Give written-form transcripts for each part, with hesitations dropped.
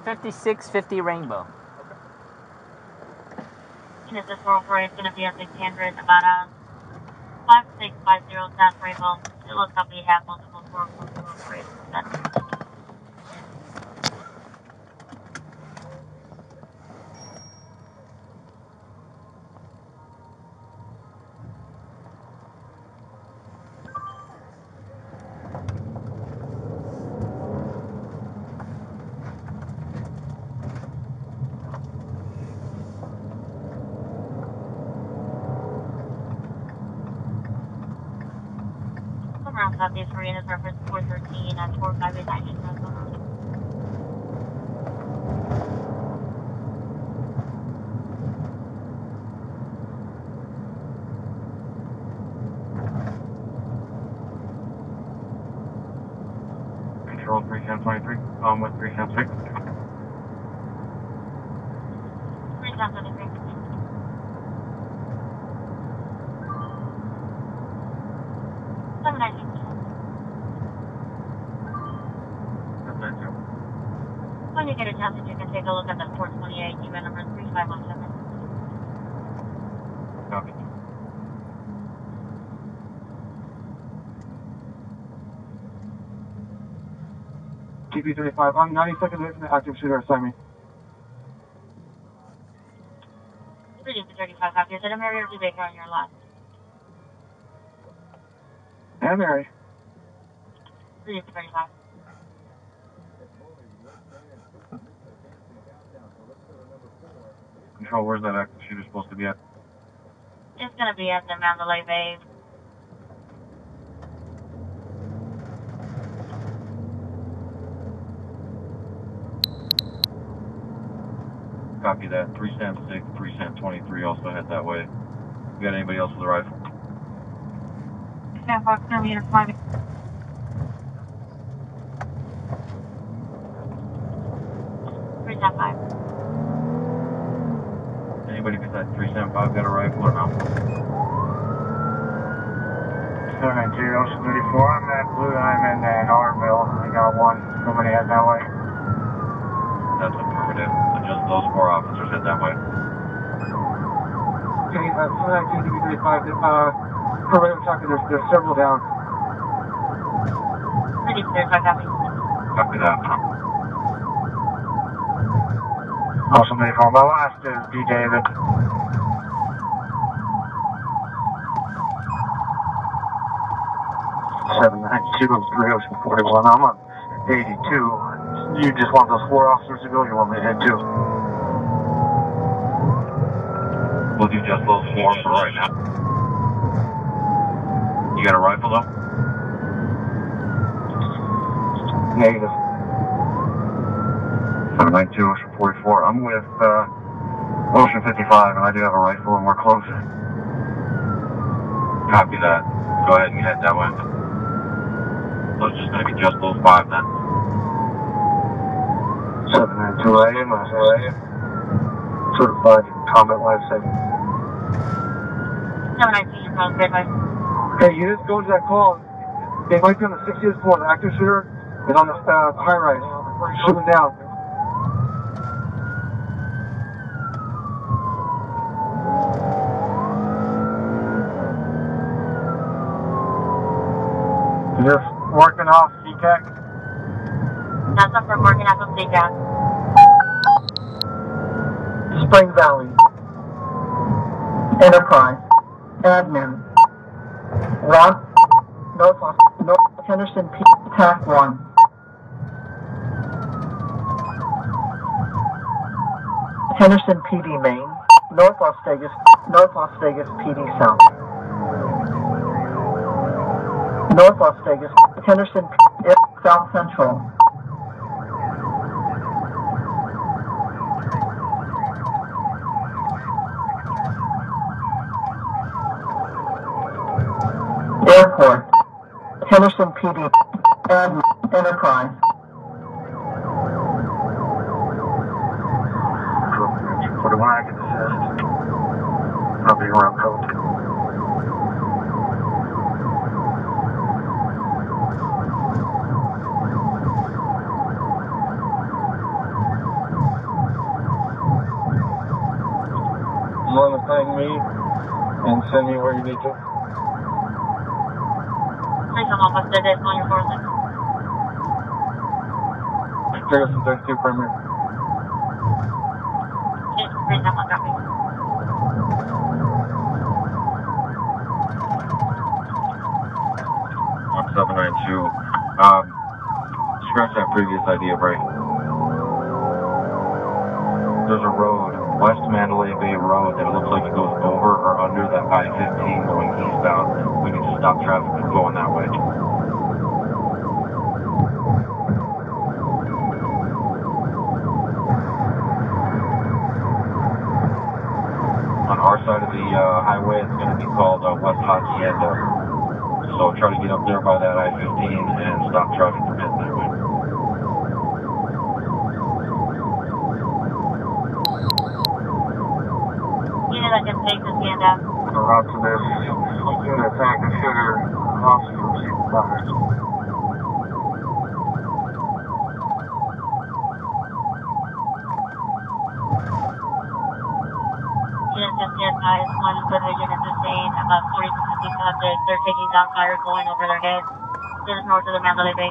5650 Rainbow. This is 404, it's going to be at 600, about 5650 South Rainbow. It looks like we have multiple 404. Around Southeast Marina's reference 413 at 458 East Roswell Road. Control 3723, with 376. 3723. When you get a chance, you can take a look at the 428 unit number 3517. Copy. TP35, I'm 90 seconds away from the active shooter, assign me. 35 copies. Is it a Mary or Baker on your left? And Mary. 35. Control, where's that active shooter supposed to be at? It's going to be at the Mandalay Bay. Copy that. 376, 323 also head that way. You got anybody else with a rifle? San Fox, Unit 5. Anybody besides 375 got a rifle or no? 792 Ocean 34, I'm at Blue Diamond and Arville. I got one. Somebody head that way. That's affirmative. So just those 4 officers head that way. Okay, 792 DB35. For what I'm talking, there's several down. 35 copy. Copy that. Awesome, my last is D. David. Seven 92 3 Ocean 41. I'm on 82. You just want those 4 officers to go? Or you want me to head 2? We'll do just those 4 for right now. You got a rifle though? Negative. 792 Ocean 44. I'm with Ocean 55 and I do have a rifle and we're close. Copy that. Go ahead and head that way. So it's just going to be just those 5 then. 792 AM, certified combat life saving. 792, you're called good, bye. Okay, units go to that call. They might be on the 60th floor. The active shooter is on the high rise. Shoot him down. Just working off CTEC. That's up for working off of CTEC. Spring Valley. Enterprise. Admin. Rock. North Henderson P. TAC 1. Henderson PD Main. North Las Vegas PD South. North Las Vegas, Henderson, South Central. Airport, Henderson PD, and Enterprise. For the one I can assist, probably around code. me and send me where you need to. Please come up with the desk on your 46. Ferguson 32 primary. Yes, please come on, copy. On 792. Scratch that previous idea, Bray. There's a road, West Mandalay Bay Road, that looks like it goes over or under that I-15 going eastbound. We need to stop traffic from going that way. On our side of the highway, it's going to be called West Hacienda. So try to get up there by that I-15 and stop traffic from heading that way. Unit, I can take this handout. Route to this unit, attack and sugar, officer received fires. Unit, just the advised, one for the unit sustained, about 40 to 50 subjects. They're taking down fire going over their heads. This is north of the Mandalay Bay.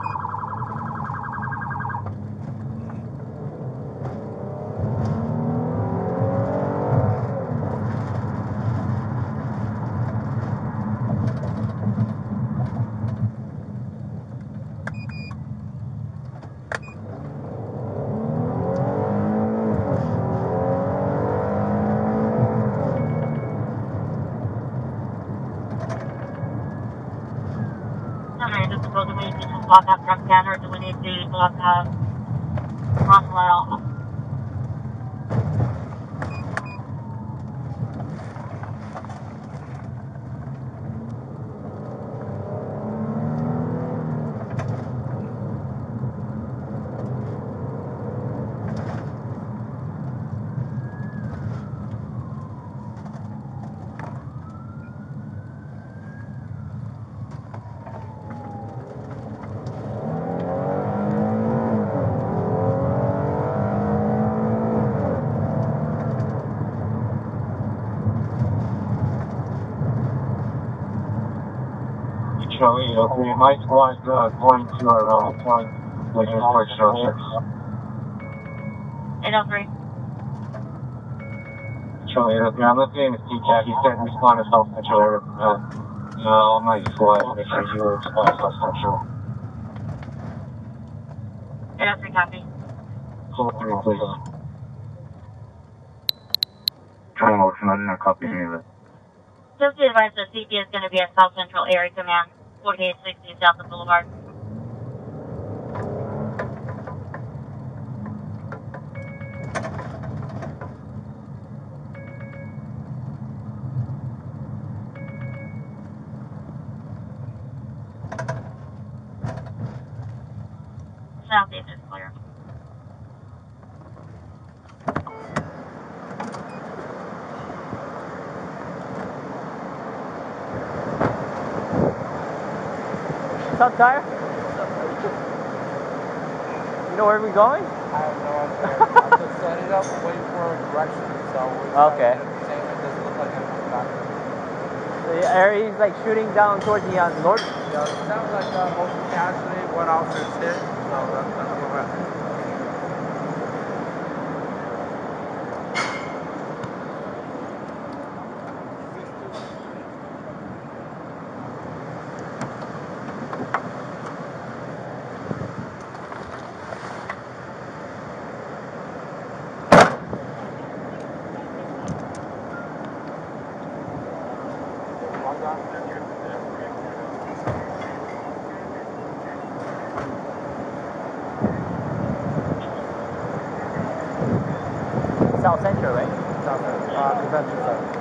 Alright, just supposed to we need to just block out truck scanner, or do we need to block out Roswell? Charlie, okay, my squad's going to our point, like in Fort Structures. 803. Charlie, okay, I'm listening to CCAC. He said respond to South Central area. On my squad, make sure you respond to South Central. 803, copy. 4-3, please. Charlie, motion, I didn't copy any of it. Just to advise, the CP is going to be at South Central Area Command, 4860 South of Boulevard. Southeast is clear. What's up, Tyre? You know where we're going? I have no idea. I'm just setting up, waiting for a direction. So we're Okay. saying it doesn't look like I'm back. The area is like shooting down towards the north. Yeah, it sounds like motion casualty, one officer's hit. So that's where we're at. South Central, right? Convention Center.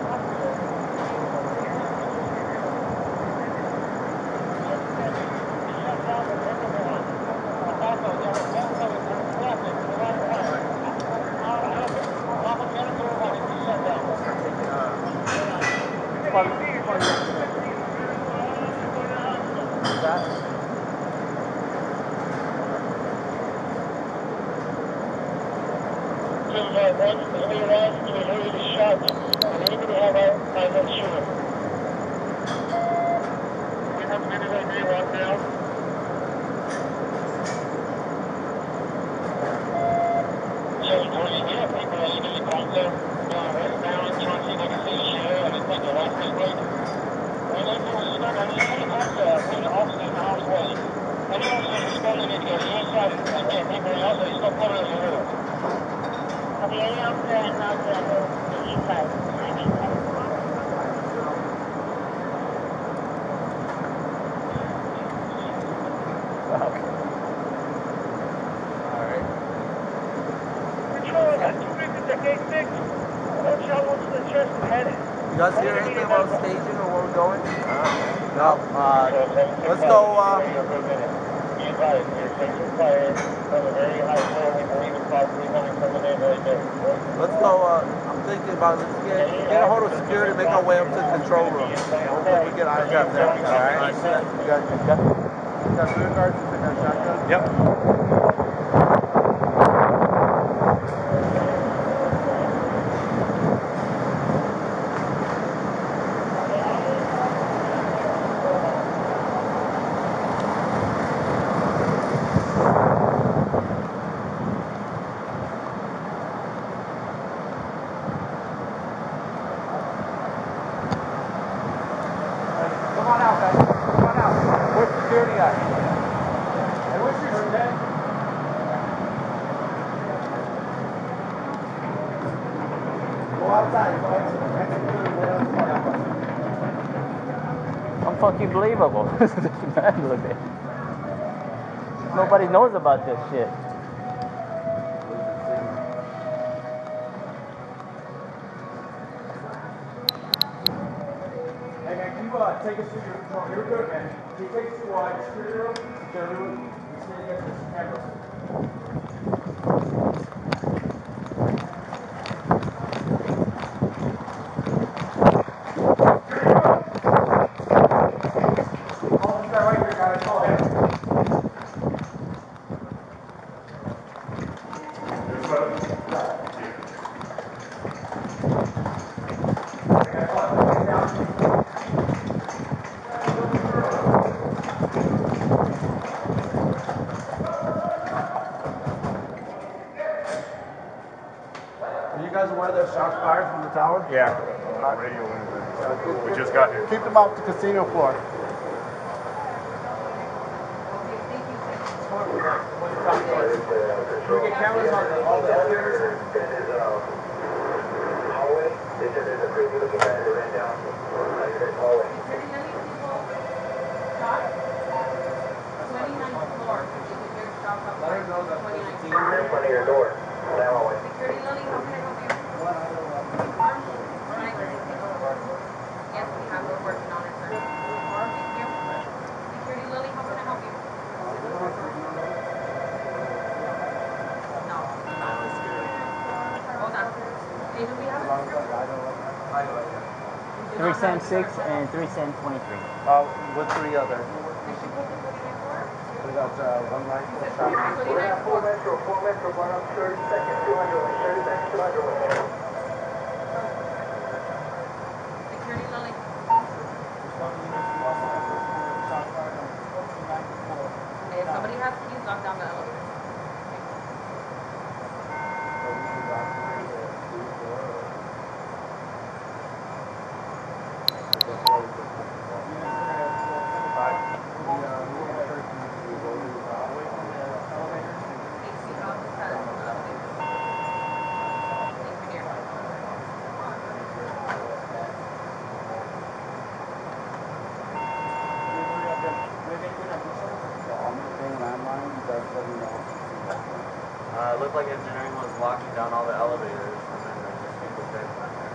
One, we arrived to an early shot. Anybody have that shooter? We have anybody be locked down? So, when you get people that you just talk to, westbound, trying to see if they can see the share, and it's like the last thing break. When they pull the stun, I mean, you talk to put the officers in harm's way. Any officers responding need to go to your side and get people else, they stop putting in the middle. Okay, any officer and officer on the east side. Alright. Control, I got 2 victims at gate 6. One shot, one's to the chest and head. You guys hear anything about staging or where we're going? No. Let's go, Be advised, you're taking fire from a very high floor. We believe it's possibly coming from the neighborhood there. let's go, I'm thinking about, let's get a hold of security, make our way up to the control room. Hopefully we get eyes up there. Alright. You got rear guards and got shotgun? Yep. Come on out, guys. Come on out. Where's security at? Hey, where's your today? Go outside. Unfucking believable. This man, look at it. Nobody knows about this shit. Hey man, can you take us to your control? You're good, man. Can you take us to your security room? Security room. You stand against this camera. Call this guy right here, guys. Call him. Are you guys aware there's shots fired from the tower? Yeah. Radio we just got here. Keep them off the casino floor. Can we get cameras on all the elevators? Hallway. They said there's a crazy looking guy that ran down this hallway. Let her know that there's a team In front of your door. That hallway. Security Lily, how can I help you? Yes, we have. We're working on it, sir. Thank you. Security Lily, how can I help you? No. Hold on. Hey, do we have it? 3 cent 6 and 3 cent 23. With 3 other. I should put the 49 We got one line for shot. We're at 4 Metro, 1 up 30 seconds, 200 lane, 30 seconds, 200 lane. Security Lily. If somebody has keys, lock down the elevator. It looked like engineering was locking down all the elevators, and then there's just people standing back there.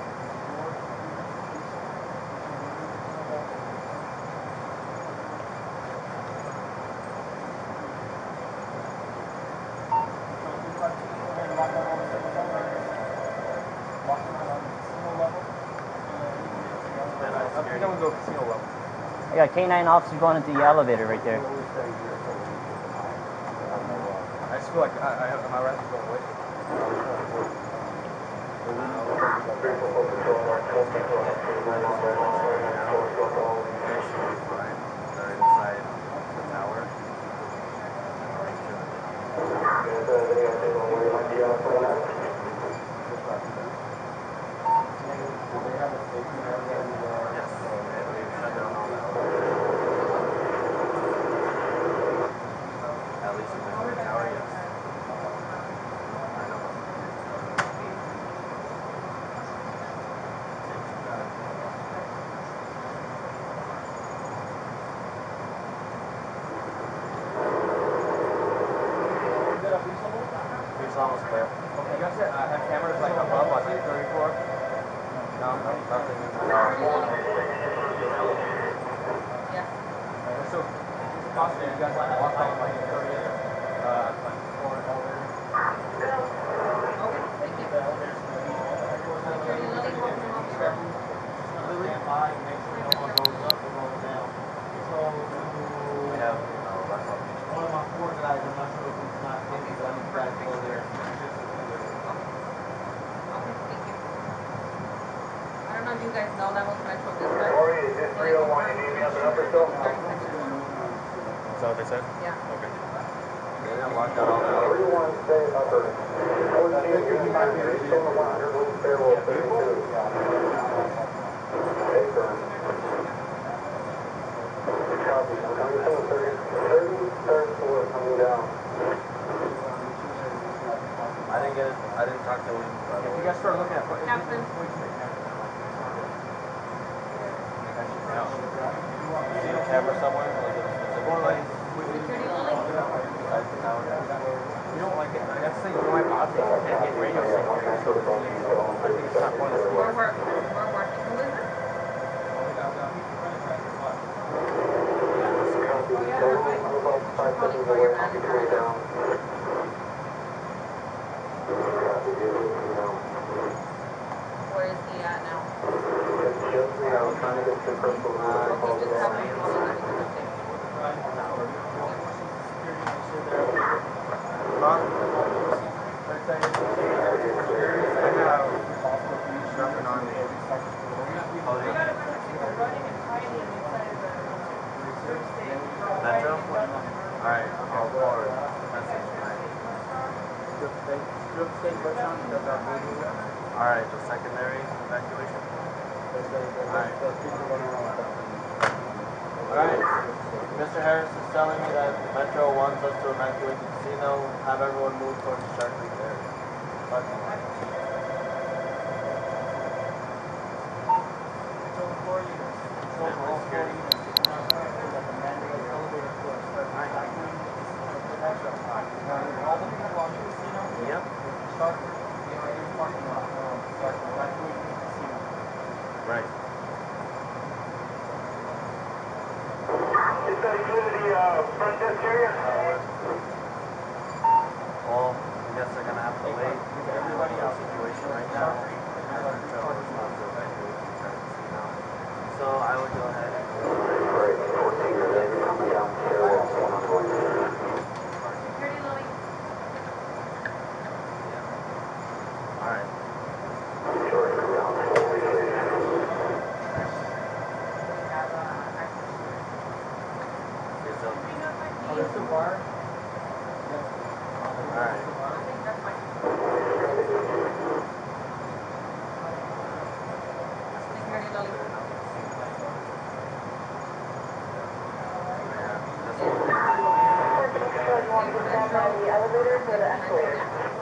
I think I'm gonna go casino level. I got K9 officers going into the elevator right there. I just feel like am I right to go away? It's almost clear. Okay, you guys have cameras like above on the 34? No, nothing in the tower. Yeah. So, it's possible you guys like walk on like the 30th, like floor elevator. Okay, thank you. Security Lily, how can I help you? Stand by, make sure no one goes up or goes down. So, we have, one of my four guys, I'm not sure if it's not him, but I'm trying to go there. Okay, thank you. I don't know if you guys know that was Metro Dispatch. Lori, is this 301? You need me up and up or so? Is that what they said? Yeah. Okay. They didn't lock out all that. 31, stay upper. I think he might be the still the 100 little stairwell 32. Hey, Kern. Copy. I'm coming from the 33rd floor coming down. I didn't get it. I didn't talk to him, by the way. You guys start looking at footage. Captain. See a camera somewhere? Like a specific place? Security Lily. You don't like it. That's the thing. You don't have options. You can't get radio signal here, so I think it's not pointless. We're working. Who is it? Calling for your manager right now. Where is he at now? I'm trying to get to Crystal. Okay, just have him call and give me an update. Nothing on me. Metro? Alright, I'll forward the message tonight. Alright, the secondary evacuation? Alright. Alright, Mr. Harris is telling me that Metro wants us to evacuate the casino, have everyone move towards the Shark Creek area. Parking lot. Yep. Right. Is that included the front desk area? Well, I guess they're gonna have to wait. Everybody else situation right now. So I would go ahead. Security Lily. Alright. Oh, there's the bar? Alright. I think that's fine. Security Lily. The elevator to the escalator.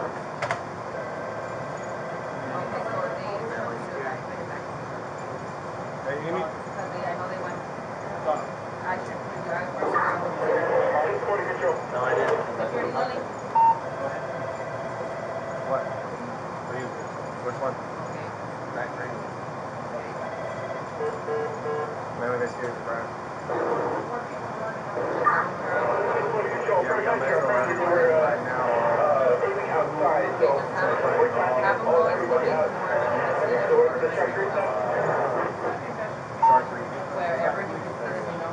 Okay, so they instructed you that way back. Hey, you hear me? Because I know they went. I checked with you. I first No, I didn't. Security Lily. What? What do you? Which one? Okay. That green. Maybe they scared the drive. Yeah, we got Metro right now. Outside, so Have them go into the basement Shark Creek. wherever you can see the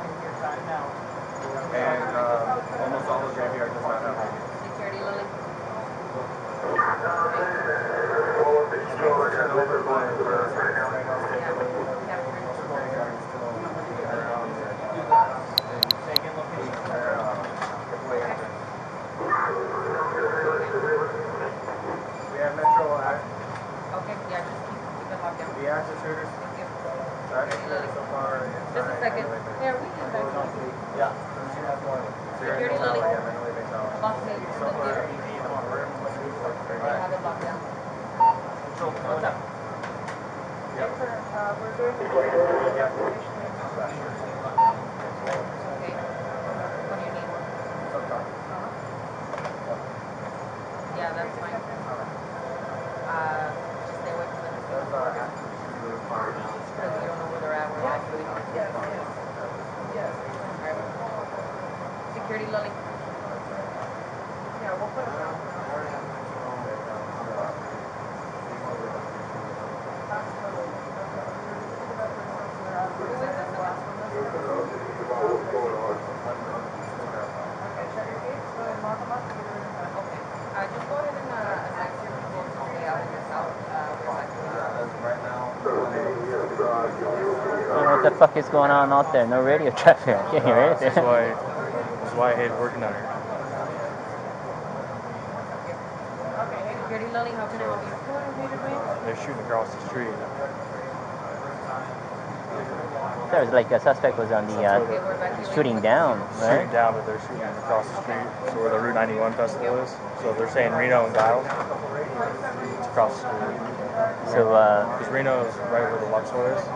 And almost all the graveyard does not have. Security Lily. well, if it's have Metro Act. Okay, yeah, just keep it locked down. The active shooters. Thank you. The active shooters so far. Just a second. Here, we can back up. Yeah. Security Lily. Lock Lock me. so far, They have it locked down. What's up? Yep. We're doing the Okay. What do you need? Yeah, that's fine. Just stay away from the casino. Because you don't know where they're at. We're evacuating. Alright. Security Lily. Yeah, we'll put it down. Just go ahead and advise your people to stay out in the south. Right now. I don't know what the fuck is going on out there. No radio traffic. I can't hear anything. That's why I hate working on it. Security Lily, how can I help you? They're shooting across the street. There was like a suspect was on the shooting down, right? Shooting down, but they're shooting across the street. So where the Route 91 festival is. So they're saying Reno and Giles. It's across the street. So, because Reno is right where the Luxor is.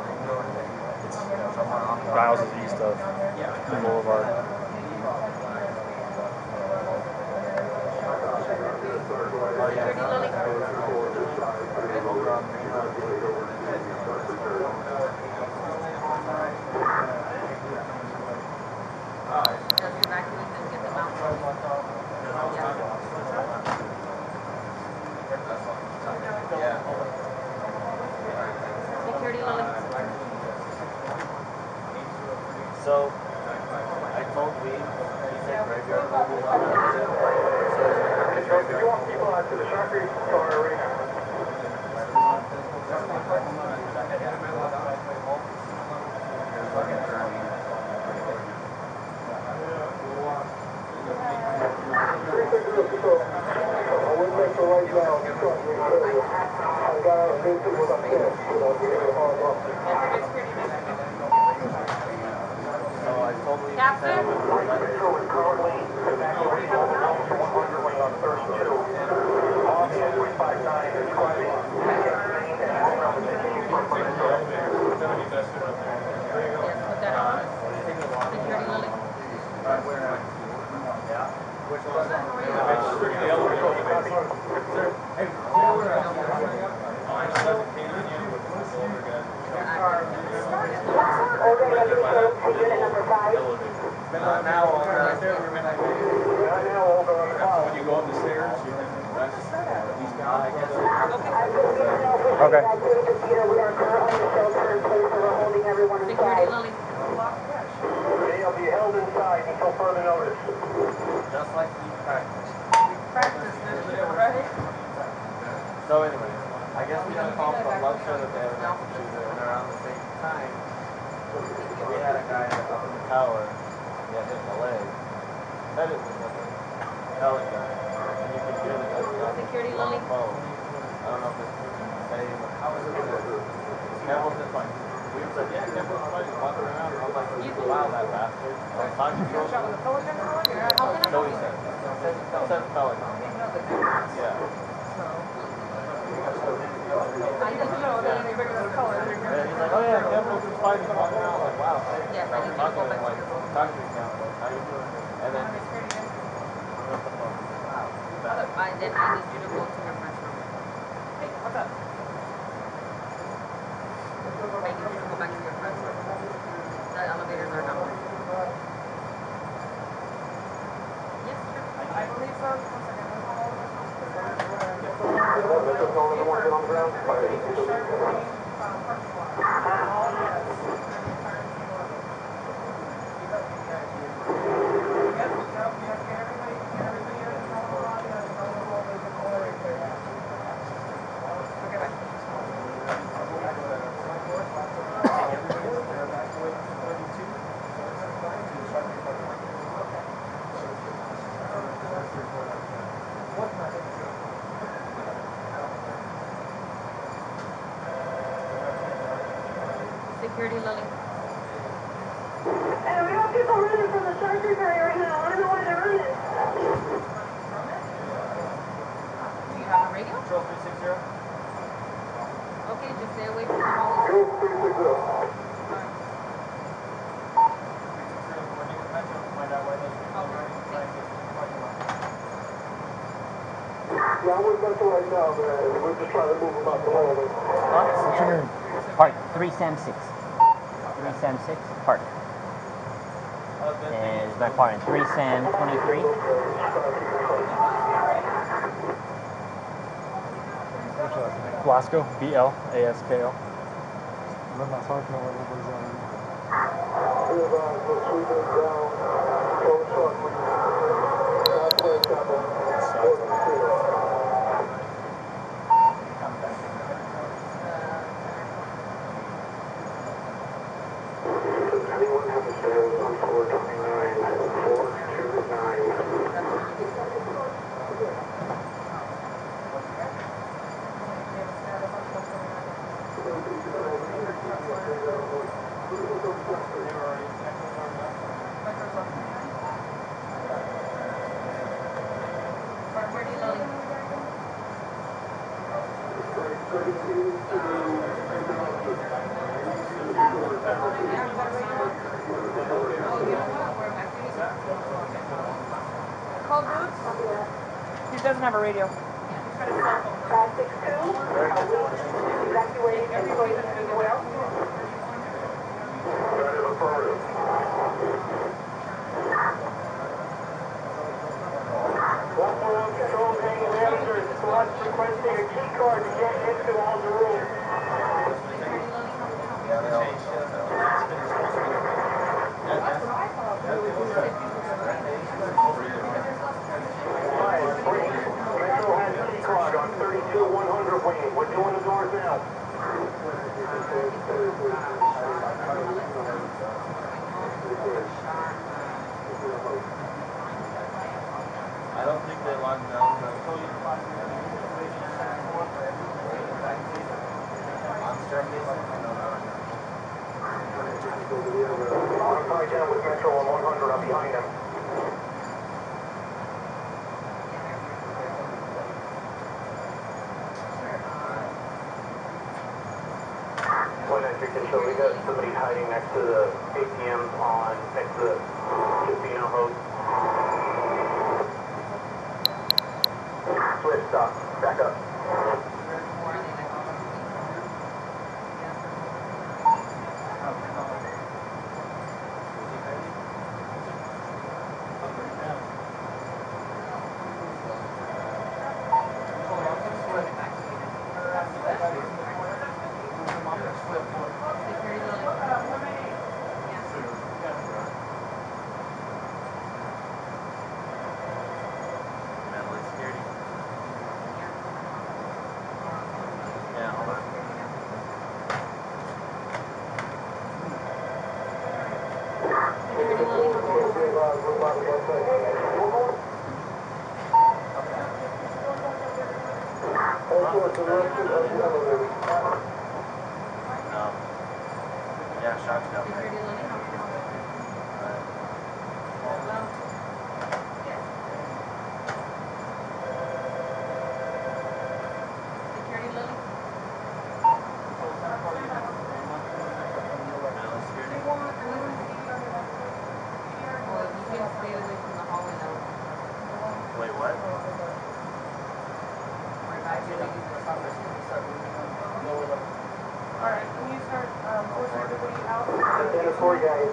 Giles is east of the Boulevard. Just evacuate and get them out. Security Lily. So, I told Lee, he said graveyard mobile. You want people out to the Sharkey Star Arena? Captain? Okay. Security Lily. They'll be held inside until further notice. Just like we practiced. Practice this shit, right? So anyway, I guess we got a call from Luxor that they have an active shooter, and around the same time, we had a guy up in the tower, he had hit in the leg, said it was like a pellet gun, and you could hear the gunshot Security on Lily. the phone. I don't know if it's the same, but how is it with it? Campbell's just like, we said, yeah, Campbell's fighting, walking around, and I was like, wow, that bastard. I was talking to him. So he said, pellet gun. Yeah. I need to know that you're bigger than color. And he's like, oh yeah, Campbell's just fighting, walking around. I was like, wow. Yes, I need you to Talking go to back him, to like, your room. talk to me, Campbell. How you doing? And then he hung up the phone. Then I need you to go to your friend's room. Hey, what's up? I need you to go back to your friend's room. The elevators are not working. Yes, sure. I believe so. One second. Security Lily. And we have people running from the surgery area right now. I don't know why they're running. Do you have a radio? Control 360. Okay, just stay away from the hallway. Control 360. When you mention to find out why those people are running, try and get to the parking lot. Yeah, I'm with Metro right now, man. We're just trying to move them out the hallway. What's your name? Park 376. 376 Park. And it's my partner 3Sam23. Blasco, B-L-A-S-K-O. We're sweeping down. Anyone have a sales on 429, Call Boots. He doesn't have a radio. 562, evacuating everybody as well. That is affirmative. Control hanging managers, squad requesting a key card to get into all the rooms. Yeah, they all changed it. That's what I thought. Metro has a key card on 32100 wing. We're doing the doors now. I don't think they locked down the on staircase. I'm tied down with Metro on 100. I'm behind them. So we got somebody hiding next to the ATM next to the casino host. Switch, stop, back up. Yeah, shock's down there. Security Lily. Well, you can stay away from the hallway now. Wait, what? We're evacuating the Alright, can you start forcing everybody out? Then the four guys,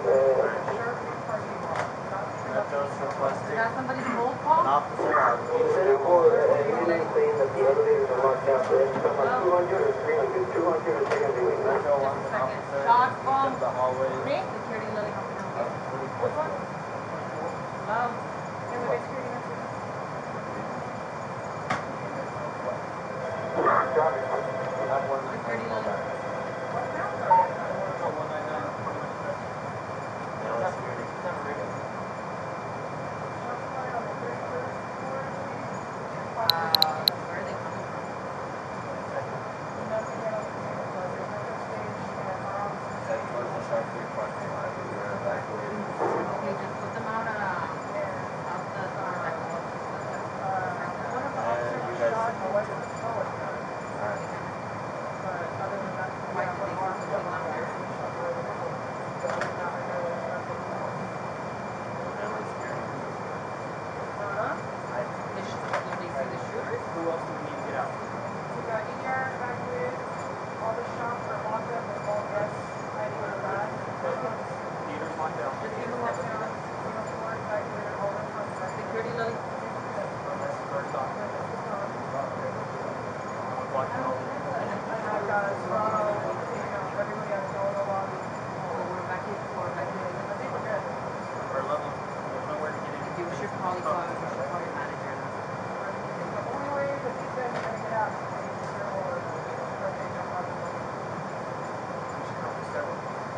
Metro's requesting Is that somebody's roll an call? officer on saying that the elevators are locked down, so it's come on 200 or 300, 200 or 300. Metro wants an officer Shot to from the hallways. Security Lily. Which one? Hello? Yeah, we got security next to us. Have one like Security Lily. Control 199. Yeah, security. Where are they coming from? That's what my wife is a college guy. Alright. But other than that, yeah, I'm an army guy. Who else do we need to get out? We got EDR evacuated, all the shops are locked up with all guests hiding in the back. Theater's locked down. The theater locked down, casino floor evacuated, all restaurants are Security, Lily. First off. Blocking all the And I've got Toronto, everybody on the Delaware lobby. We're evacuating. I think we're good. Or level. There's nowhere to get in. You should probably call your manager. The only way that these guys are gonna get out is if they use the stairwell or they jump out the window. We should go to the stairwell.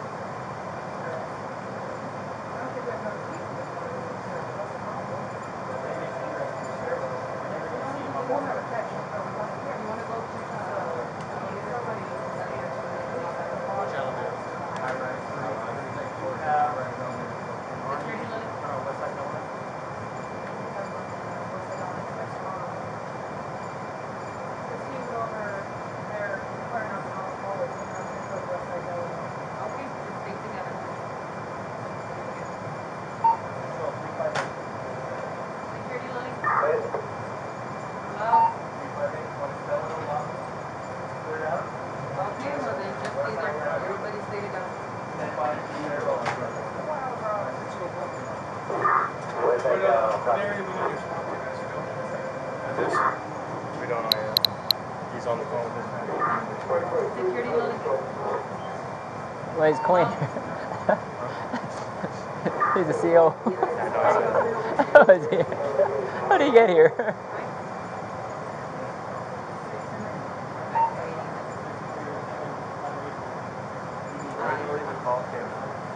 I don't think we have enough key. That's the problem. Maybe if you guys do the stairwell. Maybe we can see We won't have a catch. You wanna go to, somebody which elevator. High rise. We have Army. West Side Delaware. Okay, just stay together. So 358. Security, Lily. Hey, Hello. 358. What's the other one? Cleared out. Okay, well then just stay there. Everybody stay together. Stand by the stairwell. where's that guy? We don't know yet. He's on the phone with his manager. Security, Lily. Well, he's Quinn. He's the CO. How did he get here? Originally the call came.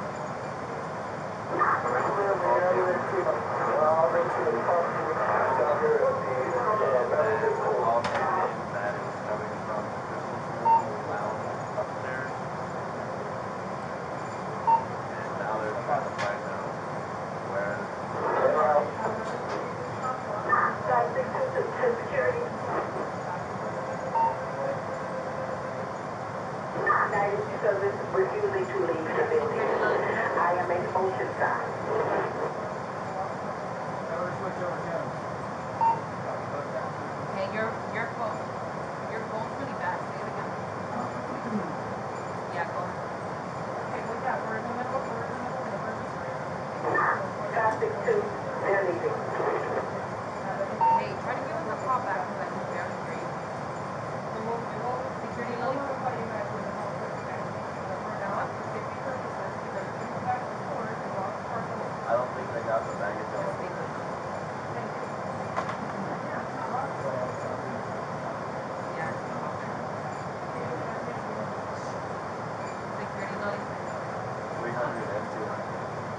That is because it's refusing to leave the building. I am a motion sign. Okay, your phone's really bad. Say it again. Yeah, go ahead. Okay, with that, we're in the middle of an emergency. Topic 2, they're leaving. Hey, try to give us a call back because I can barely hear you. Security, Lily. I don't think they got the baggage on. Yeah. Security, Lily. 300 and 200.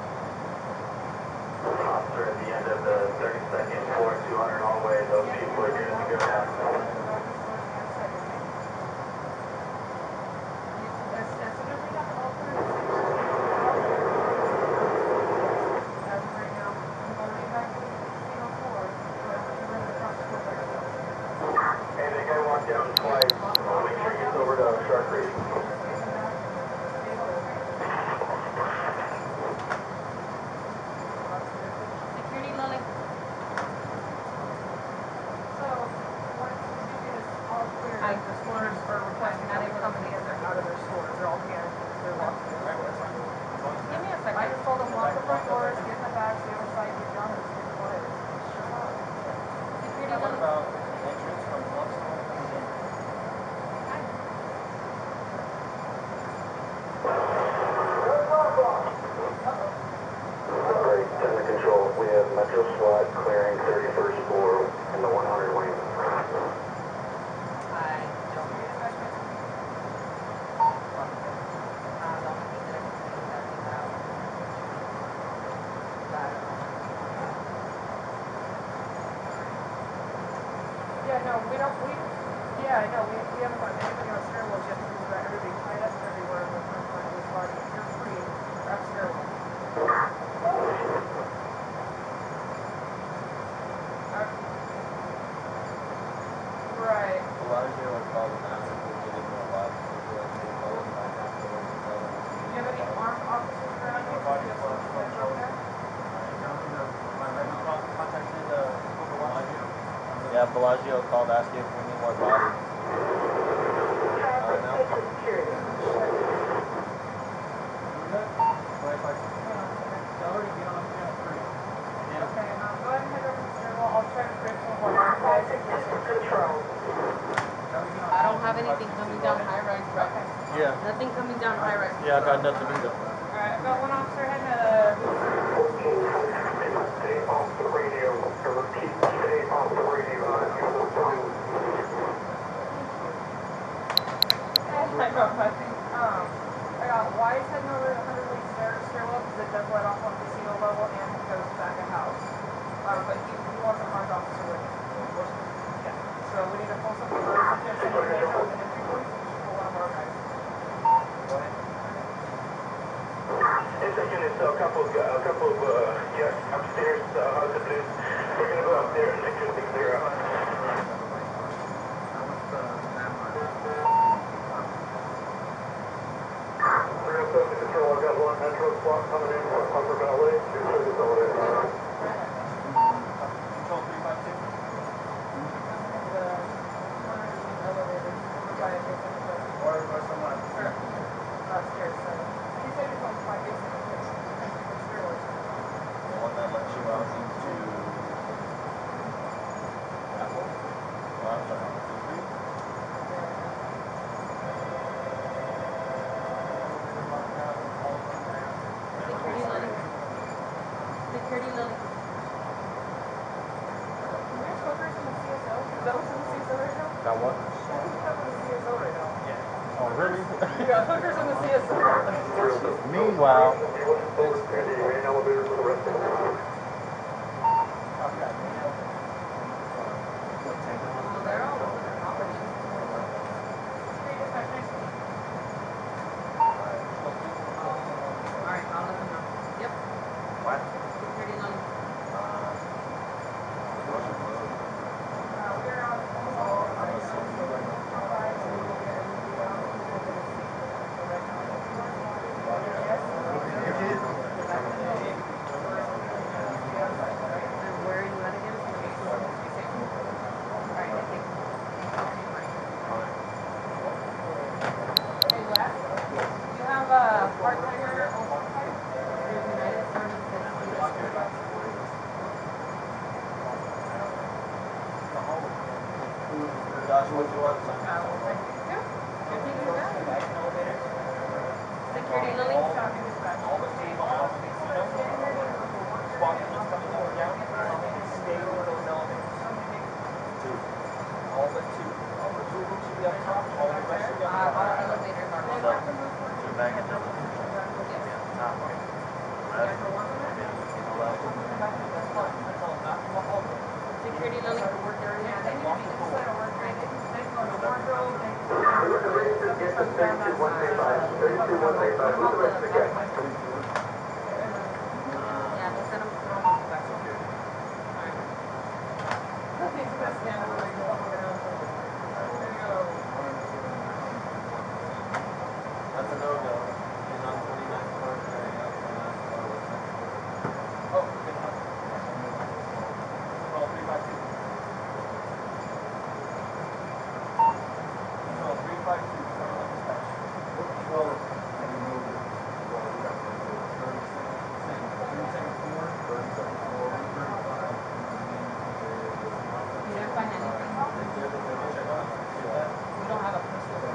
Officer, at the end of the 32nd floor, 200 hallway, those people are good to go now. Hey, they got one down twice. Make sure you get over to Shark Creek. Security, Lily. The stores are requesting that they come and get them out of their stores. They're all canned. They're locked. Give me a second. I just told them lock the front doors, get in the back, stay outside, get down and stay quiet. Security, What Lily. about entrance from Love Store coming in? Alright, under control. We have Metro SWAT clearing 31st floor in the 100 wing. I don't. The only thing that I can say is that we have. Yeah, no, we don't, yeah, I know, we haven't gotten anybody on stairwells yet, because we've got everybody tied up everywhere, and we're trying to find this body. If you're free, grab stairwell. We're Bellagio was called an asset for getting more live circulation. They called them back afterwards and tell them. Do you have any armed officers around here? Just heads up there? Contacted Bellagio. Yeah, Bellagio called asking if we need more bodies. Traffic security. Okay, go ahead and head over to the stairwell. I'll try to bring some of our armed guys. Control. I don't have anything coming down high rise, right? Yeah. Nothing coming down high rise. Yeah, I got nothing either. Alright, I've got one officer heading to Stay off the radio. I repeat, stay off the radio. I got Wise heading over to the 100 League stairwell because it does let off on casino level and it goes back a house. But he wants an armed officer with him. Yeah. So we need to pull something over. If you have someone who knows an entry point, just pull one of our guys. Go ahead. Intersection is a couple of yes, upstairs, House of Blues. We're gonna go up there and make sure things clear up. Control, I've got one metro squad coming in from Upper Valley. Control 352. Or someone Upstairs, so. He said he's on 5 days in the stairwell. The one that lets you out into Apple? Oh, I'm sorry. Security Lily. We have smokers in the CSO? Is that what's in the CSO right now? Got what? Who's in the CSO right now? Oh, really? We got hookers in the CSO. Meanwhile, elevator for the rest of the Oh, they're all over the property. Alright, I'll let them know. Yep. What? Security Lily. We're on And where are you at again? Alright, I think. Hey, Wes? You have a part-timer on one side? There's United Service that's Josh, what do you want? Security Lily. all the people out in casino, squad units coming up and down, stay with those elevators. All but two. All but two of them should be up top, all the rest should be on the All bottom. elevators are on. two baggage elevators. Yes. Top. Security Lily. Yeah, they need to be inside or work. They can go to wardrobe, they can go Yeah, just let them throw them off the back. Alright. He's gonna stand over and go around. There you go. That's a no-go. He's on 49th floor, carrying out 49th floor. What's next floor? Oh, good enough. Control 352. Control 352, Central Dispatch. Control. You didn't find anything. You don't have a pistol.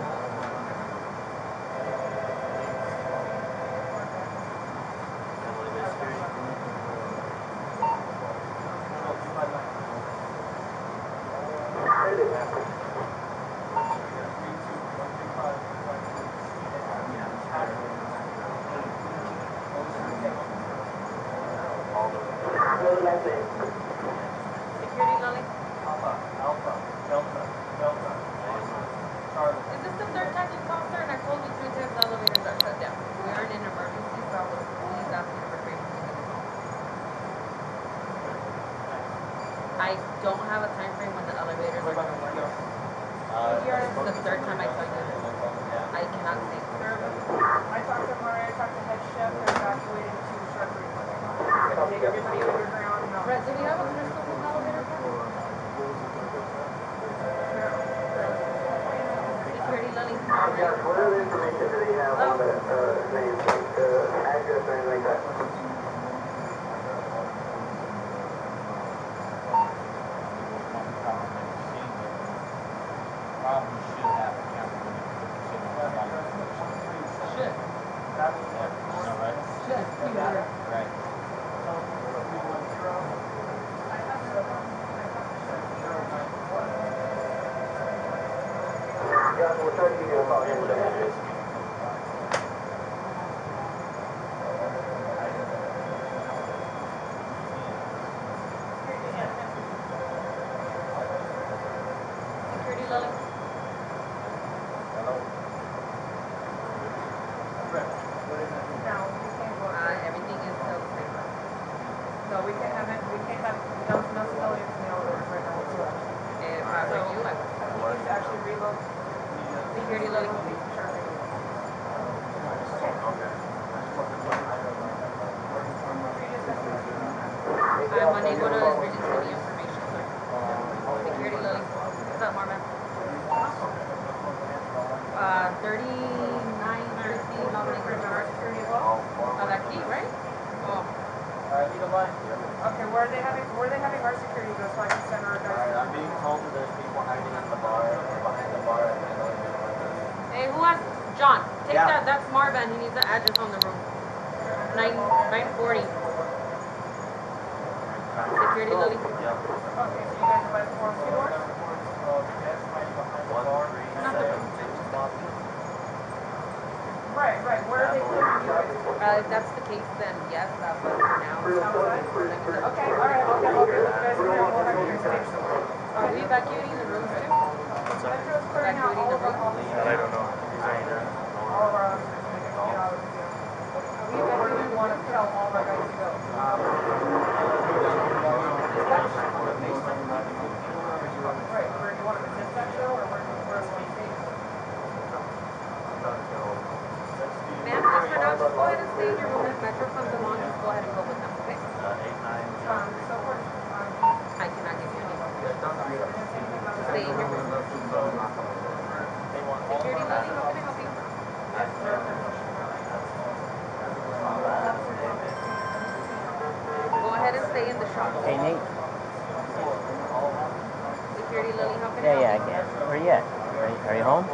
Security Lily. Alpha, Delta, Charlie. Is this the third time you called, sir? And I told you 3 times the elevators are shut down. We are in an emergency, so I was please asking for training. I don't have a time frame when the elevators are going to be. third time I saw you. I cannot say. I talked to Murray, I talked to head chef, they're evacuating to Shark Creek. They're gonna take everybody underground. Brett, do we have a crystal book elevator? Security Lily. Yes, what other information do they have on the name, address or anything like that? Probably should have a camera when Shit. Right. Josh, we'll try to give you a call here in a second. Security Lily. Everything is still the same. No, we can't have it, we can't have, no civilians in the elevators right now whatsoever. If I were you, I would. He needs to actually reload. Security Lily. I'm unable to release any information, sir. Security Lily. What's up, Marvin? 3950 Dominic River. Security as well? Oh, that key, right? Oh. Okay, where are they having our security go so I can send our guys? I'm being told that there's people hiding in the bar, or behind the bar at the elevator windows. Hey, who has John? Take Yeah. that. That's Marvin. He needs the address on the room. 940. Security Lily. Yep. Okay, so you guys are by the 402 doors? 137 Right, where are they putting you guys? If that's the case, then yes, but for now, Okay, alright, I'll get you guys in there, we'll have your station. are we evacuating the rooms too? Metro's clearing out all of our offices. That I don't know. All of our officers, so they can get out of the field. Where do we want to tell all of our guys to go? Right, where do you want them to dispatch though, or where do you want to take? Ma'am, just for now, just go ahead and stay in your room. If Metro comes along, just go ahead and go with them, okay? So forth. I cannot give you any information. Stay in your room. Security Lily, how can I help you? Go ahead and stay in the shop. Hey, Nate. Security Lily, how can I Yeah, help yeah, I you? can. Where you at? Are you home?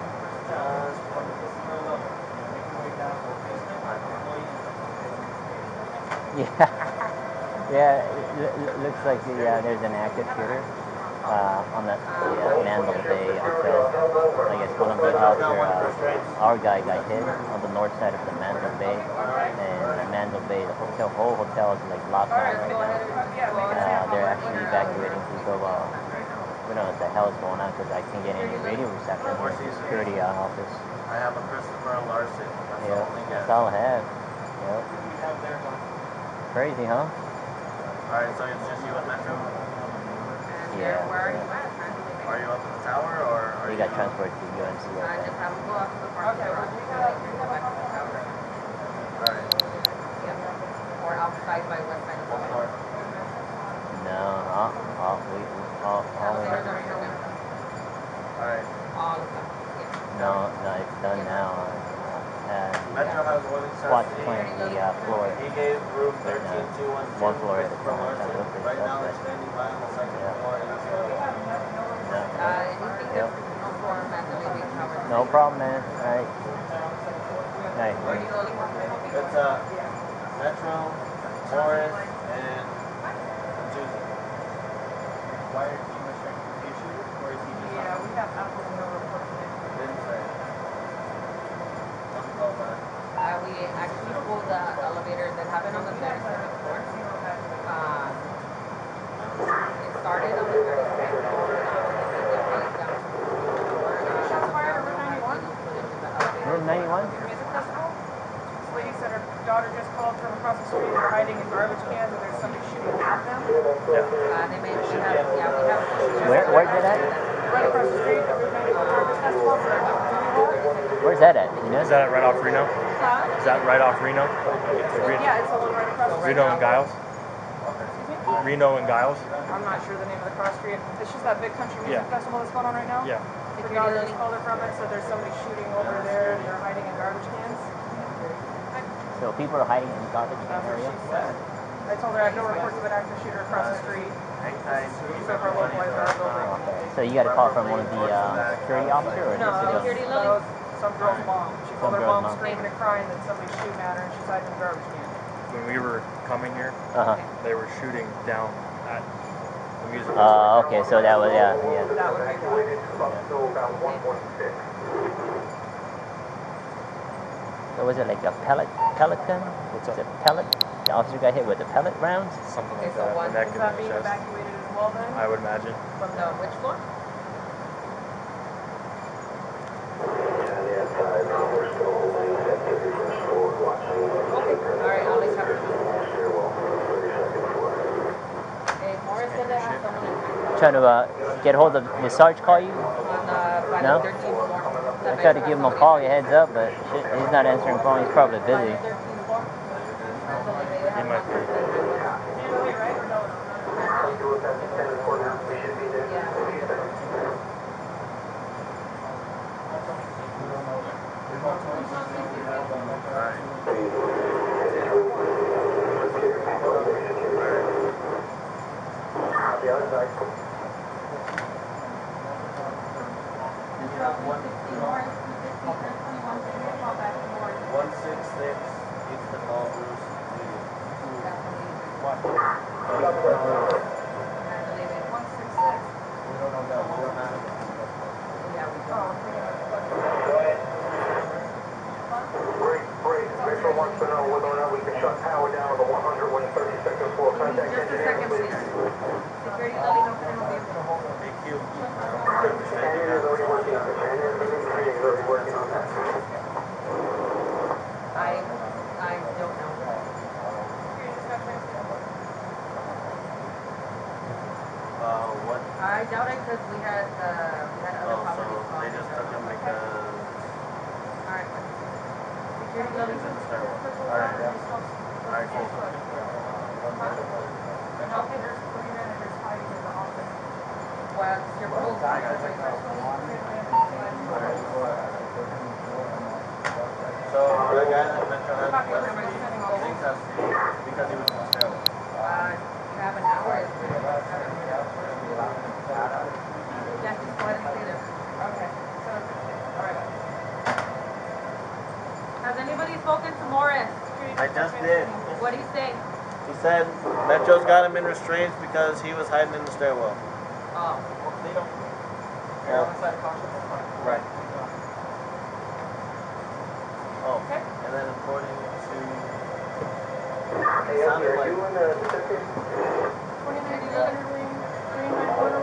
Yeah. Yeah, it looks like there's an active shooter on the Mandel Bay Hotel. I guess one of the our guy got hit on the north side of the Mandel Bay, and the Mandel Bay, the whole hotel is like locked down right now. They're actually evacuating people. We don't know what the hell is going on because I can't get any radio reception here at the security office. I have a Christopher Larson. Yeah, that's all I have. Yep. Crazy, huh? Alright, so it's just you and Metro? Yeah. Where are you at? Are you up in the tower, or are We you... got transported to UNC. Just have them go out to the parking garage. Alright. Yep. Or outside by west side of the building. No, Elevators are shut down. Alright. All of them. Yes. no, it's done now. Metro has one in SWAT South City. playing the floor. He gave room 13212 One floor at a Christopher time. Larson. Right now they're standing by on the second floor. Anything Yep. that's no form at the Mayday Tower. No problem, man. All right. Nice. It's Metro, Morris, and Susie. Wired too much transportation, or is he just Yeah, we have absolutely no report today. Didn't say. Something called that. We actually pulled the elevator that happened on the 37th floor. It started on the 36th. Shots fired at Route 91? Room 91? Music festival? This lady said her daughter just called from across the street. They're hiding in garbage cans and there's somebody shooting at them. They may have, we have. Where's it at? Right across the street at Route 91 Garbage Festival. that at? You know? Is that right off Reno? Huh? Is that right off Reno? Yeah, it's the one right across the street. Reno and Giles? Excuse me? Reno and Giles? I'm not sure the name of the cross street. It's just that big country music festival that's going on right now. Yeah. The guy just called her from it, so there's somebody shooting over there and they're hiding in garbage cans. So people are hiding in garbage can That's what area? she said. I told her I have no reports of an active shooter across the street. So if our local guys are building. Okay. So you got a call from one of the security officer or No, just security was some girl's mom. She called her girl's mom mom. screaming and crying that somebody's shooting at her and she's hiding in the garbage can. When we were coming here, they were shooting down at the music festival. Okay, so that was, yeah. That would be why. So was it like a pelican? What's up? Is it pellet? The officer got hit with the pellet rounds? Something like Okay, so that. one- The neck Is and that the being chest. evacuated as well then? I would imagine. From the which floor? Alright, I'll let you Hey, Morris said they have someone Trying to get hold of, did Sarge call you? on No? 13th floor. I tried to give him a call, a heads up, but shit, he's not answering the phone, he's probably busy. 13th floor. He might be. Metro wants to know whether or not we can shut power down on the 132nd floor. Contact Just a second, please. Security, Lily, how can I help you? Thank you. Andrew's already working on it. Andrew's already working on that. I don't know. What? I doubt it because we had other properties So they just took him because Alright. Security, Lily. he's in the stairwell. Alright, yeah. Alright, cool. Well, it's your pool. So the guy that Metro has requested me thinks that's because he was in the stairwell. You have an hour. Yeah, just go ahead and stay there. Okay. So, alright. Has anybody spoken to Morris? I just did. What did he say? He said Metro's got him in restraints because he was hiding in the stairwell. Oh. They don't. They're on the side of caution. Right. Oh, Okay. and then according to Hey, sounded are like you in the second? 29 Green Line Corner.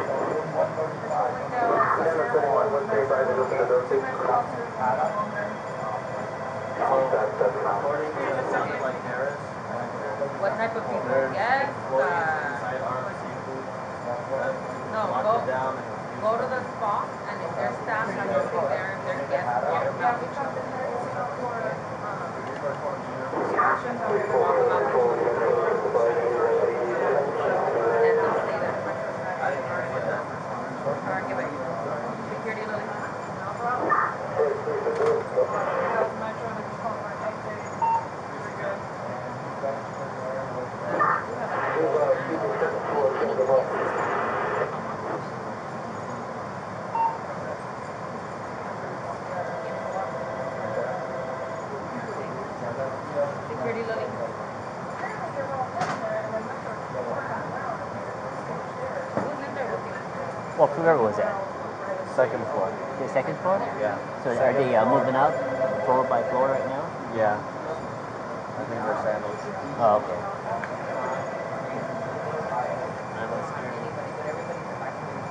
according to it sounded like Harris. What type of people? There's Yes. employees inside Arm Seafood that No, locked it down and refused go to the spot, and if there's staff, I'm working there. If there's guests, walk them out. Let them stay there. I didn't hear any of that. Alright, give it. Security, Lily. Security, Lily. Who's in there with you? What floor was that? Second floor. The second floor? Yeah. So are they moving up floor by floor right now? Yeah. I think they're sandals. Oh, okay. And let's hear. Anybody, but everybody's evacuated.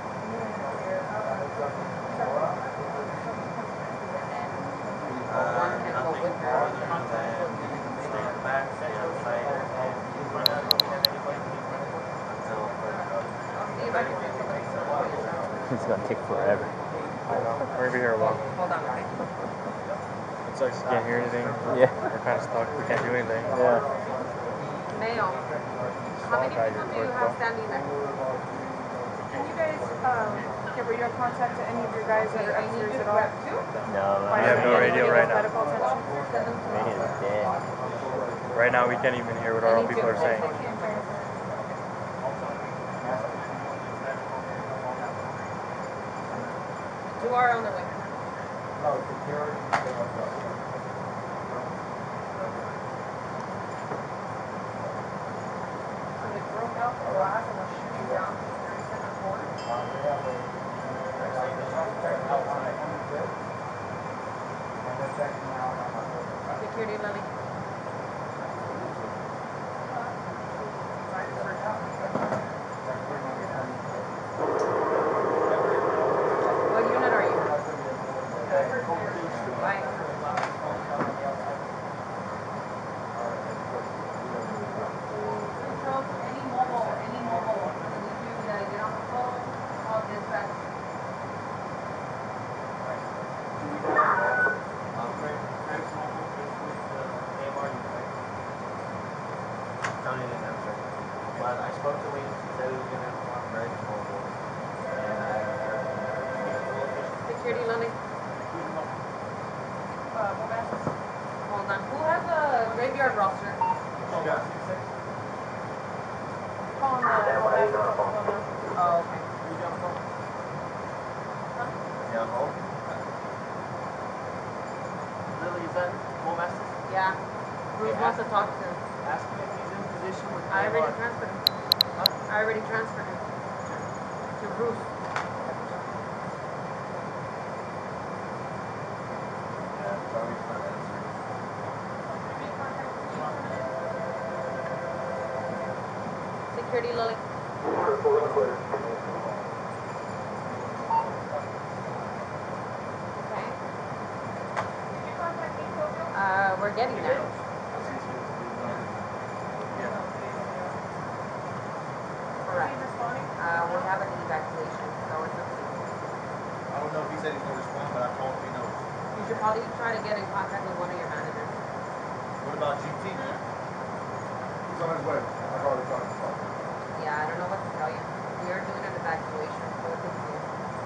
Nothing more than stay in the back, stay outside, and we're not looking at anybody until further notice. I'll see if I can get somebody. It's gonna take forever. I know. We're gonna be here a while. Hold on, okay. It sucks. You can't hear anything. Yeah. We're kind of stuck. We can't do anything. Yeah. Mail. How many people do you have standing there? Can you guys give radio contact to any of your guys that are upstairs at all? No. We have no radio right now. Medical attention? Radio's dead. Right now, we can't even hear what our own people are saying. Two are on the way. So they broke out the glass and were shooting down from the 32nd floor? Security, Lily. What unit are you? Why? Any mobile, we do that, get on the phone, call dispatch. Tony didn't answer. But I spoke to Lee, he said he was going to inform Greg's mobile. And I haven't heard from him. Security, Lily. Molasses? Hold on. Who has a graveyard roster? Calling the molasses up the phone now. Oh, okay. You on hold? Lily, is that Molasses? Yeah. Bruce wants to talk to him. Ask him if he's in position with I already AMR. transferred him. Huh? I already transferred him. To Bruce. Yeah, Tony's not answering. Security, Lily. Okay. We're getting there. Correct. We have an evacuation, so it's up to you. I don't know if he said he's gonna respond, but I told him he knows. You should probably try to get in contact with one of your managers. What about GT? He's on his way. I've already talked to him. Yeah, I don't know what to tell you. We are doing an evacuation, so it's up to you.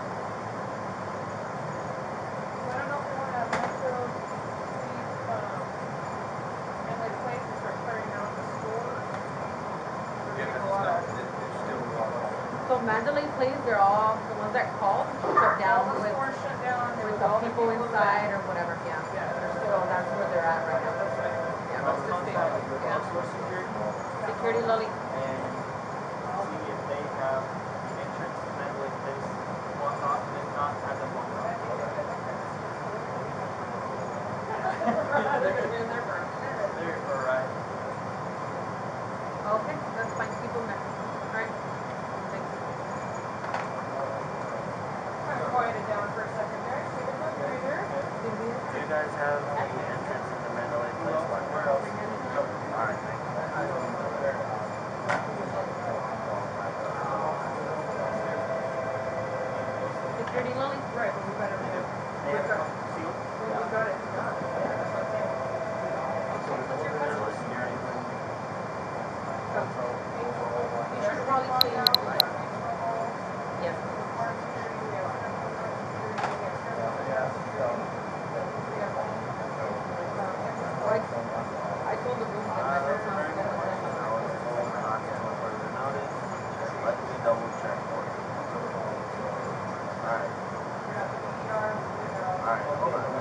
I don't know if we want to also leave, Emily Place and start clearing out the store. Yeah, because it's not, it's still So Mandalay Place, they're all, the ones that called, shut down All the with, stores shut down. with all the people inside back. or whatever, yeah. Yeah, they're So still, that's where they're at right now. Yeah, let's contact the outsource security Security, Lily. and see if they have the entrance to Mandalay Place blocked off, and if not, have them blocked off. They're gonna be in there for a minute. There for a ride. Okay, that's fine, keep them there. Alright. Thanks. kind of quieted down for a second there. Take a look, breather. Do you guys have the entrance into Mandalay Place blocked off? Alright. Security, Lily. Right, but we better. They do. We've got, we've got it. Yeah, that's what I'm saying. What's your question? Security. You should probably clean out. Yes. I told the room that my first one was going to I was told not to go further notice. Let me double check for you. Alright. Alright, hold on.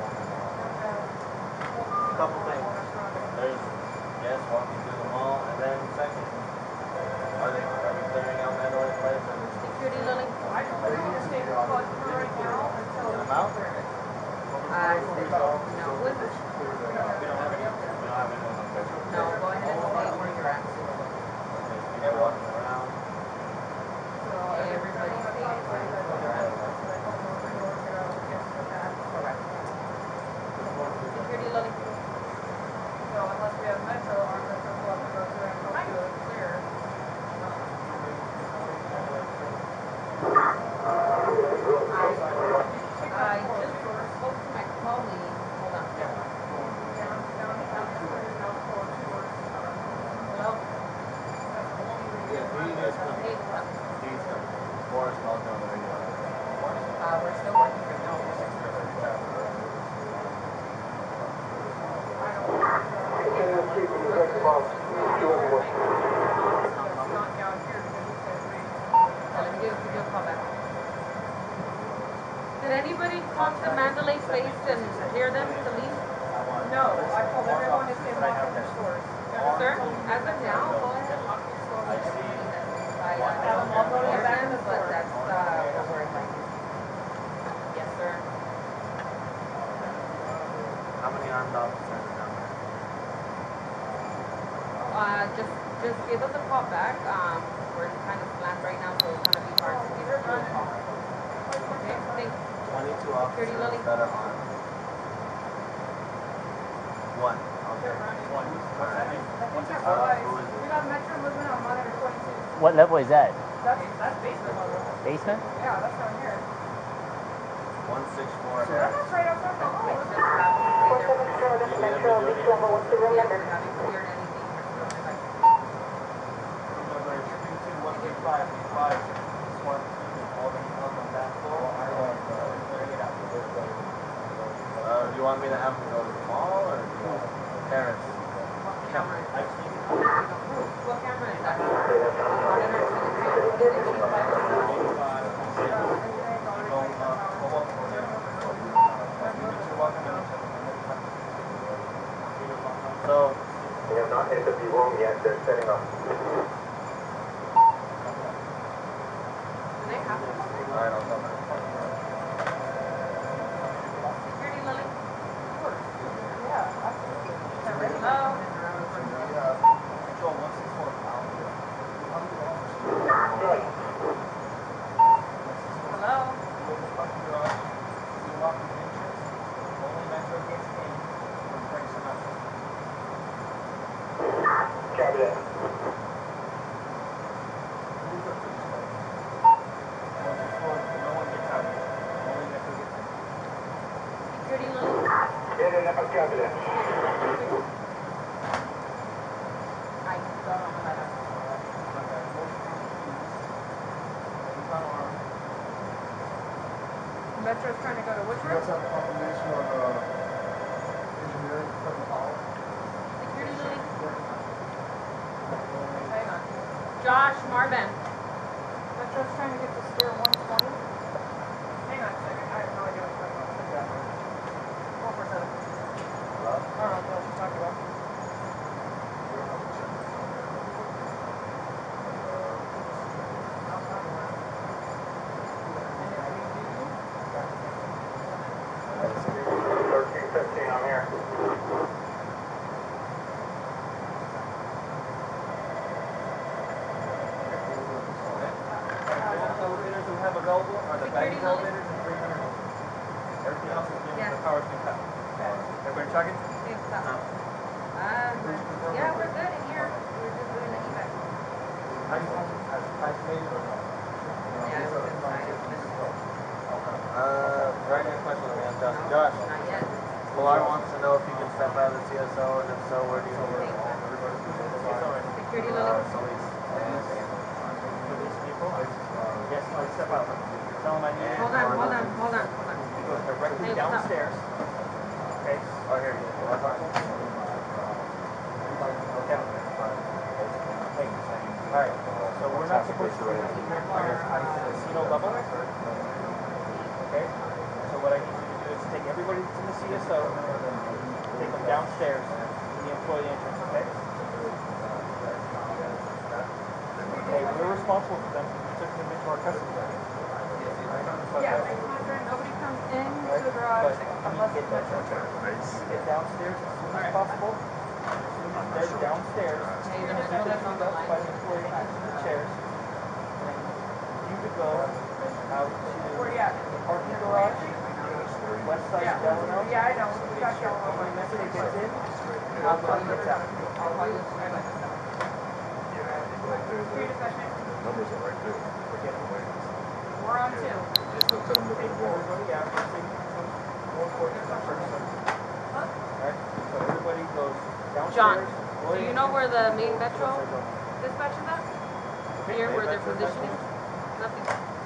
A couple things. There's guests walking through the mall, and then second, are we clearing out Mandalay Place? Security, Lily. I told them to stay put for right now until. Get them out? No, We don't have any. We don't have anyone on Facebook. no, go ahead and stay where you're at. Okay, people walking around. Everybody stay inside. Let me give you a call back. Did anybody talk to Mandalay Place and hear them to leave? No, I told everyone to stay locked in their stores. Sir, as of now, go ahead and lock your store. I see. I'll go to the back of the But store. that's what we're advising. Yes, sir. How many armed officers are down there? Just give us a call back. We're kind of slammed right now, so it's gonna be hard to give you a call. Okay, thanks. 22 officers that are armed. One. Okay. One. Alright. Who is We it? got Metro movement on monitor 22. What level is that? That's basement level. Basement? Yeah, that's down here. 164 So that's right outside the We hall. just have to stay there. This is Metro, beach level, what's the room Yes, number? we haven't cleared anything. We're still advising. Do you want me to have them go to the mall or Paris? What camera is that? What camera is that? Monitor 22. So, We have not entered the room yet, they're setting up. Do they have to come in? alright, I'll come. Security, Lily? Yeah, absolutely. Hello? Hello? Copy that. Security, Lily? Copy that. I don't know about that. Metro's trying to go to which room? confirmation on engineering from the hall? Security, Lily? Hang on. Josh, Marvin. Metro's trying to get to stair 120. Hang on a second. I have no idea what you're talking about. 447. Hello? I don't know what you're talking about. I'm here. Elevators we have available are the Security baggage Lily? elevators and 300. Everything else is given Yeah. the power's been cut. Everybody checking? Hey, what's up? Yeah, we're good in here. We're just doing the evac. Yeah, it was inside. Right next question, let me ask Josh. Josh, Not yet. Pilar wants to know if you can step out of the TSO, and if so, where do you need it? Security, Lily? Police. Police vehicle? Yes, please step out. Tell them I need Hold on, hold on, hold on, hold on. It goes directly Hey, what's up? downstairs. Okay? Oh, here. Alright, so we're not supposed to be here on the casino level. Okay? So what I need you to do is take everybody that's in the CSO, take them downstairs to the employee entrance, okay? Okay, we're responsible for them. We took them into our custody. Yeah, nobody comes into the garage unless it's Metro. Get downstairs as soon as possible. As soon as they're downstairs, Hey, you're you're going gonna to show be them on the us by line. the employee entrance to the chairs. And you to go out Where to you at? the parking garage, west side of Delano. Yeah, I know. We got y'all on When my Messi gets in, I'll call you. gets out. I'll call you as soon as I can. Security discussion. Numbers are right there. We're on 2. Just go tell them look at the wall. Everybody out, more important than Alright, so everybody goes John, downstairs. do you know where the main Metro dispatch is at? Here, where their position is? Nothing.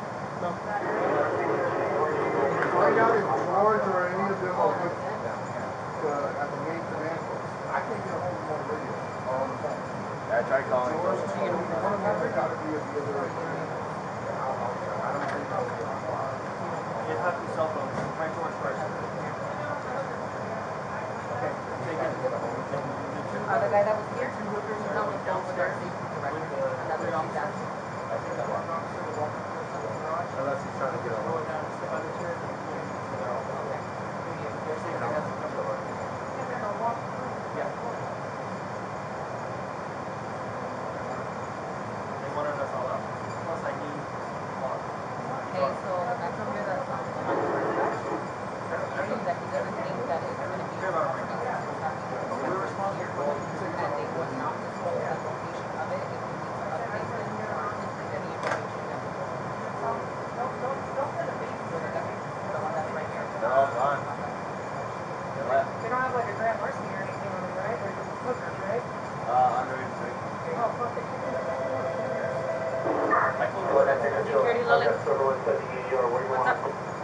Find out if George or any of them are with at the main command post. I can't get a hold of them on radio. I tried calling George. It has to be cell phones. Try George first. Okay. The guy that was here, he's on the phone with our safety director. And that's what she's asking. Unless he's trying to get Go on. down and step on the chair. Okay. Your safety has to come forward. Yeah. They wanted us all out. Plus I need more. Okay, so the guy from here that's on the phone saying that he doesn't think that it's going to be We're responsible for what you and they would not disclose the location of it if we need to update them or include any information that we know. The one that's right here. They're all gone. They left. They don't have like a Grant Marcy or anything on them, right? They're just hookers, right? Underage drinking. Oh, fuck it. Security, Lily. What's up?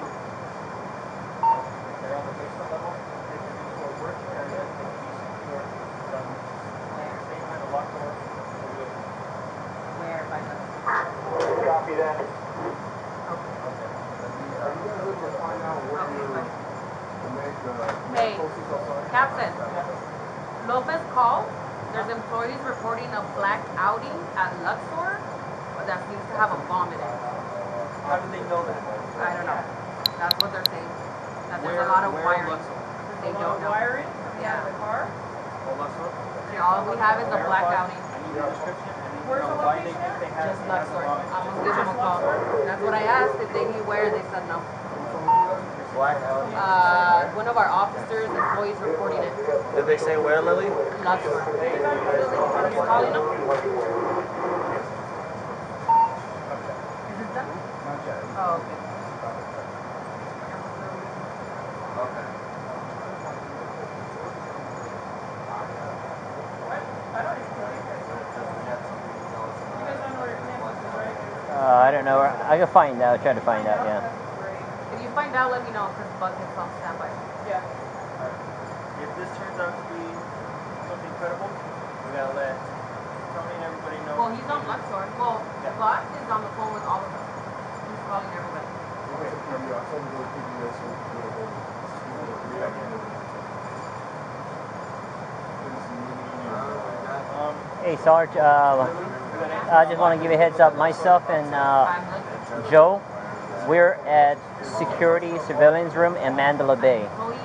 They're on the basement level. They can do more work area. They can be secure from same kind of lock door. Where by the... Copy that. Hey, Captain. Lopez called. There's employees reporting a black Audi at Luxor that seems to have a bomb in it. How do they know that? I don't know. That's what they're saying. That there's a lot of wiring. They don't know. Wiring coming out of the car? Yeah, all we have is a black Audi. I need a description and then Where's the why they location think they have Just Luxor. bomb. I'm gonna give them a call. That's what I asked if they knew where. They said no. Black Audi. One of our officers, employees reporting it. Did they say where, Lily? Luxor. He's calling them. Oh, okay. Okay. I don't even think it. You guys don't know where your campus is, right? I don't know. I can find out. Try to find out. Yeah. That'd be great. If you find out, let me know because Bucket's on standby. Yeah. If this turns out to be something credible, we gotta let Tony and everybody know. Well, he's on Luxor. Well, Buck is on the phone with all of us. He's calling everybody. Hey, Sarge. I just want to give you a heads up. Myself and Joe, we're at security surveillance room in Mandalay Bay.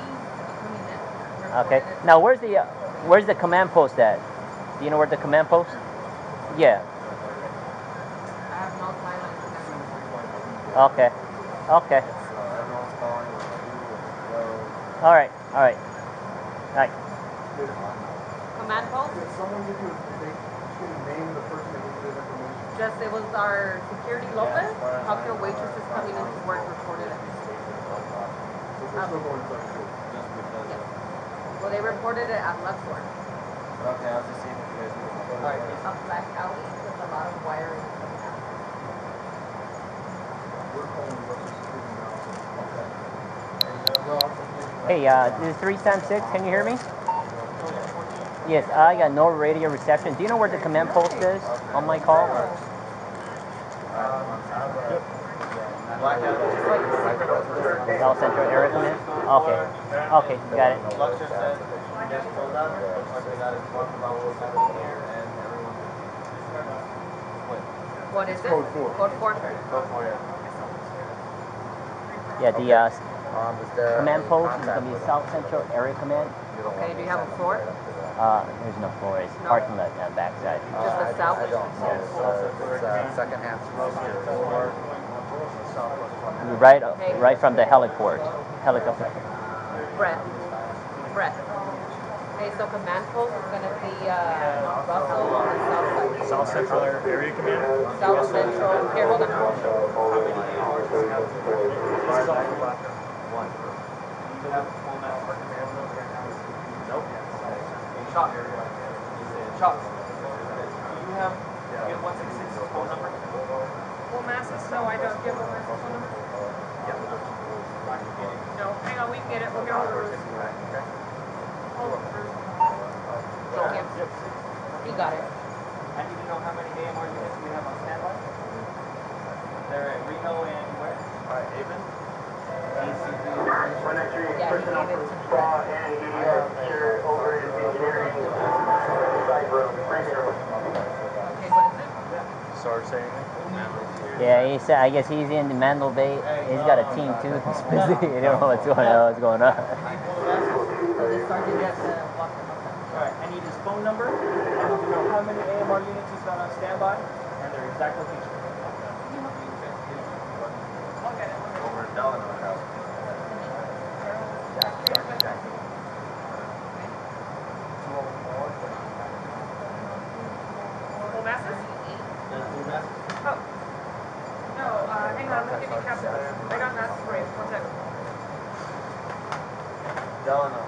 Okay. Now, where's the command post at? Do you know where the command post? Yeah. I have no time. Okay. Okay. Everyone's calling. All right. All right. All right. Command post? Did someone give you name the person that gave you this information? Just, it was our security Lopez. Healthcare waitresses coming into work reported it. Just because. Well, they reported it at Luxor. Okay, I was just seeing if you guys knew. A black Audi with a lot of wiring coming out. We're calling Russell Security now. Hey, this is 376. Can you hear me? Yes, I got no radio reception. Do you know where the command post is on my call? Black Audi. South Central Area Command? Okay. Okay, got it. Luxor said you just told us, looks like they got informed about what was happening here, and everyone quit. What is it? Code 4. Code 4. Go for it. Yeah, the command post is going to be South Central Area Command. Okay, do you have a floor? There's no floor. It's parking lot on the backside. Just the south? Second half. Right from the heliport. Helicopter. Brett. Okay, so command post is going to be Russell on the south side. South Central Area Command. South Central. Here, hold on. One. You have full network command right now? Nope. Shop. Shop. You have 166's phone number? Well, Masses? No, I don't. Do you have a Masses phone number? No. Hang on, we can get it. We'll get all the rooms. Hold on first. Thank you. He got it. I need to know how many AMR units we have on standby. They're at Reno and where? Haven? One extra Yeah, personnel he gave from it to me. SPA and EDS here over in engineering site room, briefing room. Okay, what is it? Sorry, saying Yeah, he said. I guess he's in Mandel Bay. He's got a team too. He's busy. You don't know what's going on. So the sergeant has to walk them up. Alright, I need his phone number. I need to know how many AMR units he's got on standby and their exact location. Over in Delano House. Full masses? Oh. No, hang on, I'm gonna give you capsules. I got masses for you. One second. Delano.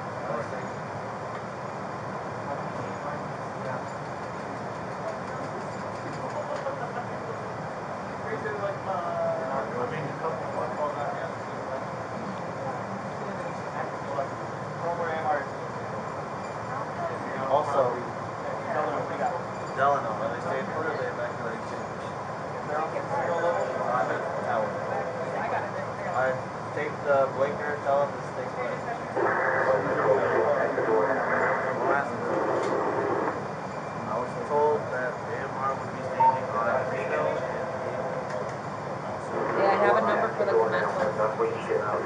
Also, Delano, are they staying put or are they evacuating chambers? Tower. Alright, take the blinker, tell them to stay put. I was told that AMR would be standing on Reno and Yeah, I have a number for the command post. Okay, and who was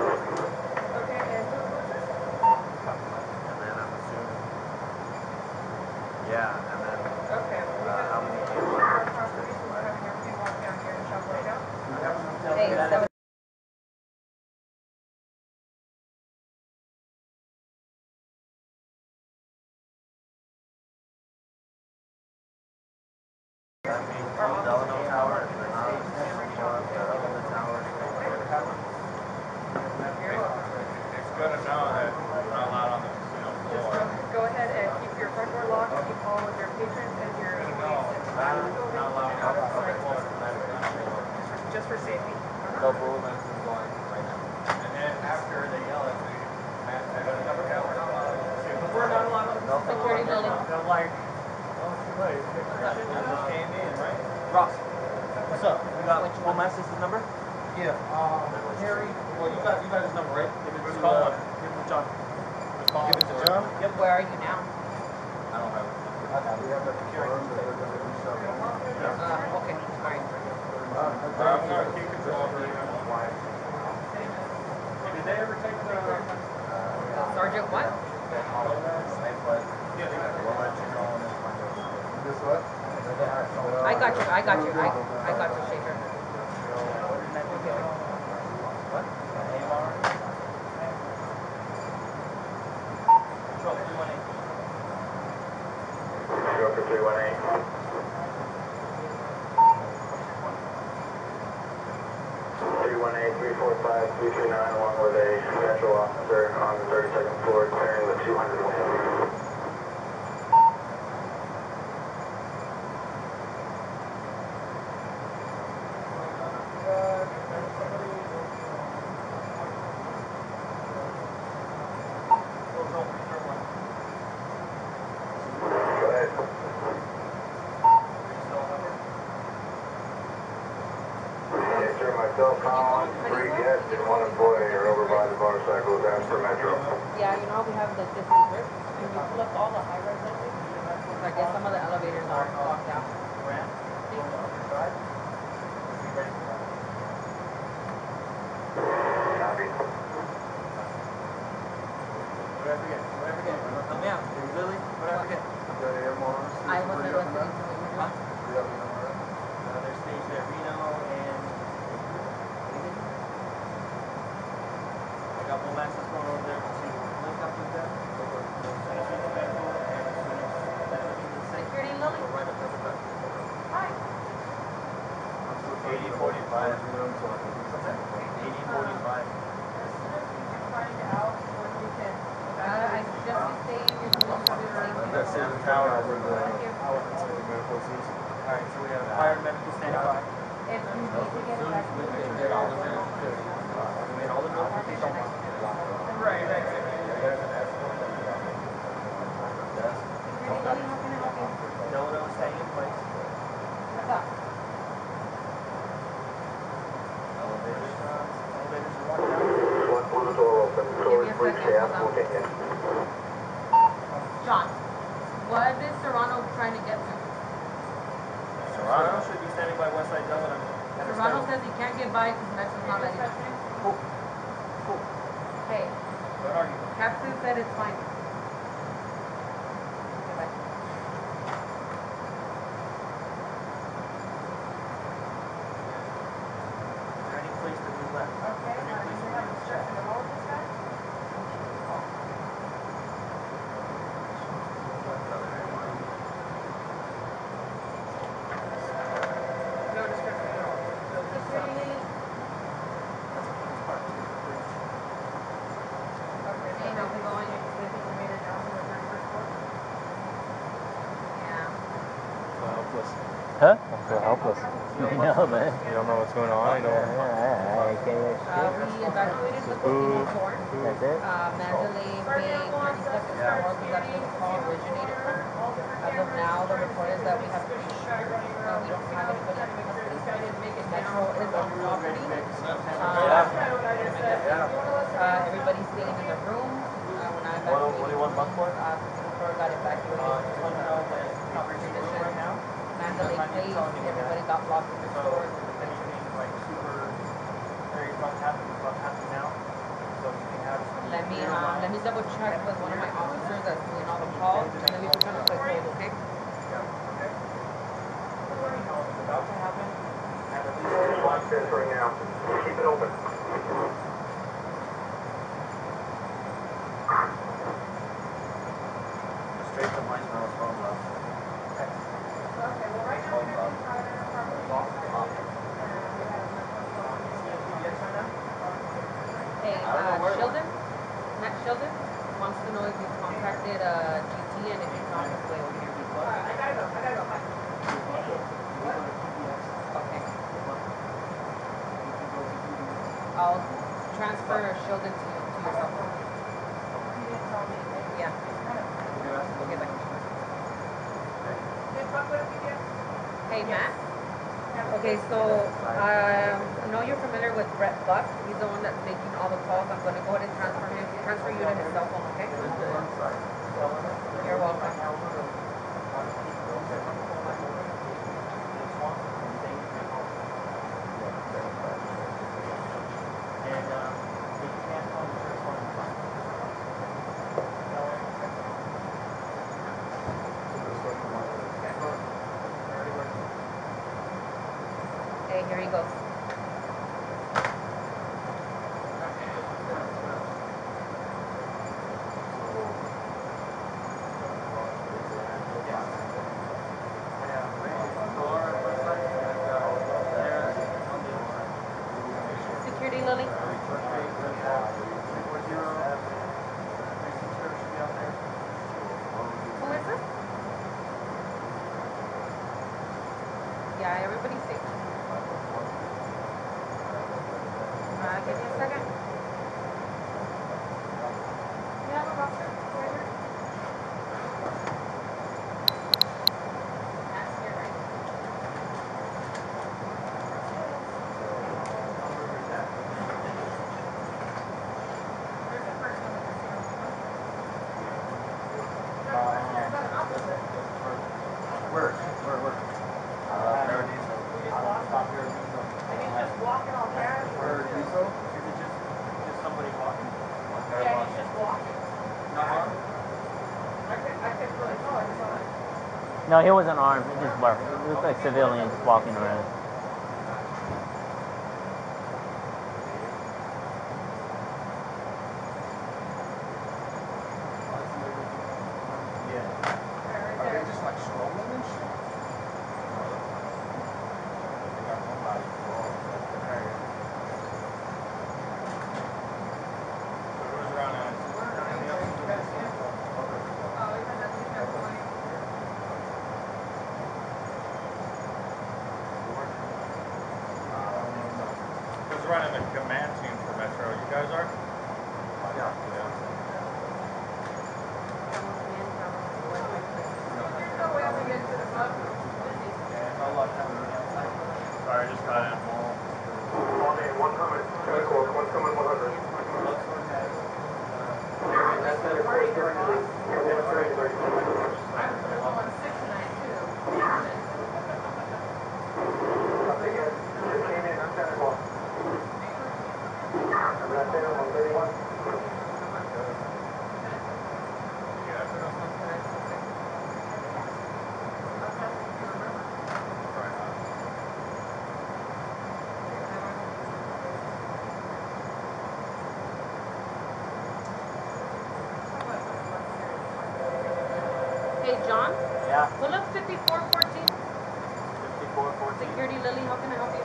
this? and then I'm assuming. Yeah, and then Okay, how many we're having everything walk down here and shop right down. Hey, 7. that means from Delano Tower, if they're not showing up at other towers. It's good to know that we're not allowed on the casino Just floor. go ahead and keep your front door locked, keep all of your patrons and your employees inside the building and out of sight. Just for safety. The movement is going right now. And then after they yell at me, man, I got a number down, we're not allowed on the casino. We're not allowed on the Security building. They're like, I just came in, right? Ross, what's up? You got Will Mastis' number? Yeah, Harry, well, you got his number, right? Give it Who's to, calling? give it to John. Give it to John? Yep. Where are you now? I don't have it. Okay, alright. I'm gonna keep control of it. Did they ever take the? Sergeant what? Same place. Yeah, they got We'll let you know when it's my turn. This what? I got you, I got you, I got you, Shaker. What? AMR? Control 318. Joker 318. 318-345-339, along with a central officer on the 32nd floor, clearing the 200 wing. Go ahead. Yes, sir, myself, Colin, 3 guests and 1 employee are over by the motorcycles as per Metro. Yeah, you know how we have the different grips? Can you pull up all the high-rise buildings? I guess some of the elevators are locked down. Copy. What did I forget? What did I forget? Help me out. Lily, what did I forget? I wasn't listening to what you were doing. Their stage there, Reno and I got Will Mastis going over there to link up with them. As soon as we can, and as soon as that everything is safe, Security, Lily? we'll right up to the back. Hi. 8045. 8045. Find out when we can. I suggest you stay in your room for your safety. That's in the tower. Alright, so we have fire and medical standing by. If you need to get evacuated, We made all the notifications. Right, right. Security, Lily, how can I help you? Delano staying in place. Give me a second, hold on. John, what is Serrano trying to get to? Serrano should be standing by Westside Delaware. Serrano says he can't get by because Mex is not letting him. Hey, Don't argue. Captain said it's fine. Okay, bye. Is there any place that we left? Okay, Any place we that have we a didn't strip check? in the road this guy? No description at all. Okay, so now we're going, they think we made it down to the 31st floor? Yeah. So helpless. Huh? I'm so helpless. I know, man. You don't know what's going on. I know. I can't. We evacuated the casino floor. That's it? Mandalay made 30 seconds more because that's where the call originated from. As of now, the report is that we have 3 shooters. We don't have anybody in custody. Metro is on property. Everybody's staying in the room. When I evacuated, casino floor got evacuated. Proper condition. Mandalay Place, everybody got locked in the store. Anything like super, very about to happen now. So you can have some. Let me double check with one of my officers that's doing all the calls, and then we put on a quick hold, okay? Yeah, okay. Let me know if it's about to happen. Have at least Watch this right now. Keep it open. Straight to voicemail phone left. Okay, well, right now, everything's properly distributed. We have PBX right now? Hey, Sheldon, Matt Sheldon wants to know if you contacted GT and if he's on his way over here. I gotta go, bye. Okay. I'll transfer Sheldon to your cell phone. You didn't tell me. Yeah. Okay, bye. Did Buck go to PBS? Hey, Matt. Okay, so I know you're familiar with Brett Buck. He's the one that's making all the calls. I'm going to go ahead and transfer you to his cell phone, okay? You're welcome. Okay, here he goes. Security, Lily. Who is this? Yeah, everybody's safe. Give me a second. Yeah, I'm about to. Right here. That's here, right? There's a person in the casino. There's an officer. Where? We just lost him. And he's just walking all gas. Is it just somebody walking? Yeah, he's just walking. Not armed? I couldn't really tell. I just saw it. No, he wasn't armed. He just barked. He looked like a civilian just walking around. Right Are there. they just like strolling and shit? They got nobody. So who's around at? Oh, even the casino point. Hey, John, Yeah. pull up 5414. 5414. Security Lily, how can I help you?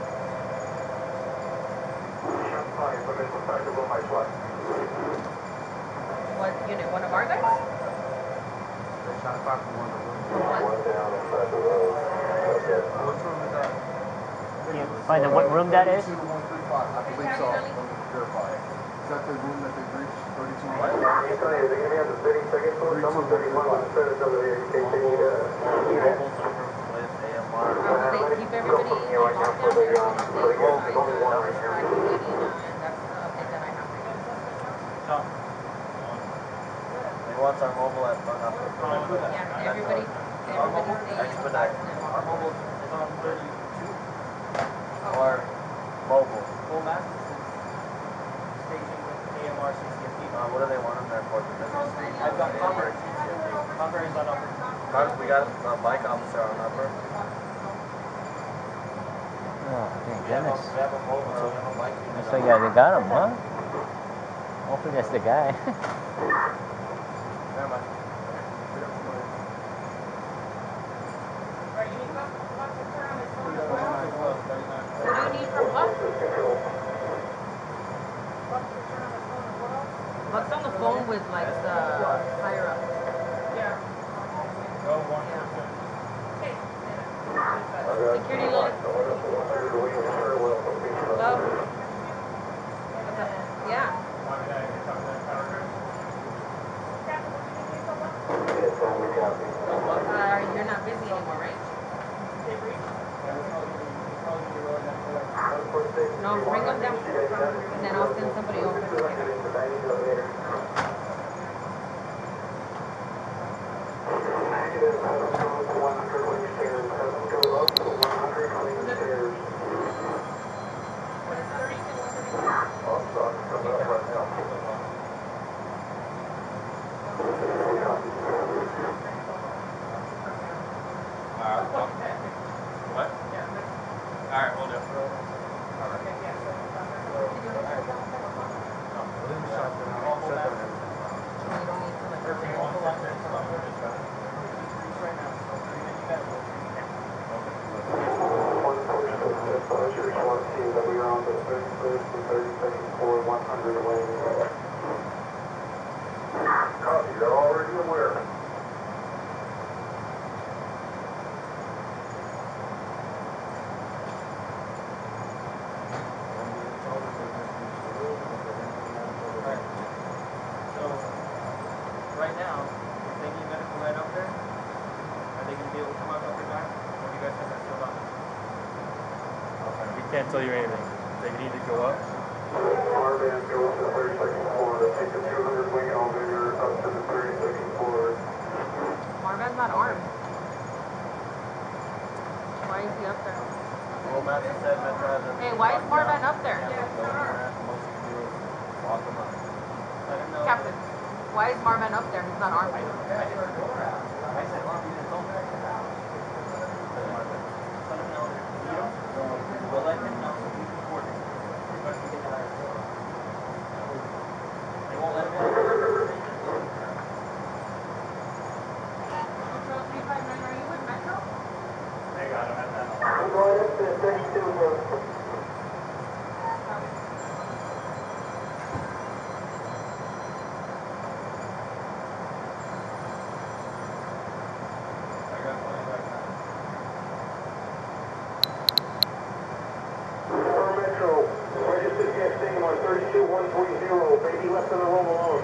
What unit? One of our guys? They shot fire from one of the rooms. For what? Which room is that? Can you find out what room that is? 32135. I believe so. Let me verify. Is that the room that they breached? 32? What? With AMR. They keep everybody on lockdown, everybody stay inside. That's activating, and that's the update that I have for you. He wants our mobile at Bug Up. Yeah, everybody stay Expedite. inside and Our lock mobile down. is on 32. Or mobile. Full mass is station with AMR CCFD. What do they want him there for? The business station? I've got AMR Conver. CCFD. Conver is on upper. We got a bike officer on upper. Oh, thank goodness. We have a mobile. We have a bike unit. So yeah, they got him, huh? Hopefully that's the guy. Never mind. What do you need from Buck? Buck's on the phone with like the higher up. Security Lily. Hello? What's up? Yeah. You're not busy anymore, right? No, bring them down. And then I'll send somebody over. What? Alright, we'll do. So you don't need to like pull up. Copy, you're already aware. So, right now, if they need medical right up there, are they going to be able to come out up their back? Or do you guys have that still on? We can't tell you anything. They can either go up. Our van goes to the 32nd floor, take the 200 wing elevator up to the 32nd floor. Marvin's not armed. Why is he up there? Well, Matthew said Metro hasn't. Hey, why is Marvin up there? Most you can do is walk him up. Let him know. Captain, why is Marvin up there? He's not armed. I said, he's open. Let him know that if you need him, we'll let him know so we can coordinate. Request we get the higher floor. They won't let him in. Metro 359, are you with Metro? Hey, I don't have that. I'm going up to the 32 floor. Metro, registered guest name on 32130, baby left in the room alone.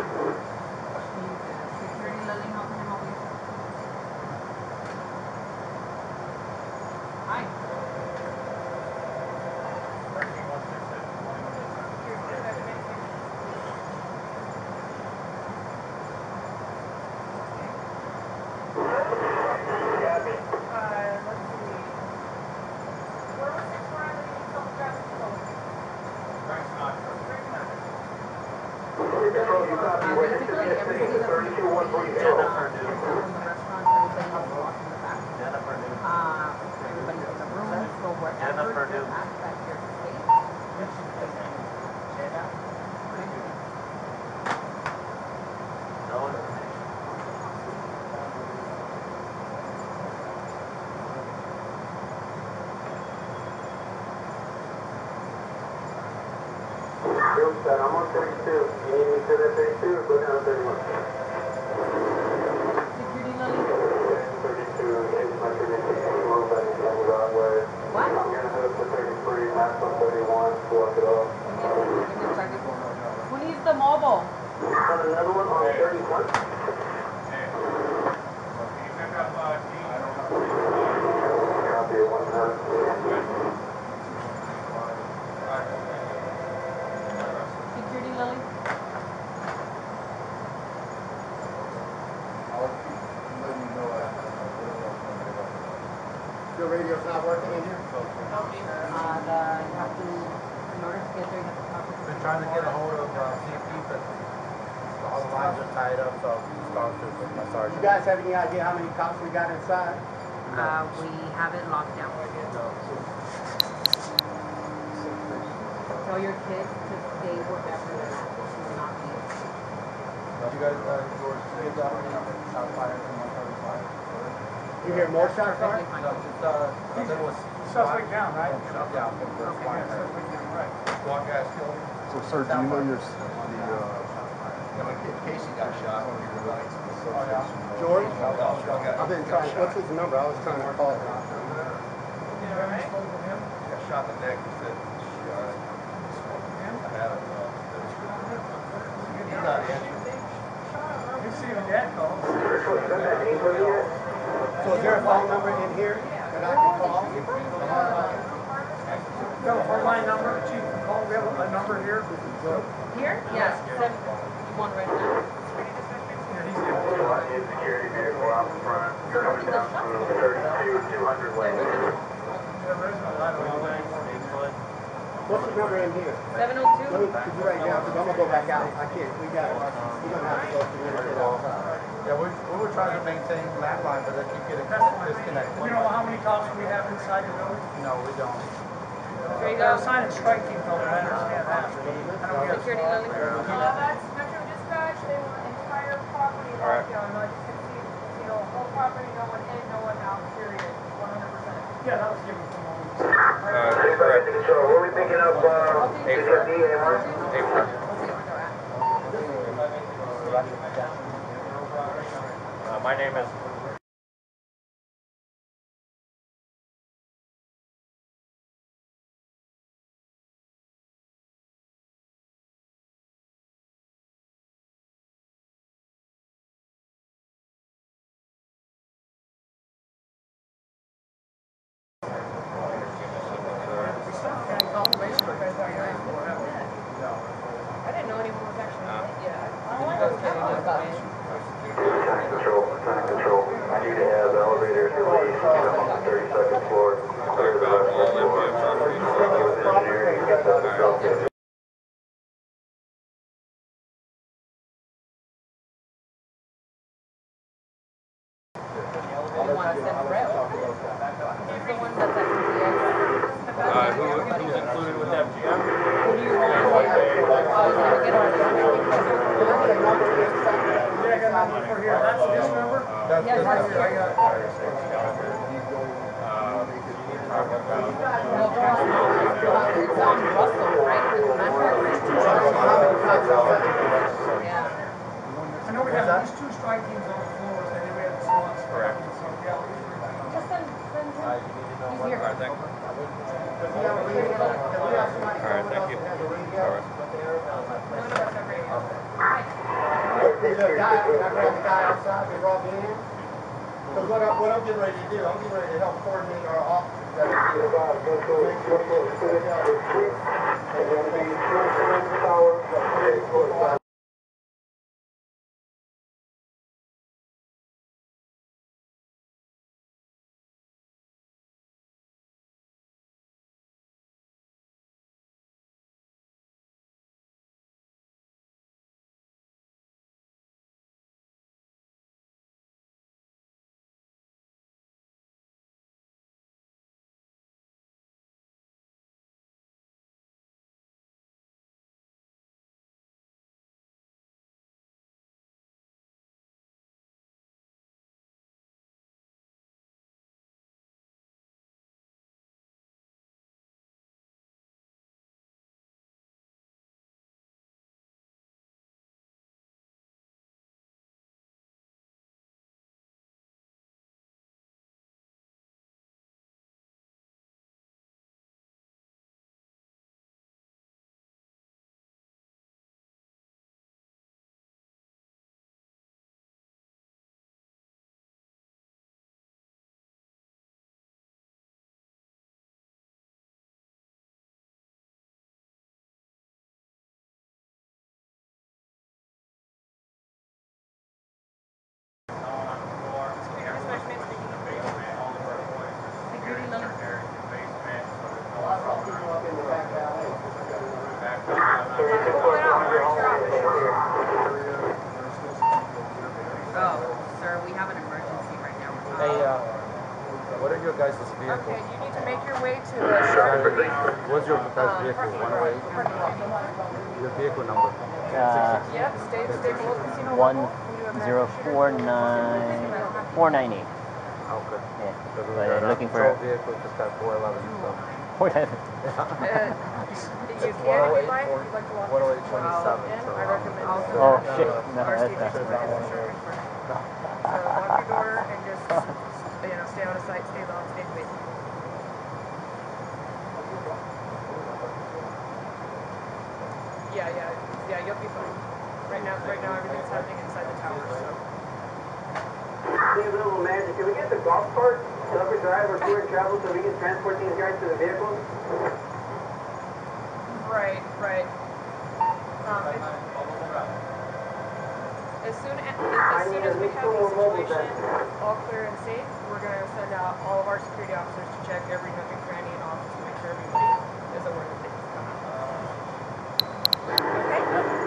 Security Lily, how can I help you? Hi. Metro, you copy, registered Basically, guest name everybody's 32130. Jennifer New. from the restaurant, everybody else is walking the back. Jennifer New. Everybody's in the room, so wherever Jennifer you're New. at that you're safe. No information. room set. I'm on 32. You need me to sit at 32 or go down to 31? Security Lily? 32, change my 32, move back to the wrong way. What? I'm gonna move to 33, max on 31, block it off. Who needs the mobile? On another one on 31? Copy it, 1 minute. Security Lily? Your radio's not working in here? You have to, in order to get there, you have to talk to Been trying to get a hold of CP, but all the lines are tied up, so start to my sergeant. You guys have any idea how many cops we got inside? We have it locked down. Tell your kids to stay wherever they're at. Do not leave. You guys, George, kids out on shot fire from 135. You hear more shots fired? No, just, there was Suspect down, right? Yeah, from the SWAT guy. SWAT guys killed him. So, sir, do you know your Casey got shot when we were right. George? I've been trying, what's his number? I was trying to call him. He got shot in the neck. He said, I haven't. He's not answering. He's seeing a dad call. So is there a phone number in here that I can call? Telephone line number, chief, call, we have a number here. Here? Yes. You want to write it down? Security vehicle out front, coming down from 32, 200 lane. What's the number in here? 702? Could you write it down, because I'm gonna go back out. I can't, we're gonna have to go through it all the time. Yeah, we were trying to maintain landline, but they keep getting disconnected. You know how many cops we have inside the building? No, we don't. There you They're go. assigning strike teams over there, I understand that. I know we have Security Lily? That's Metro Dispatch, they want entire property locked down, not just casino, whole property, no one in, no one out, period, 100%. Yeah, that was given from all of us. Control, where are we picking up, HFD, AMR? My name is I didn't know anyone was actually in it yet. Control. I need to have elevators released, come on the 32nd floor, clear the rest of the floor. You want to send Brett? He's the one that's at CTS. who's included with FGM? Who do you want? Oh, he's going to get our Yeah, I got a number for here, that's this number? Yes, that's here. It's on Russell, right? Yeah. I know we have at least 2 strike teams on the floors, and then we have the SWAT. Correct. So, yeah, at least 3 teams. Just send him. He's here. Alright, thank you. Alright, thank you. There's a guy, I grabbed the guy outside, they brought me in. Because what I'm getting ready to do, I'm getting ready to help coordinate our officers. That vehicle. Okay, you need to make your way to the Sharp Creek. What's your best vehicle? 108? Your vehicle number? Yep, stay below casino level. 1049 498. Okay. Yeah. But looking for a vehicle just got 411. So. 411. You can if you'd like to walk 108.27. I recommend Oh shit. No, that's not. So lock your door and just stay out of sight, stay loud, stay in the basement. Yeah, you'll be fine. Right now everything's happening inside the tower, so. Hey, little magic. Can we get the golf cart, cover drive, or tour and travel so we can transport these guys to the vehicles? Right. As soon as we have the situation all clear and safe, we're going to send out all of our security officers to check every nook and cranny in office to make sure everybody is aware that things come out. Okay?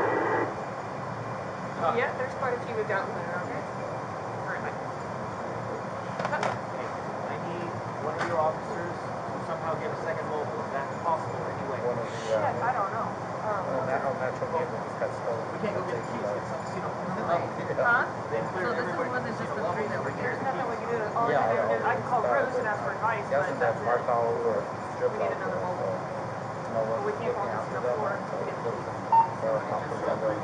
Yeah, there's quite a few we've got there, okay? Alright, bye. I need one of your officers to somehow get a second mobile, if that's possible anyway. Shit, I don't know. Natural vehicle just got stolen. We can't go get the keys, it's on casino. Huh? They cleared everybody from casino level. There's nothing we can do. All I can do is I can call Bruce and ask for advice, but that's it. We need another mobile. We can't call casino 4 to get the keys.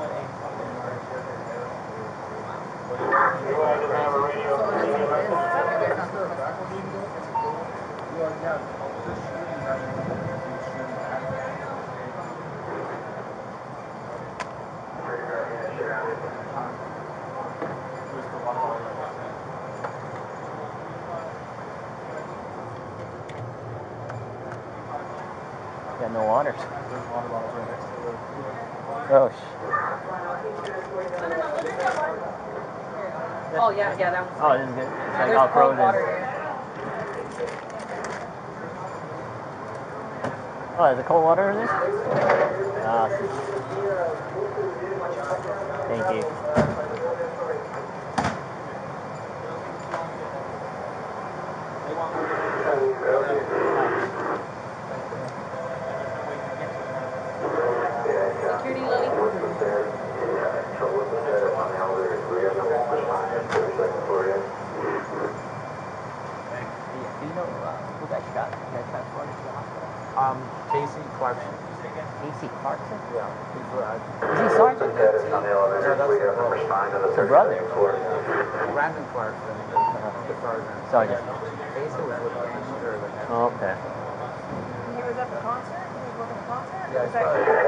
Got no water. Oh shit. Oh yeah, that was. Oh, this is good. It's like There's all cold frozen. water here. Oh, there's a cold water in there? Awesome. Thank you. Security, Lily. Do you know who got shot? Got transported to the hospital? Casey Clarkson. Casey Clarkson? Yeah. Is he sergeant? Yeah, that's It's a brother. Brandon Clarkson. The sergeant. Sergeant. Casey was with the leader. Oh, okay. He was at the concert? He was working the concert? Yeah, Was that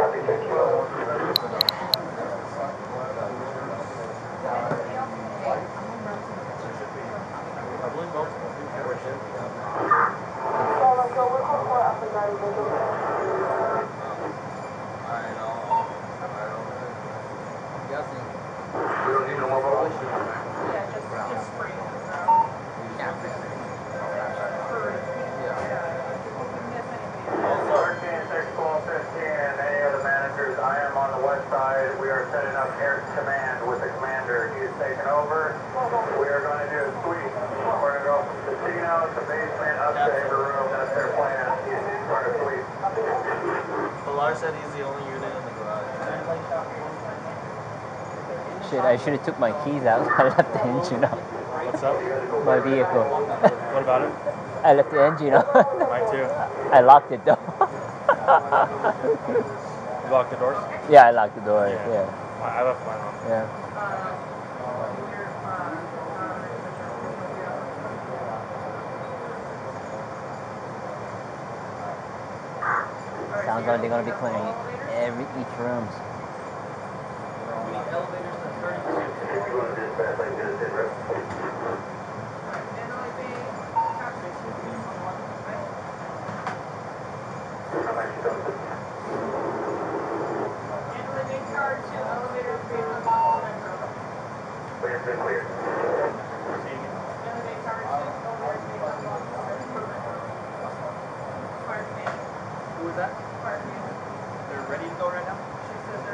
just spring. Any other managers, I am on the west side. We are setting up air command with the commander. He is taking over. We are going to do a sweep. We're going to go from the casino to basement up to every room. That's their plan. We're going to sweep. Pilar said he's the only unit in the garage. Shit, I should have took my keys out. I left the engine on. What's up? My vehicle. What about it? I left the engine on. Mine too. I locked it though. You locked the doors? Yeah, I locked the door. Yeah. I left mine on. Yeah. Sounds like they're gonna be clearing each room. Who is that? They're ready to go right now?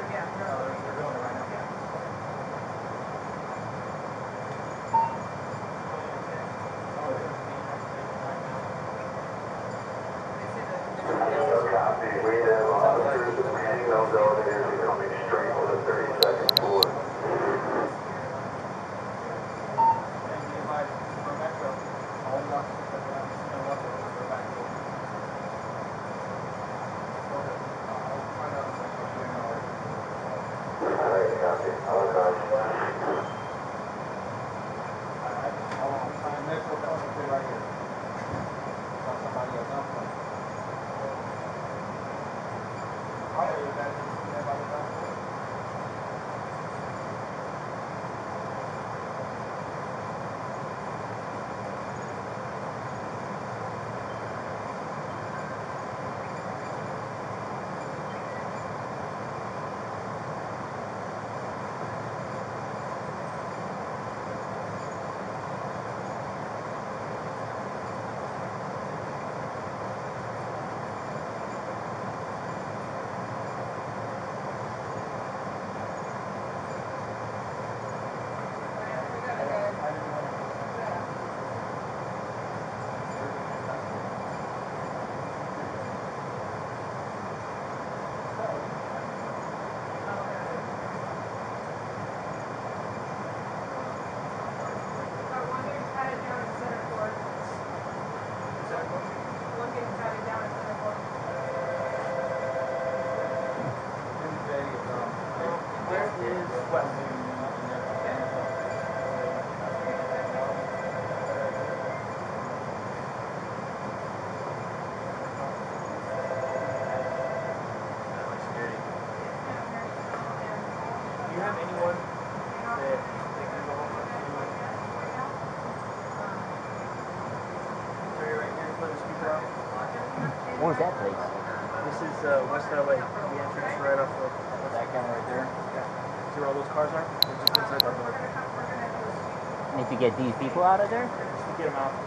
Where's that place? This is West LA. The entrance right off of That guy right there. see where all those cars are? They're just inside that door. Need to get these people out of there? Just to get them out.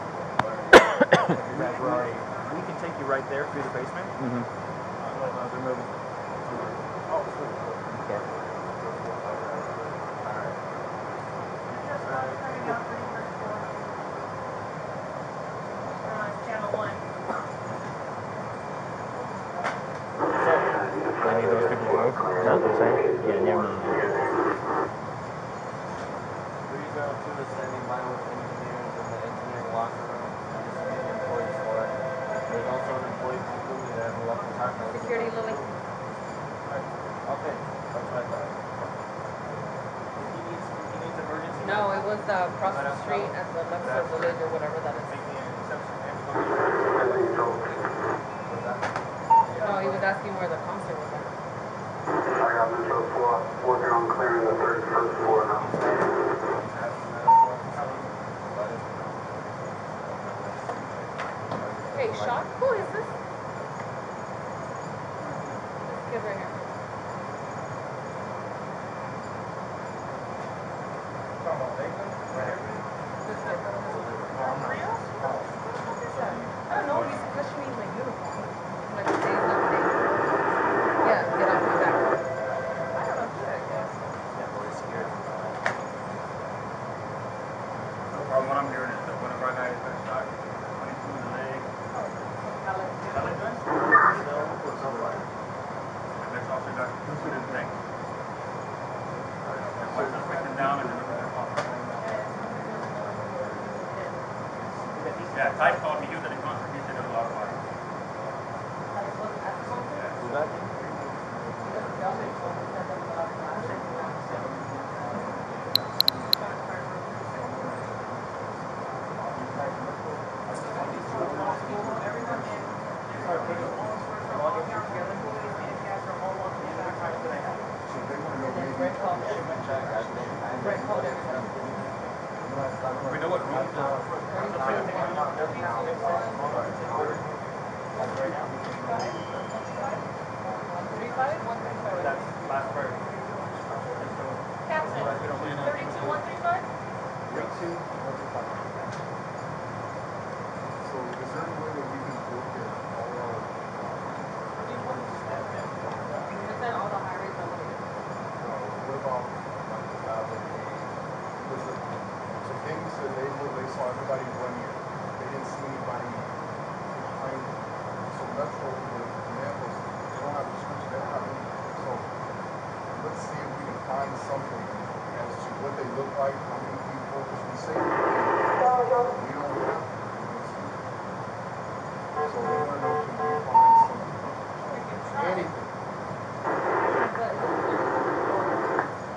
We can take you right there through the basement. Mm-hmm. They're moving. Oh, sweet. Okay. Channel 1. I need those people to move. Is that what you're saying? Yeah, never mind. We go to the standing by with engineers in the engineering locker room. And this is the employee store. There's also an employee completely there who left the time. Security, Louis. Okay, that's what I thought. He needs emergency. No, it was across the street at the Luxor Village or whatever that is. No, he was asking where the concert was at. I got Metro 4 working on clearing the 31st floor now. Hey, Sean, who is this? This kid right here. This kid. I don't know, he's questioning my uniform. Like, today's not the day. Yeah, get off my back. I don't know who that is. Yeah, boy, scared. So far, what I'm hearing is that one of our guys got shot, 22 in the leg. Pellet gun? The next officer got shot in the neck. One suspect is down and another guy popped. Yeah, Ty called me. He was at a concert. He said there was a lot of fire. Who that? We know what room the suspect is in. That's last priority. Captain, 32135? So is there any way that we can look at all our Is that all the highways are looking? what about so King said they saw everybody running. They didn't see anybody behind them. So Metro with Memphis, they don't have restrictions, they don't have anything. So let's see if we can find something as to what they look like, how many people, because we say we don't have to. So we want to know, can we find something? Anything.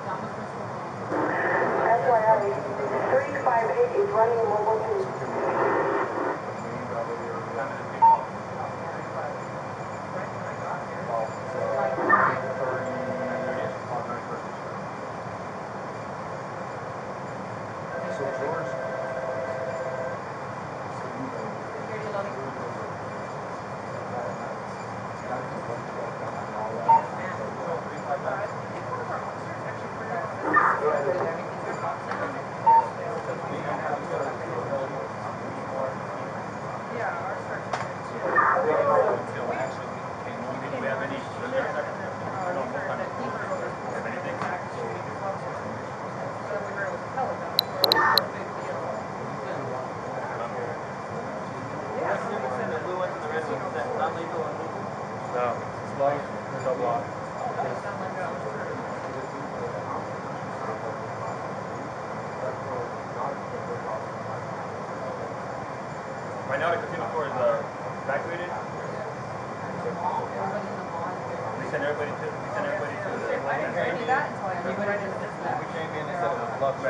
Right now the casino floor is evacuated. We send everybody to the We came in and said it was luxury.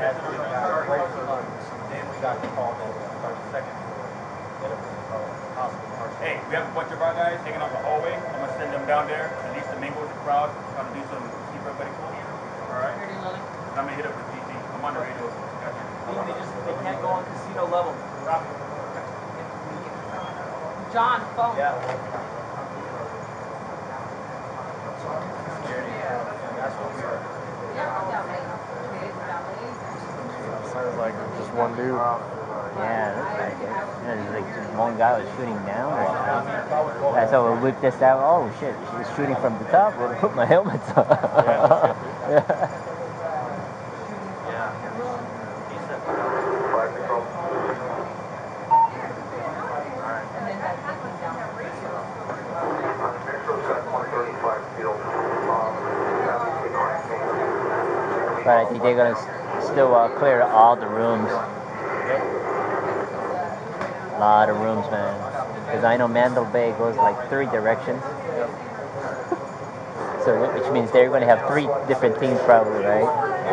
Then we got the call that it was the second floor. That it was hospital. Hey, we have a bunch of our guys hanging out the hallway. I'm gonna send them down there, at least to mingle with the crowd, try to do some keep everybody cool. Alright? I'm gonna hit up the DC. I'm on the radio. They can't go on casino level. John, phone. Yeah. That's what we are. Sounds like just one dude. Yeah, looks like it. There's like just one guy was shooting down. Or, so we whipped this out. Oh shit, she's shooting from the top. We'll put my helmets on. Yeah. But I think they're gonna still clear all the rooms. A lot of rooms, man. Because I know Mandalay Bay goes like 3 directions. So which means they're gonna have 3 different teams probably, right?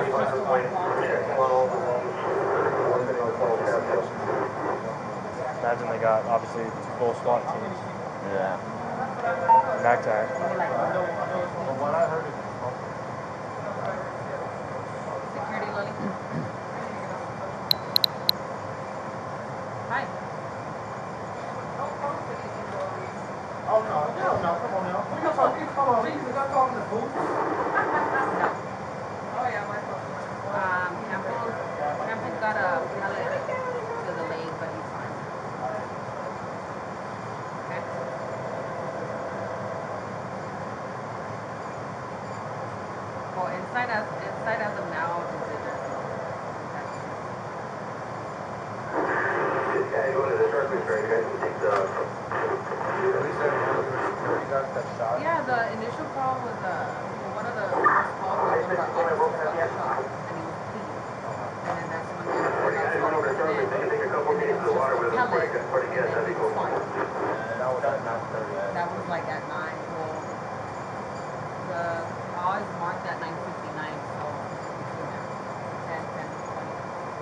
Imagine they got obviously 2 full SWAT teams. Yeah. MACTAC. From what I heard, Security, Lily. Hi. oh no, come on now. We can talk, come on, we can start talking to booth. Campbell's got a pellet to the leg, but he's fine. Okay. Well, inside as of now, is it Yeah, go to the surface, right? You guys can take the... Yeah, the initial call was one of the first calls was one of our officers got shot, and he was clean. And then that's when they were I went over to the surface, they can take a couple of minutes to the water with them before they get heavy cold. That was at 9:30. That was like at 9. Well, the call is marked at 9:59, so between there, 10, 20.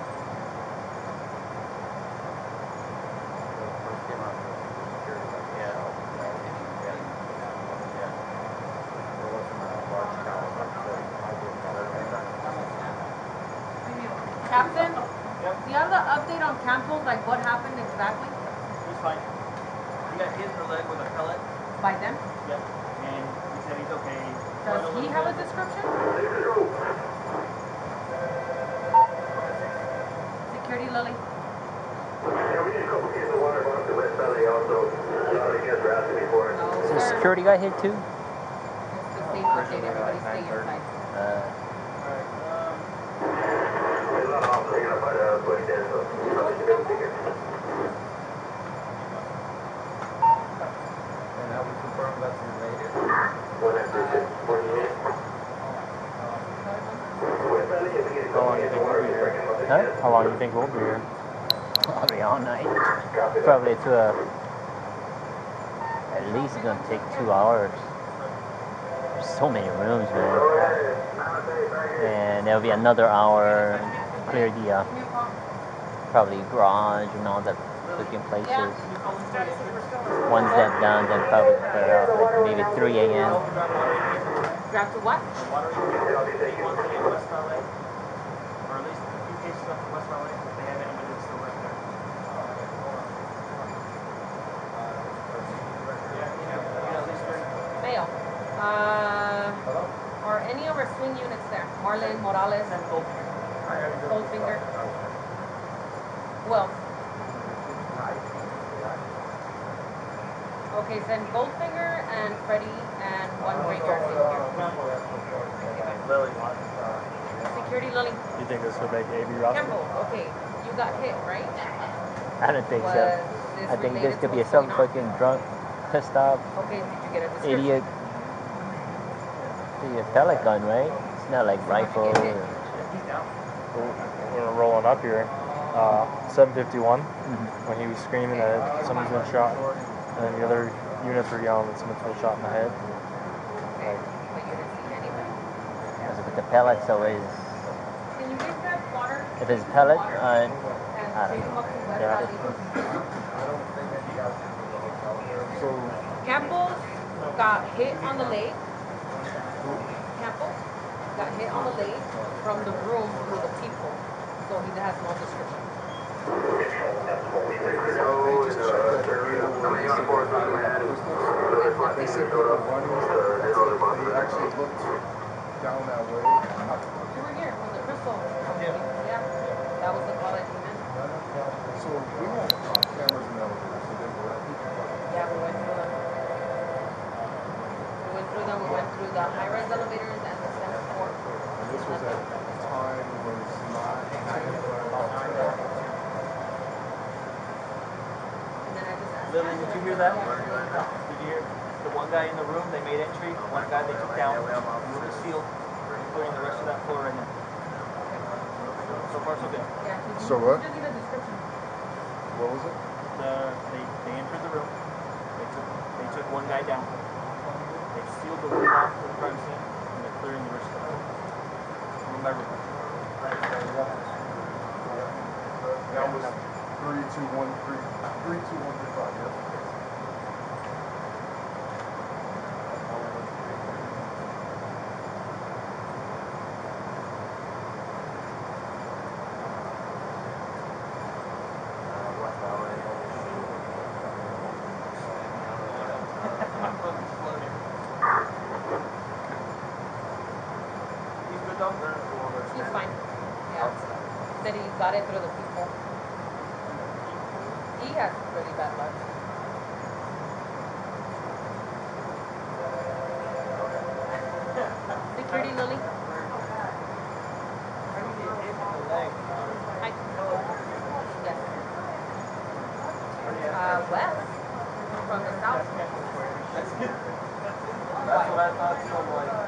Captain, do you have the update on Campbell? Like what happened exactly? He's fine. He got hit in the leg with a pellet. By them? Yep. And he said he's okay. Does he have a description? Security, Lily. Yeah, we need a couple cans of water going up the west side of the also. A lot of guys were asking me for it. So the security guy hit too? It's the same update. Everybody stay inside. There's a lot of officers hanging up by the bush there, so probably should be able to take it. And have we confirmed that's related? One after 48. How long do you think we'll be here? Huh? How long do you think we'll be here? Probably all night. Probably to at least it's gonna take 2 hours. There's so many rooms, man. And there'll be another hour to clear the probably garage and all the freaking places. Yeah. Status is we're still in Once that's done, then probably clear out like maybe 3 a.m. Drive to what? The water he wants it in West LA, or at least a few cases up in West LA. If they have anybody that's still working there. Mayo. Are any of our swing units there? Marlin, Morales, and Goldfinger. Who else? Okay, send Goldfinger and Freddie and one graveyard in here. Lily. Security, Lily. You think this would make AB roster? Campbell, okay. You got hit, right? I don't think so. Was I think this related could to be what's some going on? fucking drunk, pissed off Okay, did you get a description? idiot. See a pellet gun, right? It's not like rifle. Or shit. We're rolling up here. 751 when he was screaming that someone's been shot, and then the other units were yelling that someone's been shot in the head. Okay, but you didn't see anybody. Because with the pellets always, Can you guys grab water? if it's pellet, I And don't take them know. up to West Yeah. Valley. So, Campbell got hit on the leg. Campbell got hit on the leg from the room through the people. So he has no description. they said people running and stuff, they actually looked down that way. You were here when the crystal. Yeah. That was the call that came in. So we have cameras in the elevators. So they were Yeah, we went through them. We went through them. We went through the high-rise elevators and the 7th floor. and this was at a time when it's not And then I just asked Lily, did you hear that? Did you hear the one guy in the room? They made entry. One guy they took down. The room is sealed, including the rest of that floor right now. So far, so good. Yeah, So what? Just need a description. What was it? They entered the room. They took one guy down. They sealed the room off to the crime scene, and they're clearing the rest of the room. Room by room. That was 32135. Yep. He's fine. Yeah. Said he got it through the people. He has really bad luck. Security, Lily. Hi. Yes. West. From the south. That's what I thought too. I'm like,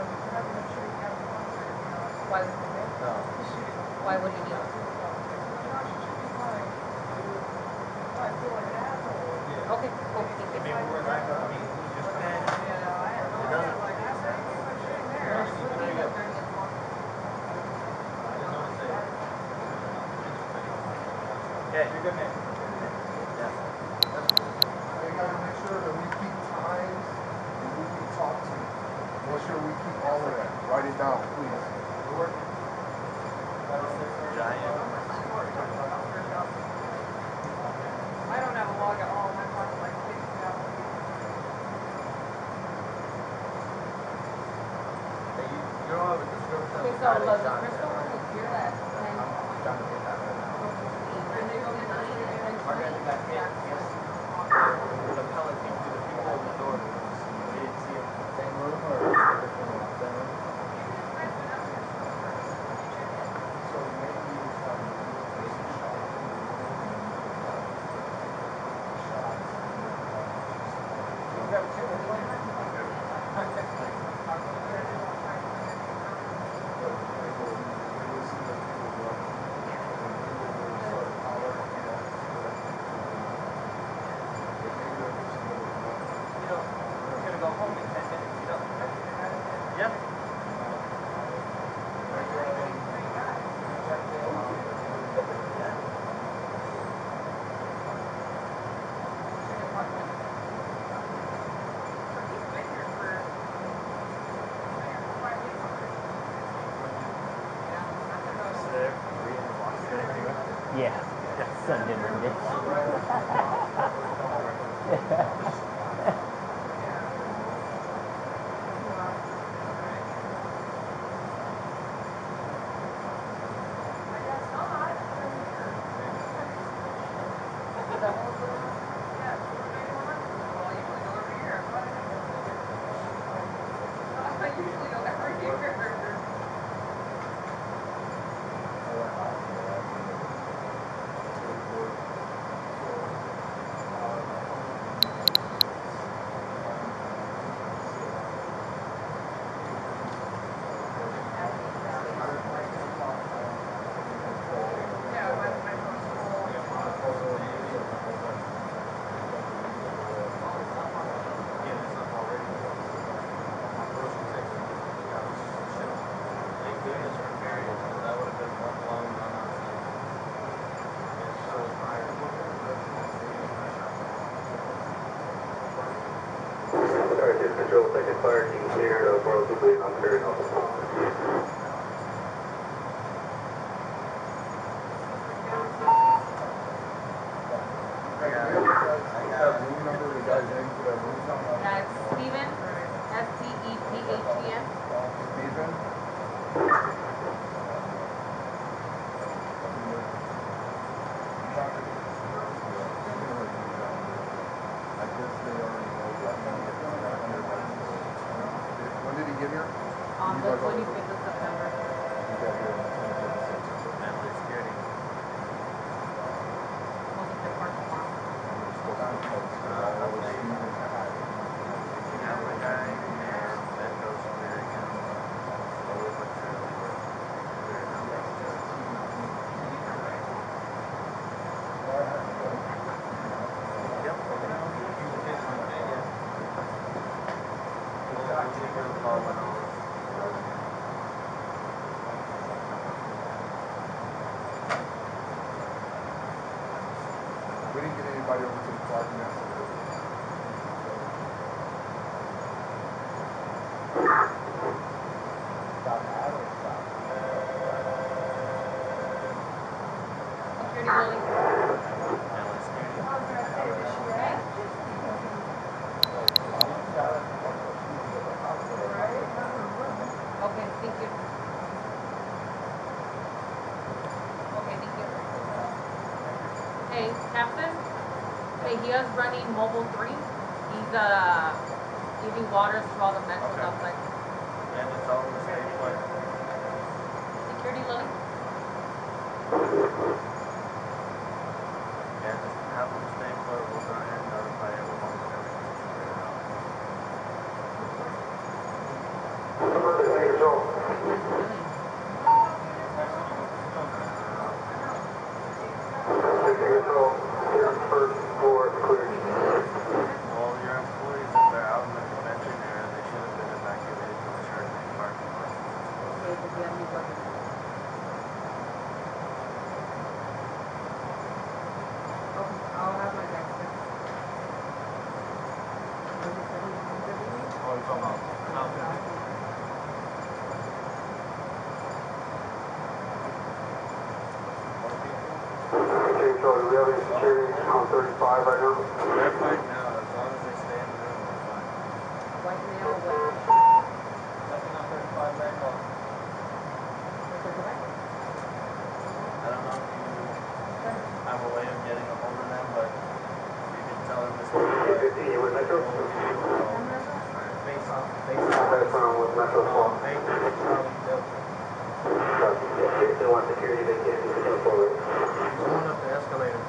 Why? no. Why would he need? Okay, cool. Thank you. Yeah, you're good, man. We gotta make sure that we keep times and who we talk to. Make sure we keep all of that. Write it down, please. Giant. I don't have a log at all. My log is like 50 out. Hey, you don't have a description of Okay, the so guy they the shot. crystal one is here at 10. I'm trying to get that right now. And they go get 9 and Our guy that got hit, yes. The pellet came through the people in the door. We didn't see him. Same room or different room? Same room? So maybe you just have Yeah. Sunday, Monday. Control, second fire team cleared, overall complete on cleared. Yeah, it's Steven, S-T-E-P-H-E-N. Steven? I guess they already know that. When did he get here? On the 25th of September. He got here on the 25th of September. Family security. Supposed to depart tomorrow. Camera guy and Metro security camera. Slowly but surely we're clearing out those two. Yep. We'll give you a call when all this. We didn't get anybody over to the park yesterday. Security building. Family security. Okay, thank you. Okay, thank you. Hey, Captain. Hey, he is running Mobile 3. He's giving waters to all the metros Okay. outside. And it's all in the same place. Security, Lily? Yeah, just have them stay put. We'll go ahead and notify everyone when everything's cleared out. Well, your employees, if they're out in the convention area, they should have been evacuated to the Chardonnay parking lot. I'll have my guy. Oh, you're talking about Falcon? Okay, so do we have any security on 35 right now? They're fine now, as long as they stay in the room, they're fine. White male, what? Nothing on 35 right now. I don't know if you have a way of getting a hold of them, but you can tell them to stay put. 15, you with Metro? We'll give you a call. Face off. That's with Metro as well. Hey, Charlie, yep. They still want security, they can't do the forward. He's going up the escalator.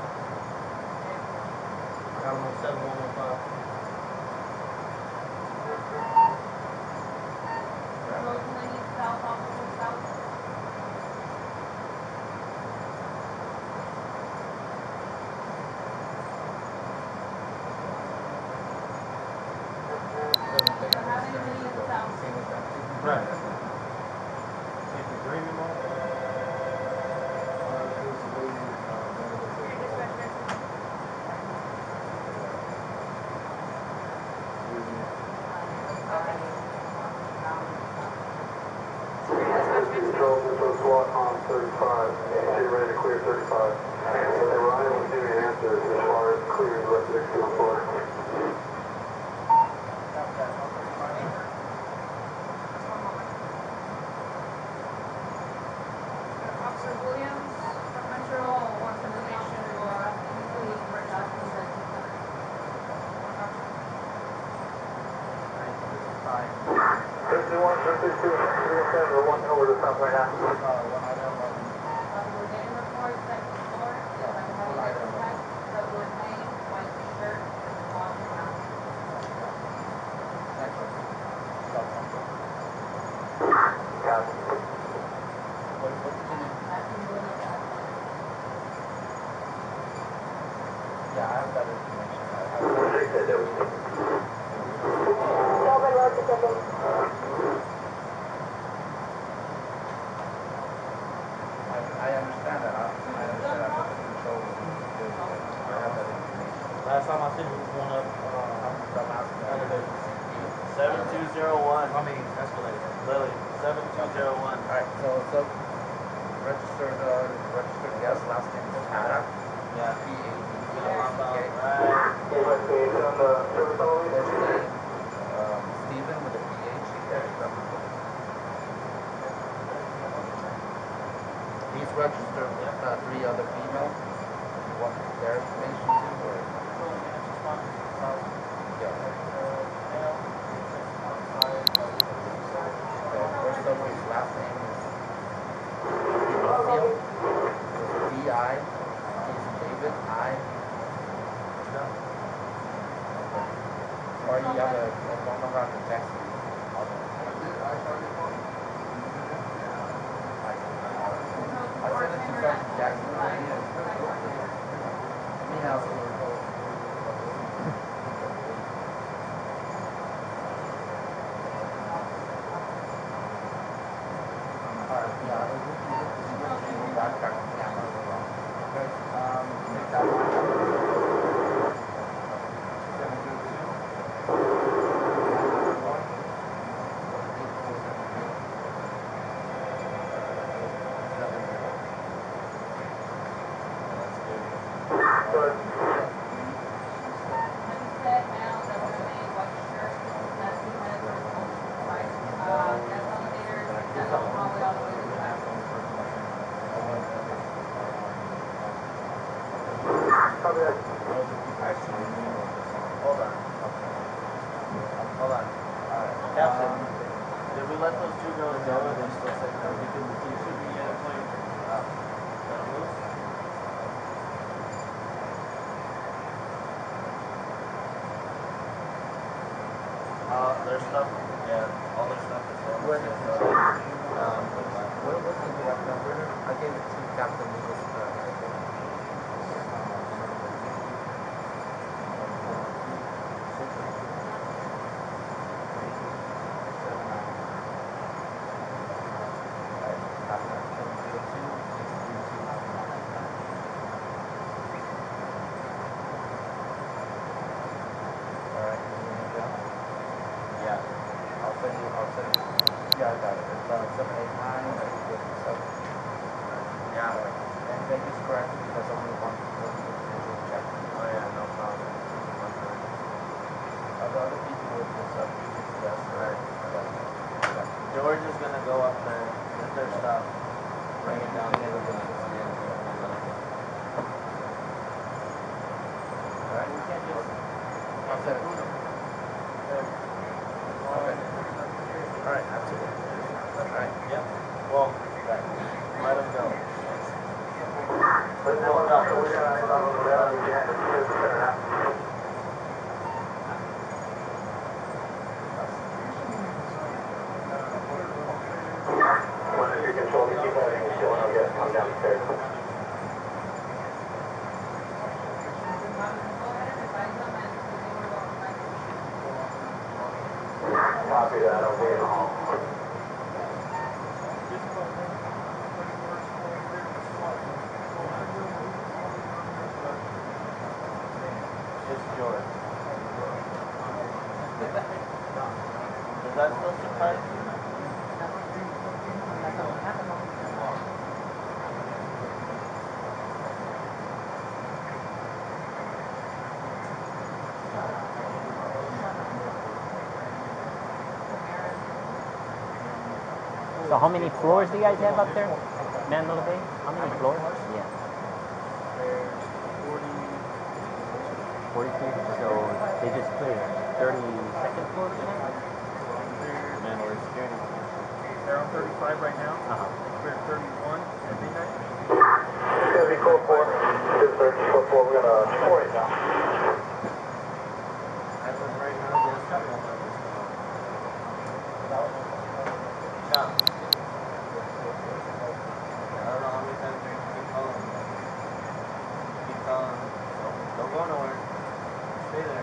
Got him on 7115. Roseland South, Officer South. Doesn't take Don't have anybody in the south. Right. We're getting reports, second floor, like a heavy impact, double name, white t-shirt, long brown. Yeah, I have that information. I understand that. I understand that. But the control room is good. I have that information. Last time I seen you was going up, The last elevator. 7201. I mean, escalator. Lily, 7201. Alright, so registered guest, last name is Tara. Yeah. P-A-D-E-A-C-K. Right. First name, Stephen with a P-H. He's registered with 3 other females. You want their information too, or? Yeah. First up, his last name is D'Onofrio. D-I, he's David, I. Or you have a phone number I can text you. I sent it to Sergeant Jackson. Let me have some. Hold on. Captain, did we let those 2 girls go or they still say no? We should be getting played. Their stuff, yeah, all their stuff is there. What's the direct number? I gave it to Captain Lucas. Yeah, I got it. It's 789. Yeah. And make this correct because only one individual check. Oh yeah, no problem. The other people would just yes, right. George is gonna go up there, get their stuff, bring it down here. Alright, we can't just. I'll set it. Okay. Alright, absolutely. Alright. Yep. Well, let him go. Copy that, I'll be in the hall. It's George. Does that still surprise you? So how many floors do you guys have up there? Mandalay Bay? How many floors? Yeah. There's 42. So they just cleared 32nd floor tonight? Man, we're scared. They're on 35 right now. We're at 31 at midnight. 34-4. 34-4. We're gonna pour it now. As of right now, just got one of this. Yeah. I don't know how many times you're gonna keep calling. Keep calling. Don't go nowhere. Stay there.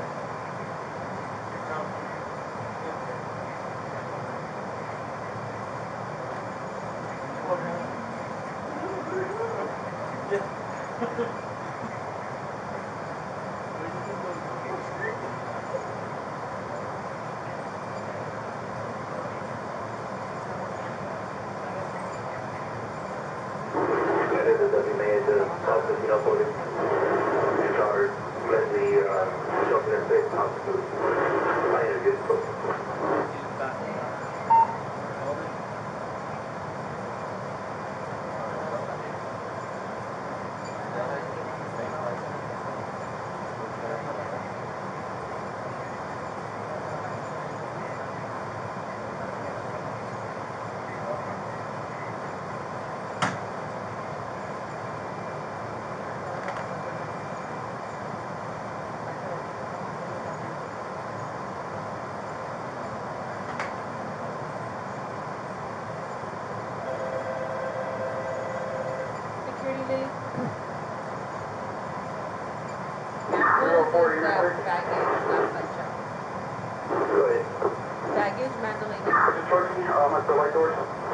Baggage, Mandalay. I'm at the white doors.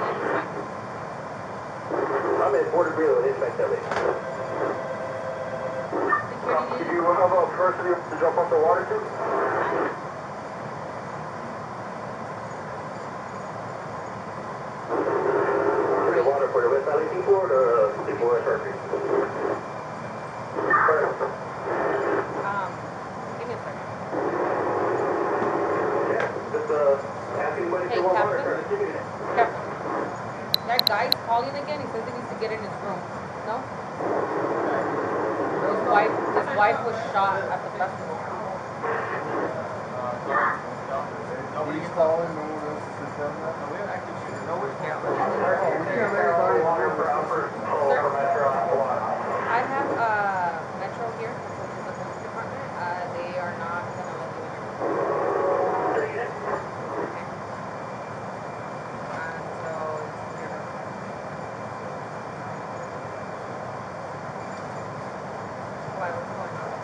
I'm at Border Bureau, inspect that way. Did you have a person to jump off the water too? The water for the West Valley people or the people at Shark Creek? Give me a second. Just ask anybody if they want water. Captain. That guy's calling again. He says he needs to get in his room. No? His wife was shot at the festival. Nobody's calling, no one else has done that. We have active shooter. No, we can't. I have Metro here, which is the police department. They are not gonna let you in. Okay. So it's your why, what's going on?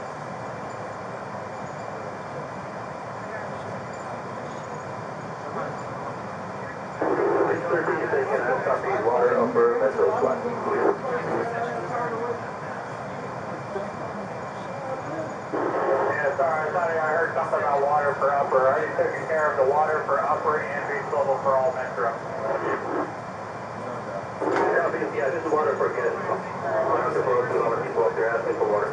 Water over Metro SWAT. Yeah, sorry, I thought I heard something about water for upper. I already taken care of the water for upper and base level for all Metro. Yeah, this is water for kids. A lot of people up there asking for water.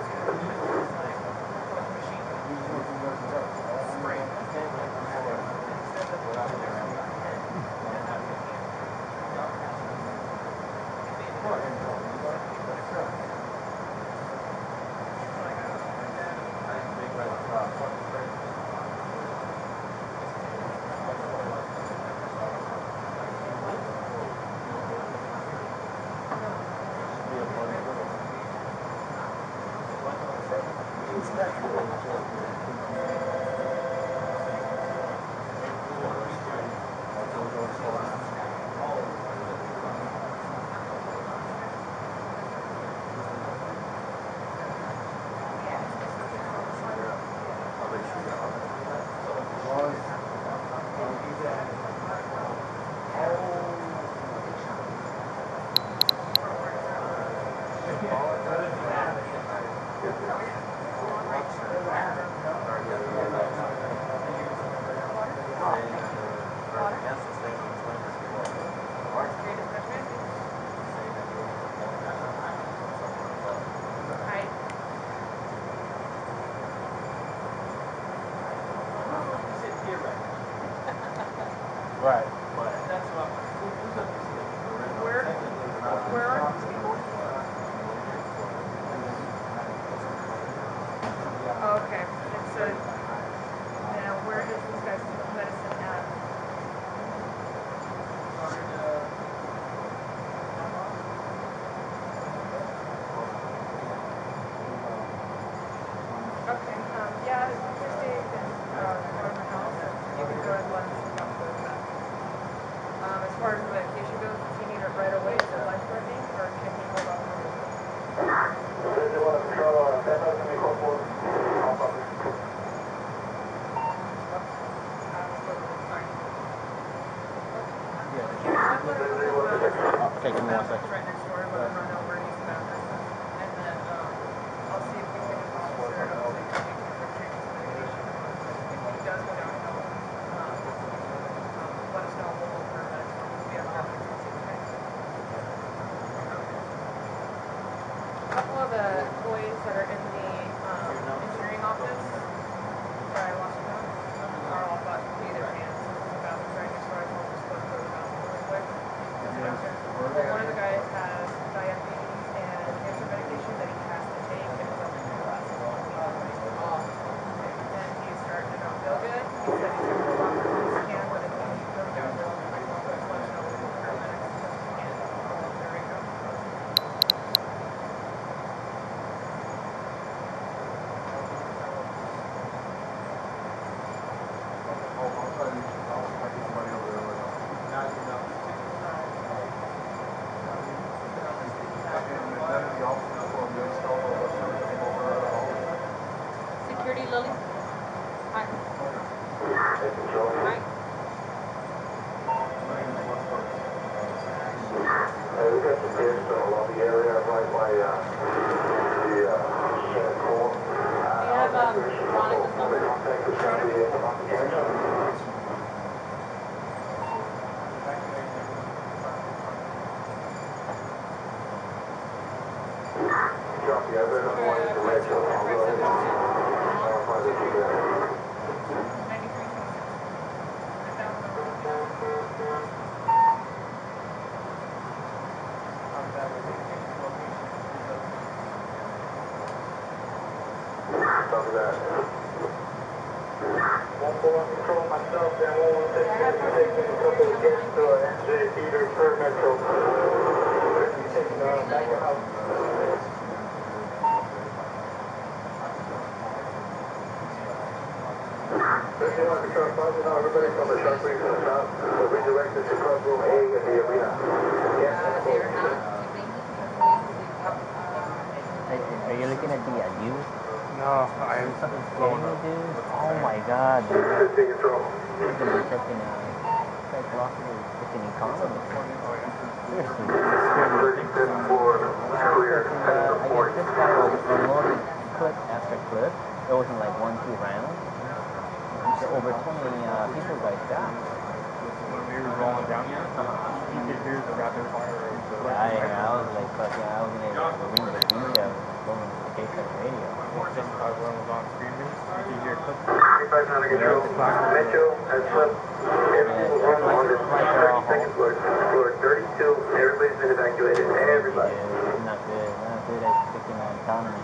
Okay, give me 1 second. Right next door, let him run over and use the bathroom. And then, I'll see if we can get an officer up to take him for treatment medication. If he does go downhill, let us know, we'll go for a medical. We have to have an emergency, okay? A couple of the employees that are in the, engineering office, where I lost them, are all about to pee their pants. The bathroom's right next door, I told them just go to the bathroom really quick. Well, one of the guys has diabetes and cancer medication that he has to take, and it doesn't last as long. And he's starting to not feel good. He said he's going to go longer than he can, but if he goes downhill, I told him to let us know we'll go for the next step we can. There we go. Security, Lily. Hi. Hi. We got some kids along the area right by the pool. Do you have Veronica's number? Drop the other one to Rachel. Copy that. 141 control myself, then 116 taking a couple of kids to NJ Peter per Metro. Taking back your house. This is like a truck bus, now everybody from the truck bring to the top. We'll redirect this to club room A at the arena. Are you looking at the news? No, I'm Fucking kidding me, dude? Oh my god, dude. It's gonna be fucking, like, rocking the fucking economy. Seriously. I guess this guy was unloading clip after clip. It wasn't like 1, 2 rounds. So over 20 people got shot. When we were rolling down here, you could hear the rapid fire of the I was like, fucking, I was gonna read the details from the case on the radio. just when it was on screen news, you could hear clips. 35 under control. Metro has slipped. Everything was running on this 32nd floor. Floor 32. Everybody's been evacuated. Everybody. It's not good. Not good at sticking on economy.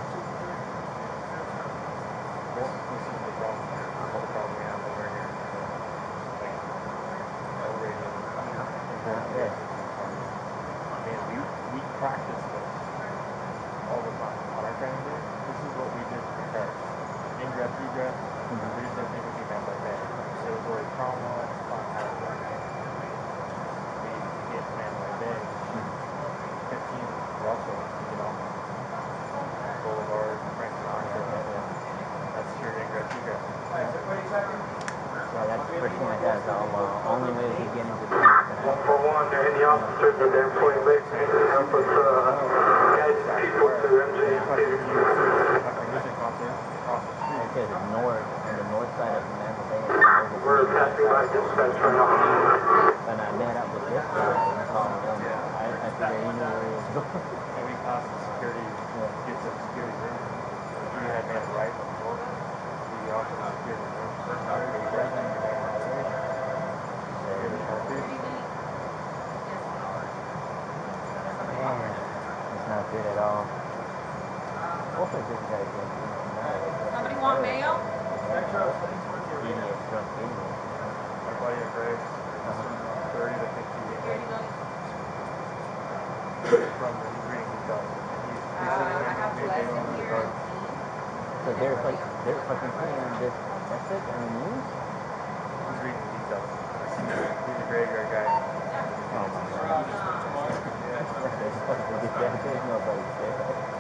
This is the problem. All the problem we have over here. Like, radio. It's not good. Man, we practice this all the time. On our training day, this is what we did for cars. Ingress, egress, we just didn't think we could man by day. So it was always trauma, fun, hazard. We get man by day. 15 Russell, you know, Boulevard, Franklin Marshall. That's your ingress, egress. Yeah, that's the first thing I got. So only way to get into the house. 141, they're in the officers and they're employing base. Help us guide people to MJ. Music concert across the street. It says north, on the north side of the Mandalay Bay. We're passing by dispatch right now. And I met up with this guy. I figured he knew where he was going. And we passed the security, get to the security room. We had man right on the door. We offered the security room. Man, it's not good at all. Hopefully this guy gets Somebody want mayo? idiot drunk idiot. My buddy at Grace, 30 to 50 from the reading details. I have less in here. So they're fucking putting on this message on the news? He's reading details. He's a graveyard guy. Oh my god. There's nobody there.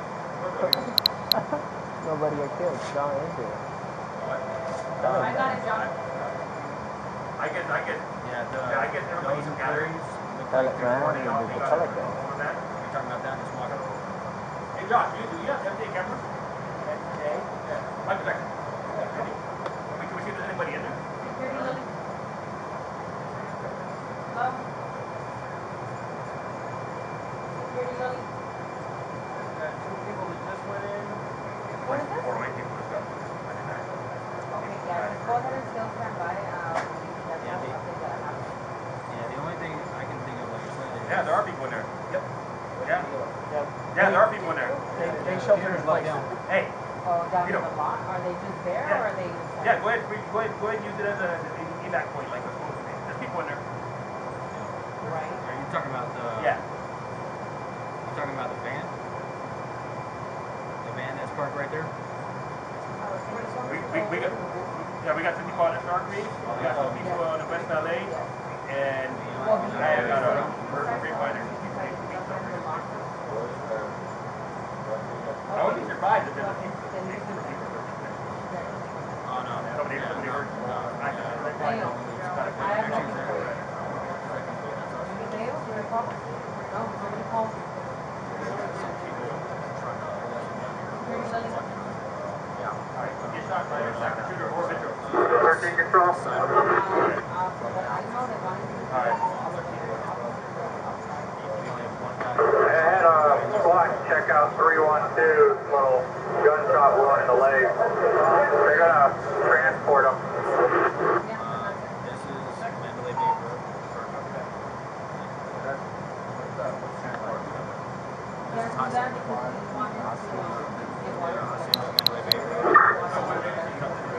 Nobody got killed. Strong into it. I got it, John. I get there might be some gatherings. Pellet round and there's a pellet gun. You're talking about that, just walk up. Hey Josh, do you have empty cameras? Okay. Yeah. Like a second. Can we see if there's anybody in there? Security, Lily. Hello? Security, Lily. Two people that just went in. What is this? 4 or 8 people just got. Okay, yeah, just go ahead and still stand by. That's Yeah, all update that I have. Yeah, the only thing I can think of, like I said, is... Yeah, there are people in there. Yep. Yeah. Yep. Yeah, there are people in there. They sheltered in place. Hey. Oh, down in the lot? Are they just there or are they inside? Yeah, go ahead and use it as an evac point, like it's supposed to be. There's people in there. Right. Are you talking about the... Yeah. You talking about the van? The van that's parked right there? We got some people on the Star Creek, we got some people on the West LA, and I got a person refiner. I would be surprised if there's a people. Oh no, somebody heard. I have nothing for you. Is there a problem? No, somebody called. Get shot by a active shooter or Metro. 13 control. And squad, check out 312, little gunshot wound in the leg. They're gonna transport him. This is Mandalay Bay Road. This is Hacienda. Mandalay Bay Road.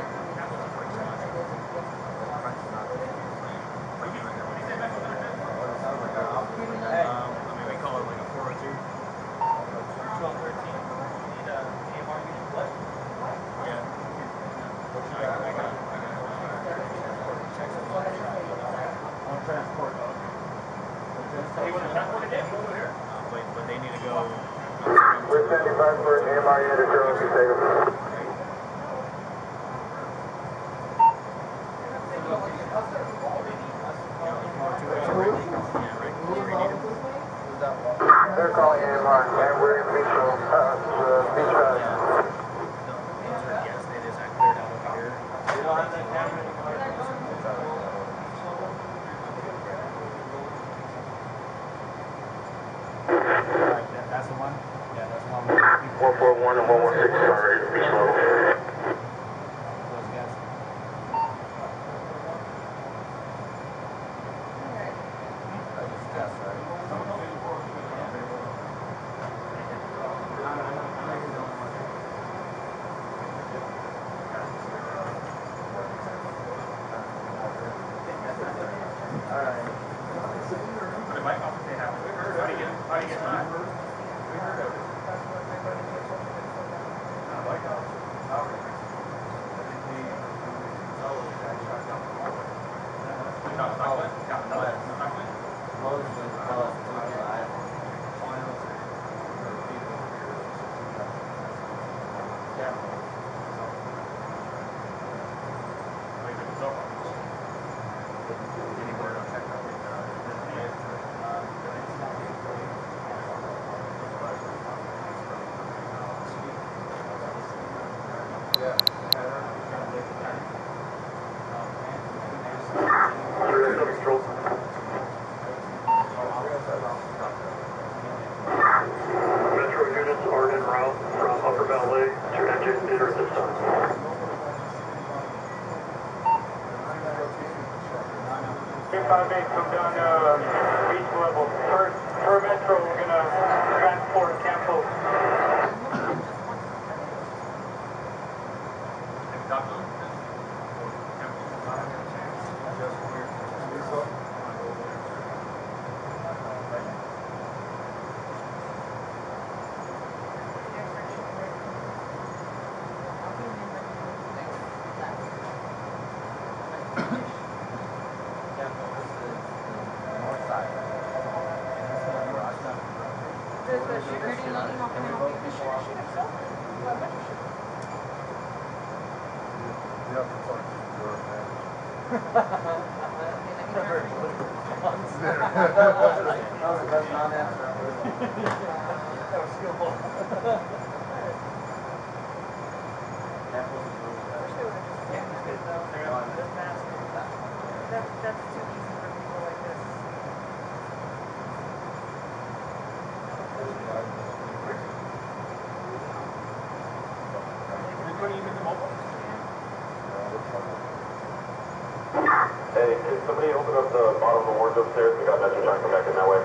We call it like a 402. 1213. Need a AMR unit what? Yeah. On transport. Hey, when the transport is in, go over here. But they need to go. We're standing by for an AMR unit to show us the status. They're calling AMR, and we're in Beach Road. Yes, it is. I cleared out over here. You don't have that camera anymore? That's the one? Yeah, that's the one. 441 and 116 are ready to Beach Road. Those guys. Metro units are en route from Upper Valley to enter at this time. Come down beach level. Per Metro, we're going to transport Campo. Never nobody responds. That was the best non-answer I've ever heard. That was skillful. That's too easy for people like this. Hey, can somebody open up the bottom of the wards upstairs? We got Metro trying to come back in that way.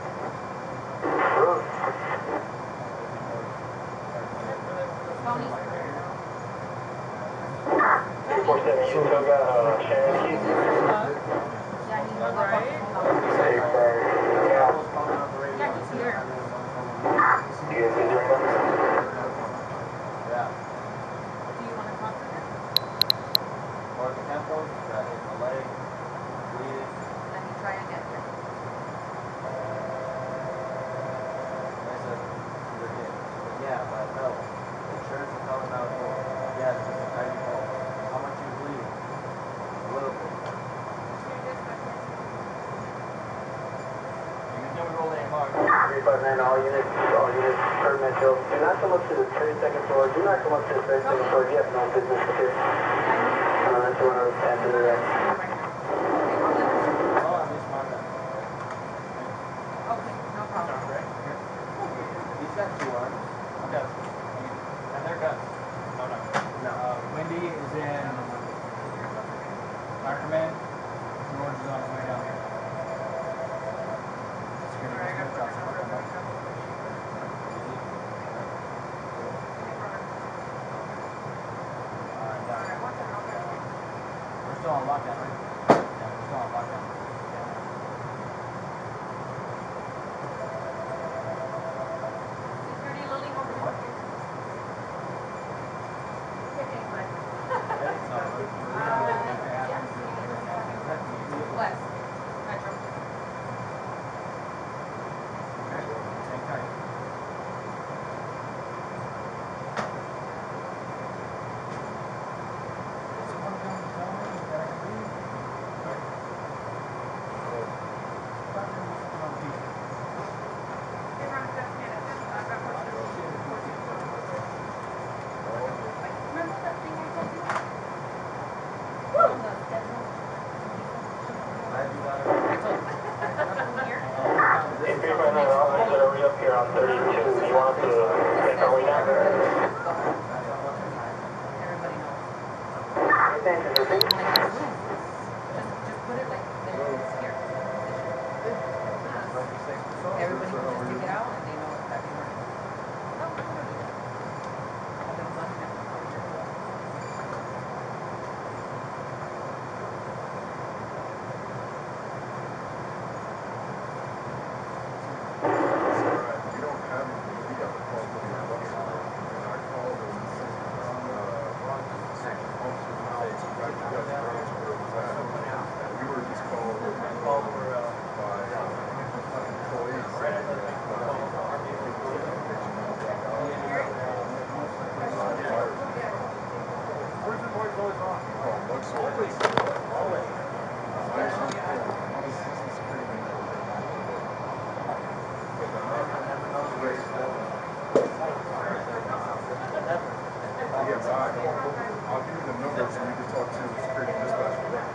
Tony. 247, you still got Sharon keys? Yeah, he's hung up on the phone. Hey, sorry. Yeah, he's here. You guys busy right now? Yeah. Do you want to talk to him? Or the temples, got hit in the leg, bleeding. Let me try again. I said, yeah, but no. Insurance is telling out, yes, it's a tiny hole. How much are you bleeding? A little bit. Then we roll the AMR. 359, all units, per Metro. Do not come up to the 32nd floor. Do not come up to the 32nd floor. You have no business here. That's one of the after the rest. Oh, at least mine. Okay, no problem. He's got 2 arms. Okay. And they're guns. No. Wendy is in Ackerman. George is on his way down here. We're still on lockdown, right? Yeah, we're still on lockdown. Security, Lily, over here. West. Metro. Remember that thing I sent you? On the schedule? Here? Hey, 359, officers are we up here on 32? You want us to make our way down? Everybody knows. Thank you, sir. Just put it like they're scared. Everybody can just take it out and they know exactly where it is. I've been buzzing it. We don't have anything. We got the call from the bus. And I called and said, officers now, you guys where it was at. And we were just called by employees. Where's your boys always on? Oh, always. Yes, I'll give you the number so you can talk to the security dispatcher.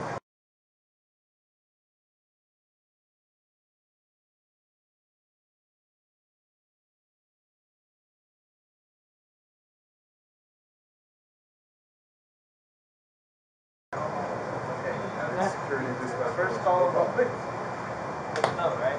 Security dispatcher. First call of all. No, right?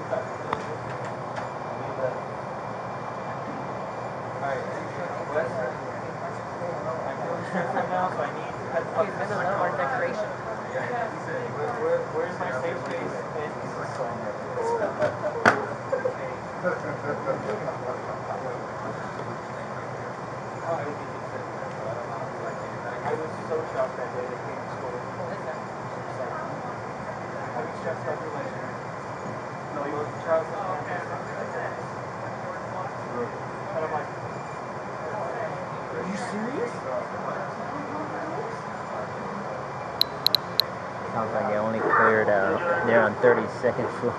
Alright, Wes, I'm doing insurance right now, so I need He's been a little more decoration. Where's my safe space? I was so shocked that day they came to school. Having stress about your leg. No, he was Charles. Oh, okay. And I'm like, are you serious? Sounds like they only cleared, they're on 32nd floor.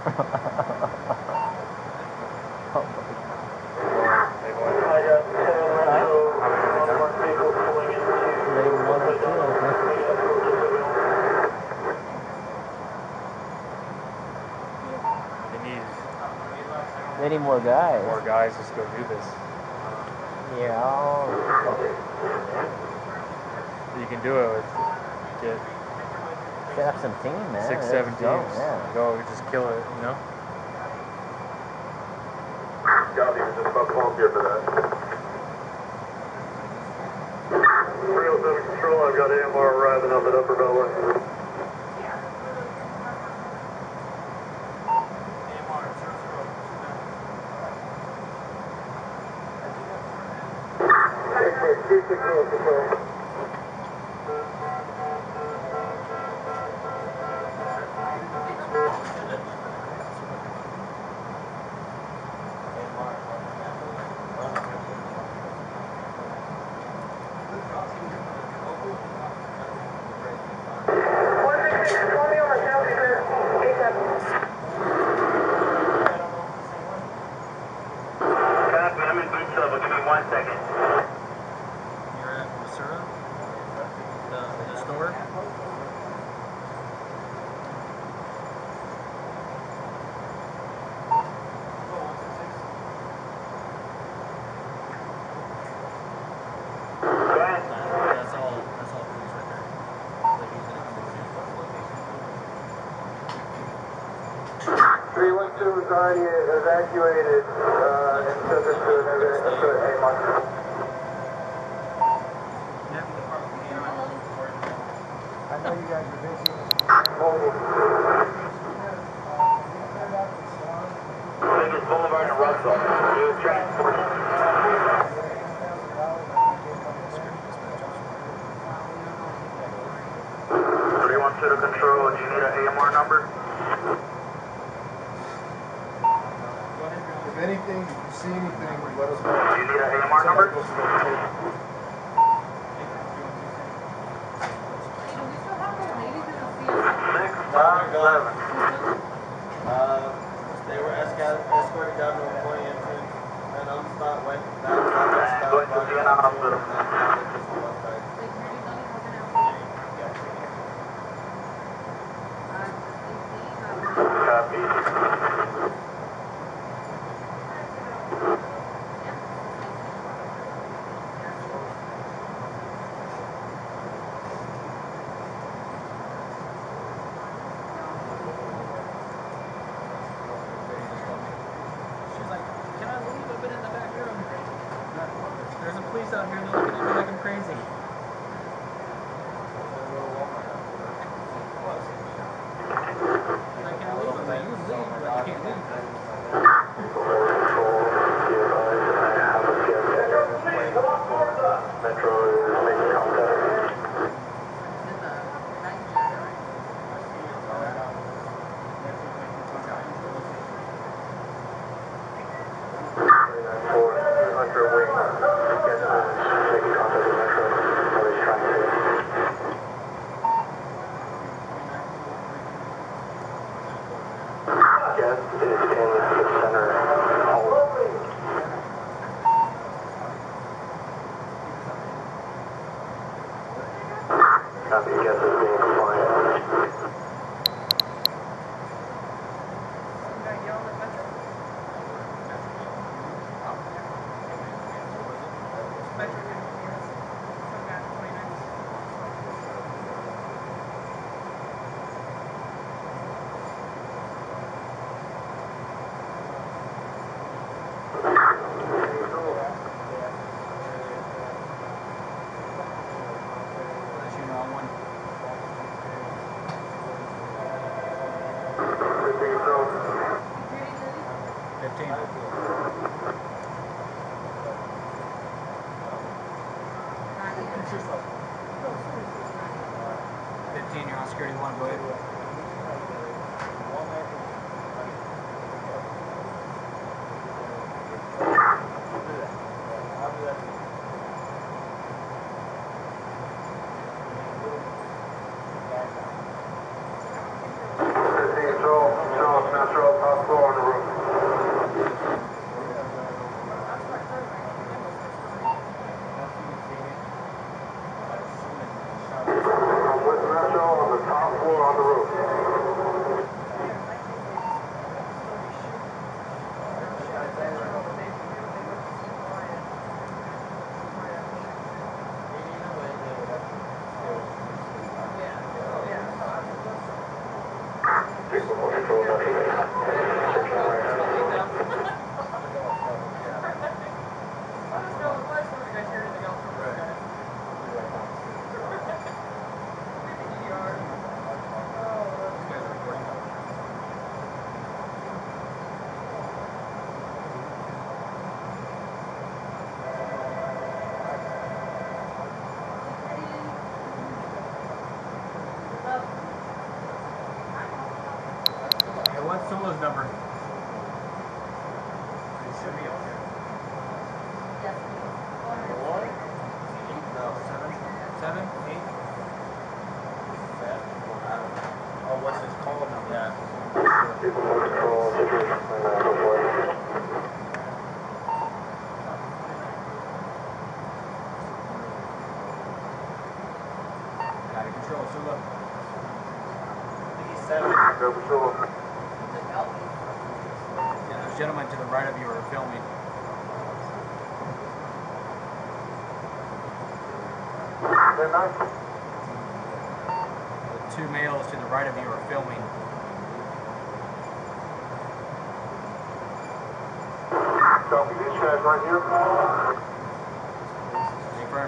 They need more guys. More guys just go do this. Yeah. You can do it with set up some team, man. 6, 7 teams. Yeah. Go, just kill it, you know? Copy, we're just about to volunteer for that. 307 Control, I've got AMR arriving up at Upper Beltway. Control. I'm in boot trouble, give me 1 second. You're at Masura? The store? That's all police right there. Like he's gonna come to 312 is already evacuated, and subject to a mark. I know you guys are busy. Vegas Boulevard and Russell. New transport. 312 to control. Do you need an AMR number? If anything, if you see anything, let us know. Do you need an AMR number? Hey, do we still have those ladies in the CSI? 657. They were escorted down to a point entrance, and on the spot went back to the Going to Vienna Hospital. Like, Rudy Dudley hasn't answered. Copy. She's like, can I leave? I've been in the back room. There's a police out here and they're looking at me like I'm crazy. Like, can I leave? I'm like, you can leave, but you can't leave. Metro is making contact. Hunter Wing, making contact with Metro. Are they trying to? Guest is in the center hall. Copy, guest is being compliant. Unless you know one. 15, you're on security 1, go ahead. Sula. I think he's 7. Yeah, those gentlemen to the right of you are filming. The 2 males to the right of you are filming. Copy, these guys right here. Stay firm.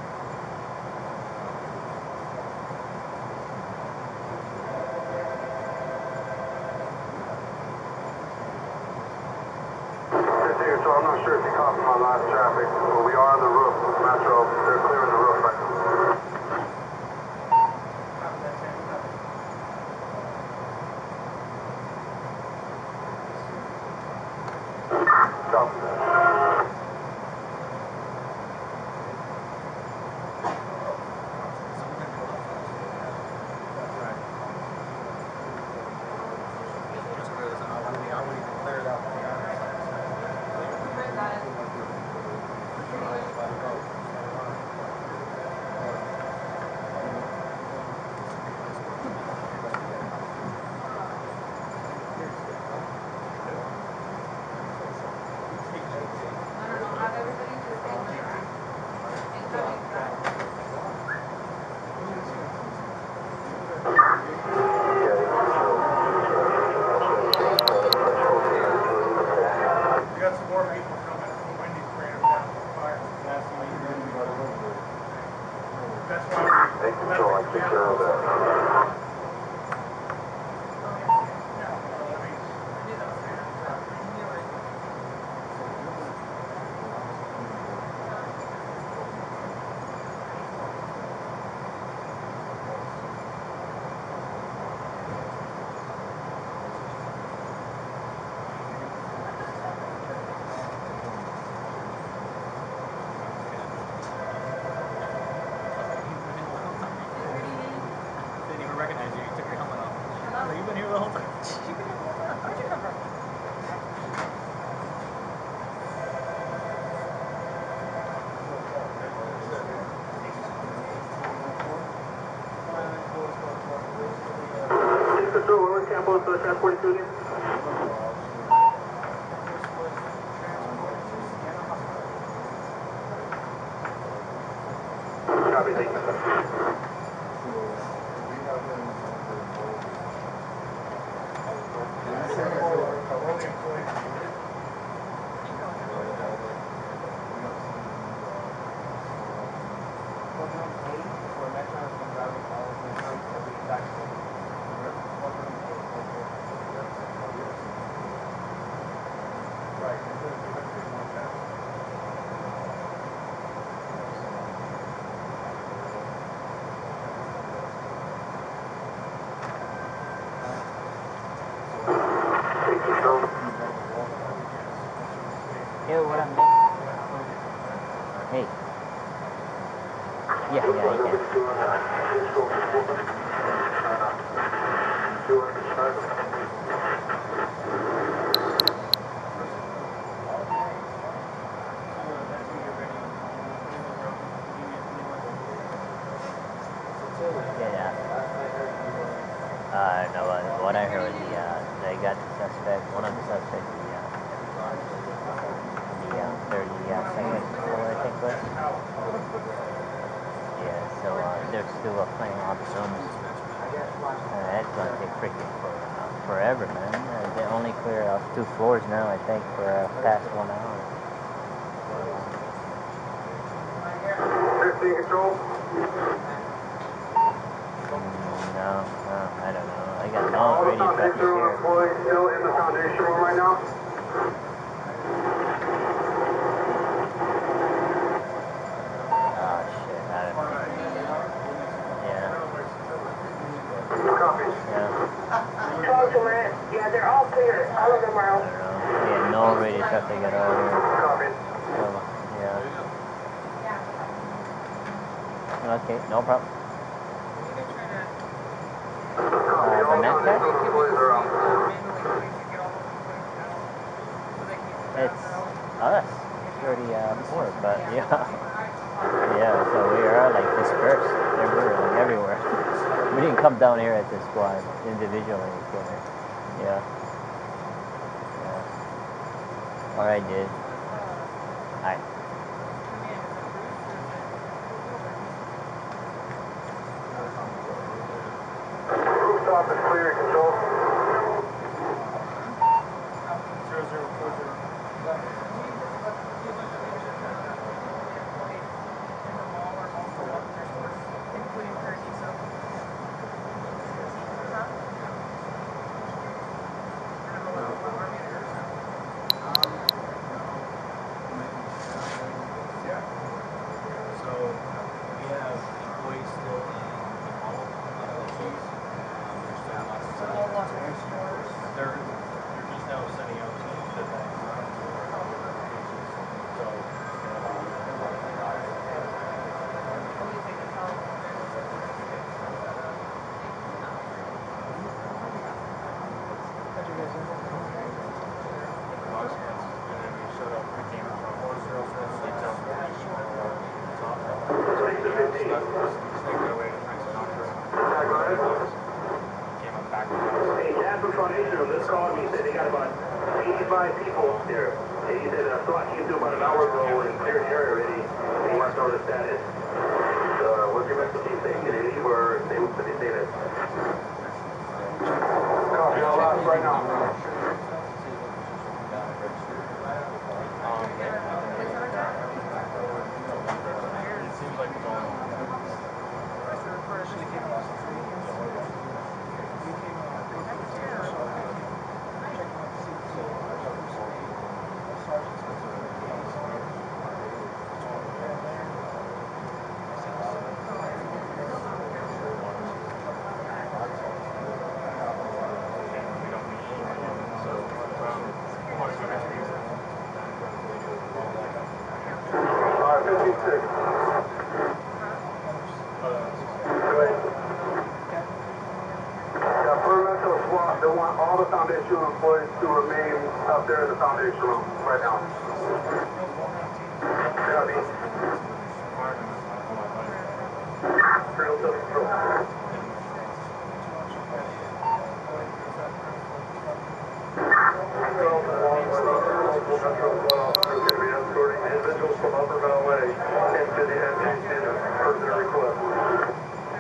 So I'm not sure if you copied my last traffic, but we are on the roof of Metro. They're clearing the roof right now. Copy that. Hey, what up, man? Hey. Yeah, you no, what I heard, they got the suspect, one of the suspects, the 32nd floor, I think it was. Yeah, so they're still playing on the rooms. That's gonna take freaking forever, man. They only clear off 2 floors now, I think, for past 1 hour. 15 control. No, I don't know. I got no radio traffic here. Employees still in the foundation room right now. Oh shit, I don't know. Yeah. Copy. Yeah. Yeah, they're all clear. All of them are out. I don't know. We had no radio traffic at all here. Copy. So, yeah. Okay, no problem. The next guy? It's us. security before, but yeah, yeah. So we are like dispersed. We're like everywhere. We didn't come down here as a squad individually. So, yeah. All right, dude. All right. Rooftop is clear, control. 0040. They're just now sending out teams that Hey, Jasper Foundation, this called me, said they got about 85 people here. He said a SWAT team due about an hour ago and cleared the area already. He wants to know the status. What's your message? Did they leave or did they say that? Copy, all out right now. it seems like it's all They want all the foundational employees to remain up there in the foundation room right now. Escorting individuals from Upper Valley into the MGC per their request.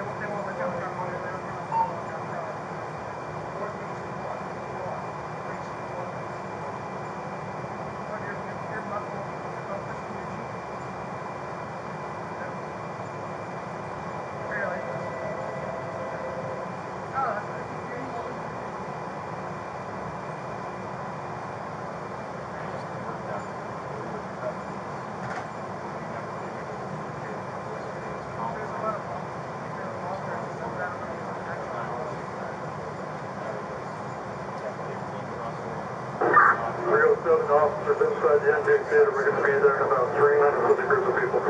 Officers inside the intake theater. We're going to be there in about 3 minutes with a group of people.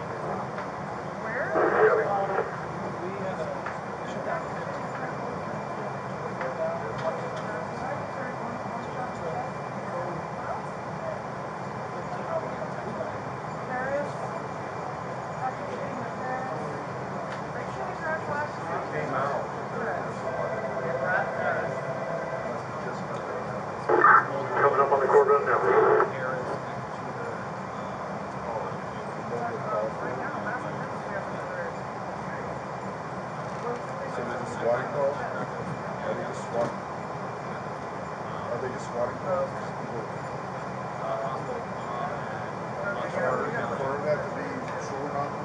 Coming up on the Corvette now. So there's a swatting call? Are they just swatting? Are they just swatting calls? Confirm that to be true or not?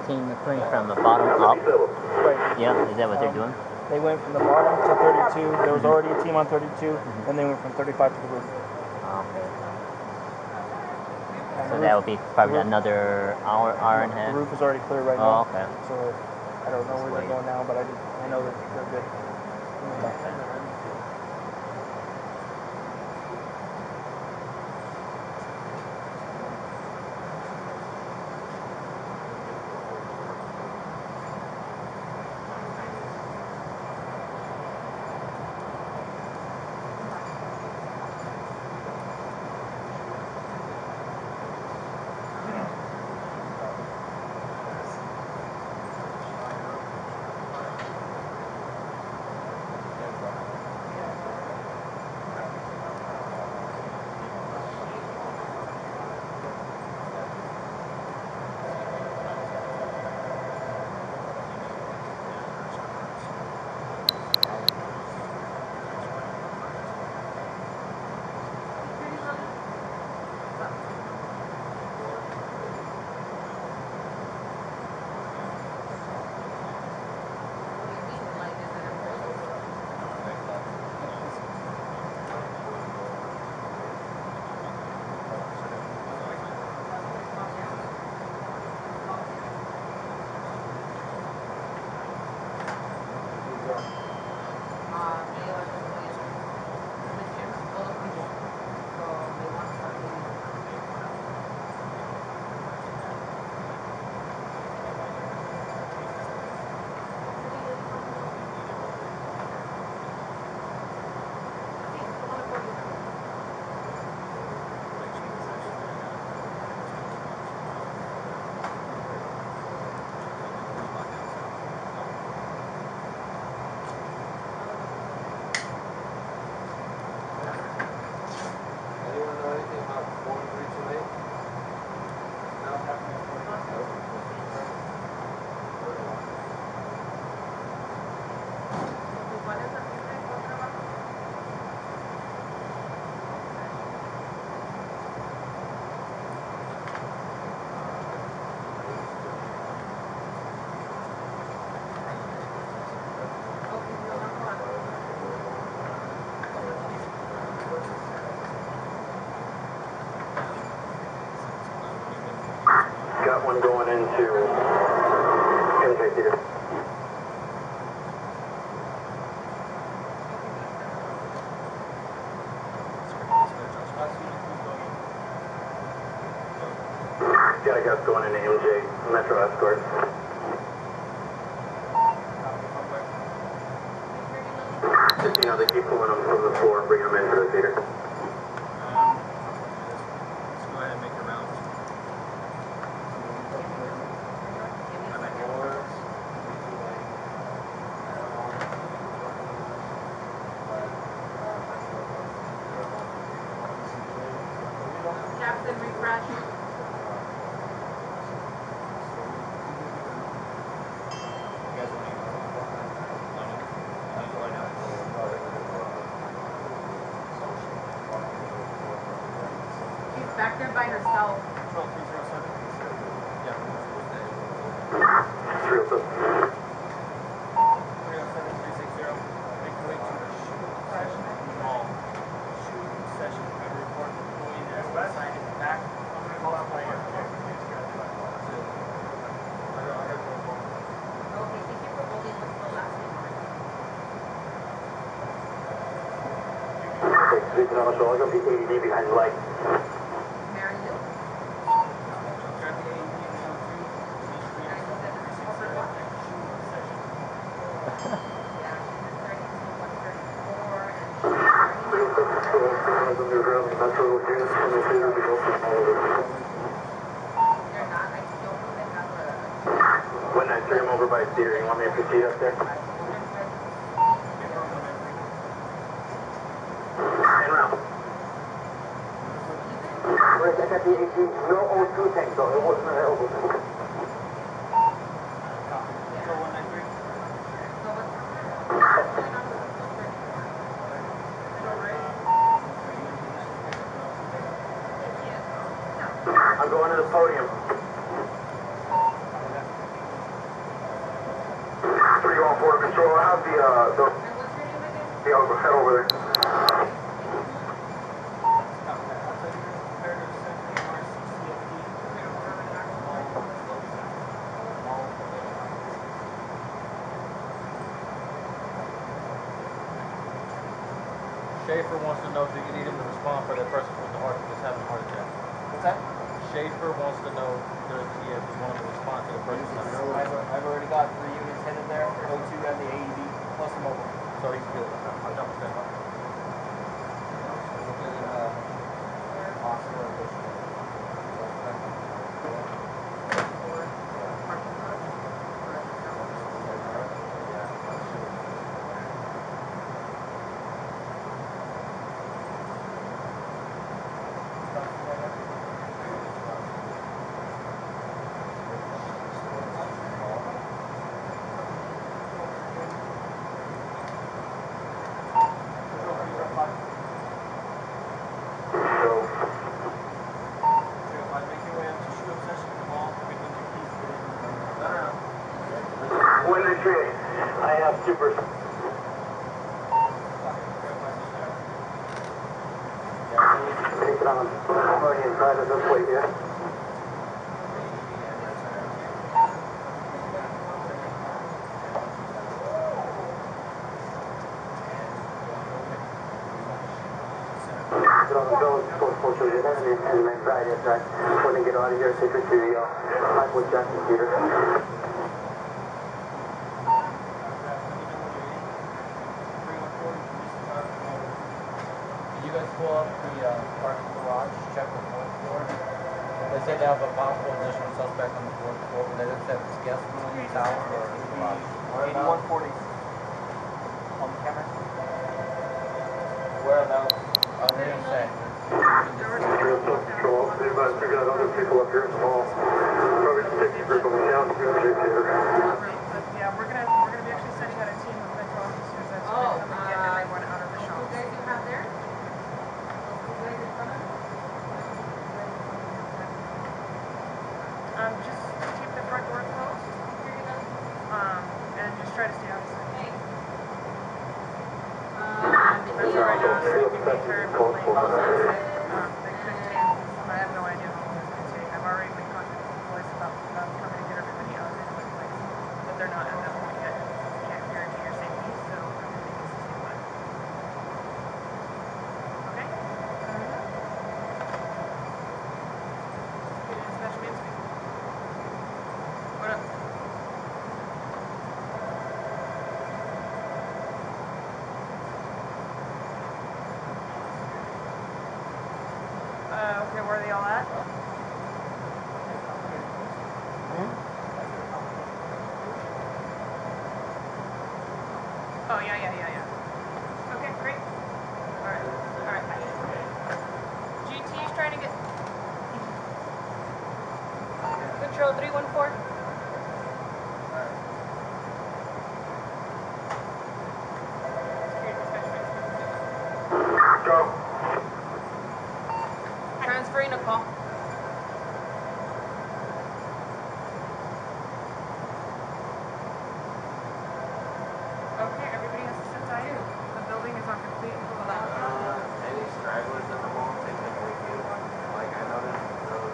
team coming from the bottom up. Right. Yeah, is that what they're doing? They went from the bottom to 32. There was already a team on 32, and they went from 35 to the roof. Okay. So that would be probably another hour and a half? The roof is already clear right now. Oh, okay. So I don't know where they're going now, but I know that they're good. Got one going into MJ Theater. Got a guy going into MJ Metro Escort. Just, you know, they keep pulling them from the floor and bringing them into the theater. Captain, refresh. She's back there by herself. Control 307. Yeah. 307. 307-360. Make your way to the shooting session at the mall. Shooting session. Have a report going there. West side is back. I'm going to call out fire. Okay, thank you for holding the last name. Speaking on the show, I'm going to be AED behind the light. Mary Lou. Grab the AED and the O3. Yeah, she's starting to 134 and she's they're not, I don't know they have a When I threw him over by theater, you want me to proceed up there? And round. Where's I got the AED? No O2 tank though, it wasn't an elbow tank. Control 193. So what's going on with the filter? Is it alright? Yes. I'm going to the podium. Border Control. I have the And what's your name again? yeah, I'll head over there. Schaefer wants to know, do you need him to respond for that person with the heart that's having a heart attack? What's that? Schaefer wants to know if you want him to respond to the person that's having a heart attack. I've already got 3 units headed there, O2 and the AED, plus a mobile. So he's good. I'll jump stand by. I have super. Take it on. Going inside of this way here. And anxiety attack. When they get out of here, take her to the Michael Jackson Theater. Can you guys pull up the parking garage, check the 4th floor? They say they have a possible additional suspect on the 4th floor. They looked at this guest room, tower, or garage. 8140 on the camera. Whereabouts? They didn't say. Control. They've figured out other people up here in the hall. Probably just take the group of them down to the theater. But yeah, we're gonna be actually sending out a team of metro officers that's gonna come and get everyone out of the shop. Who guys you have there? Who guys in front of? Just keep the front door closed. And just try to stay outside. That's right now, so you can be terrible. They could take, I have no idea how long it's gonna take. I've already been contacting the police about coming to get everybody out of the place. But they're not at that point yet. Can't guarantee your safety, so everything is to stay put. Okay? Special needs me. What up? Okay, where are they all at? Oh, yeah. Okay, great. Alright, bye. GT's trying to get... Control 314. Go. Transferring a call. Okay, everybody has to sit tight. The building is on complete and full of Any stragglers at the moment, they can take you. Like, I noticed those.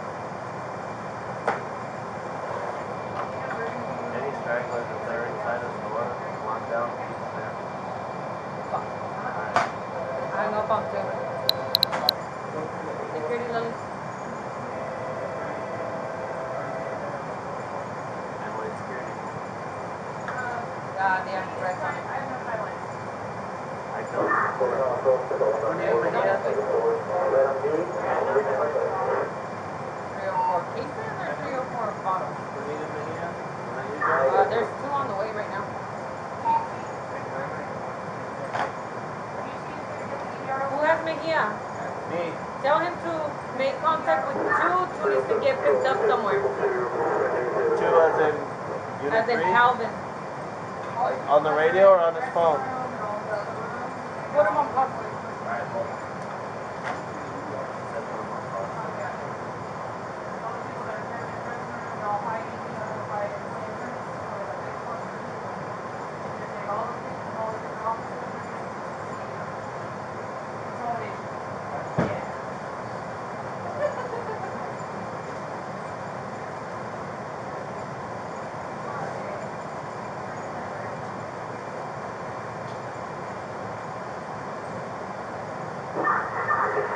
Any stragglers, if they're inside the store, lock down, keep them there. Alright. Hang up on two. Security Lily. And what security? They have threats on it. I have no highlights. I don't. 304 cases or 304 bottles? Bonita Mejia? Is that you guys? There's 2 on the way right now. Who has Mejia? Me. Tell him to make contact with 2 needs to get picked up somewhere. 2 as in unit As in 3? Calvin. Like on the radio or on his phone? Put him on pause. Alright, hold on. Said put him on pause.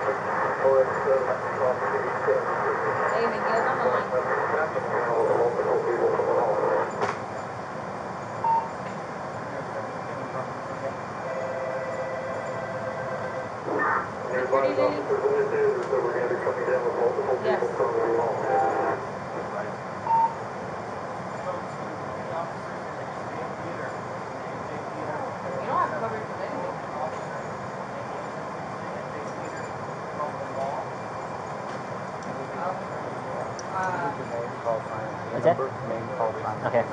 Hey, Miguel's on the line. Security lady? Yes. You don't have coverage with anything. What's that? Okay.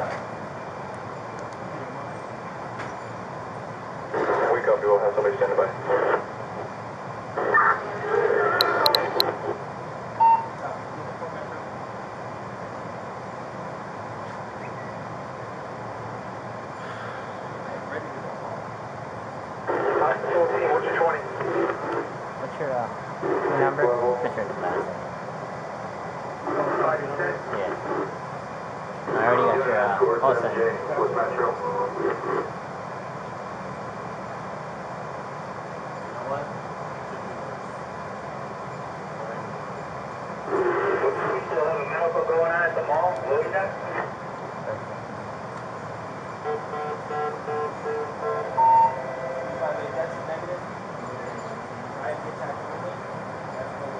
We copy, we'll have somebody standing by. What's your 20? What's your number? Picture the last. Yeah. I already got your call sign. We still have a medical going on at the mall, loaded up? That's a negative. Right, get that only. That's what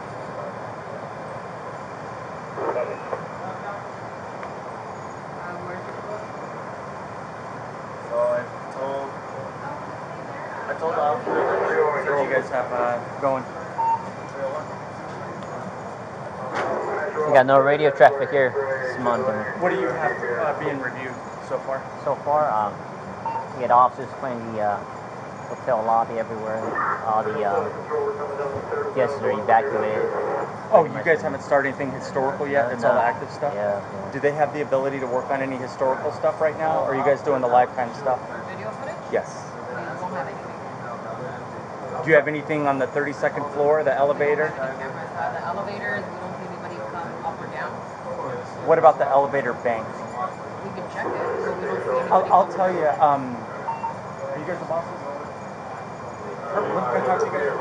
Where's it going? So I told the officer So you guys have going? We got no radio traffic here. Simon. What do you have being reviewed so far? So far, we had officers cleaning the hotel lobby everywhere. All the guests are evacuated. Oh, you guys haven't started anything historical yet? It's all active stuff? Yeah. Do they have the ability to work on any historical stuff right now? Or are you guys doing the lifetime stuff? Video footage? Yes. We don't have anything. Do you have anything on the 32nd floor, the elevator? The elevators, we don't see anybody come up or down. What about the elevator bank? We can check it, but we don't see anybody. I'll tell you, are you guys the bosses? Can I talk to you guys?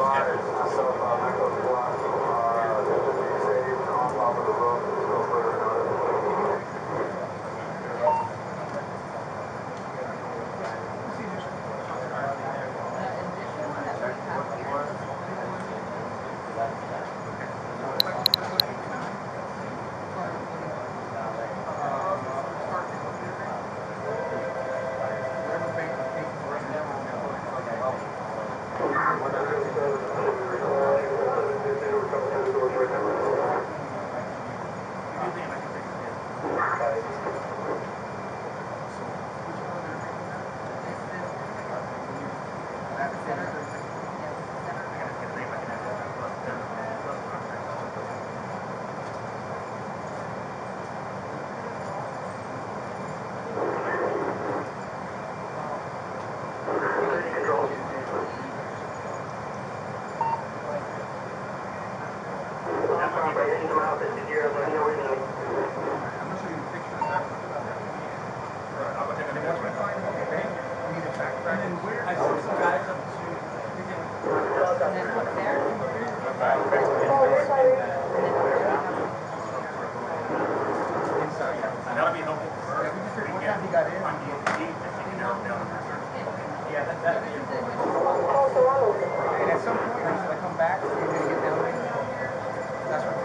That'll be helpful. What time he got in? Yeah, that'd be important. And at some point, when I come back, you're going to get down there. That's what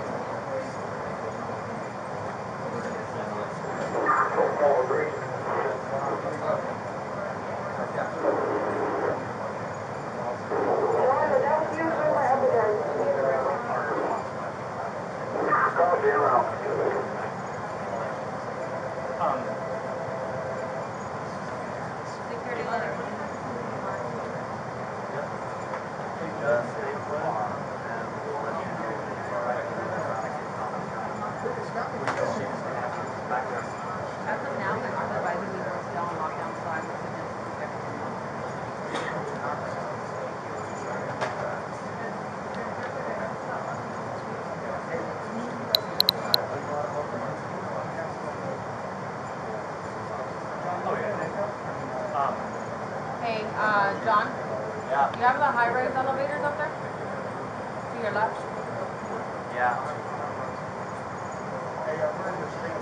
Hey, John? Yeah. You have the high-rise elevators up there? So you your laps? Yeah. Hey, I'm wearing the street.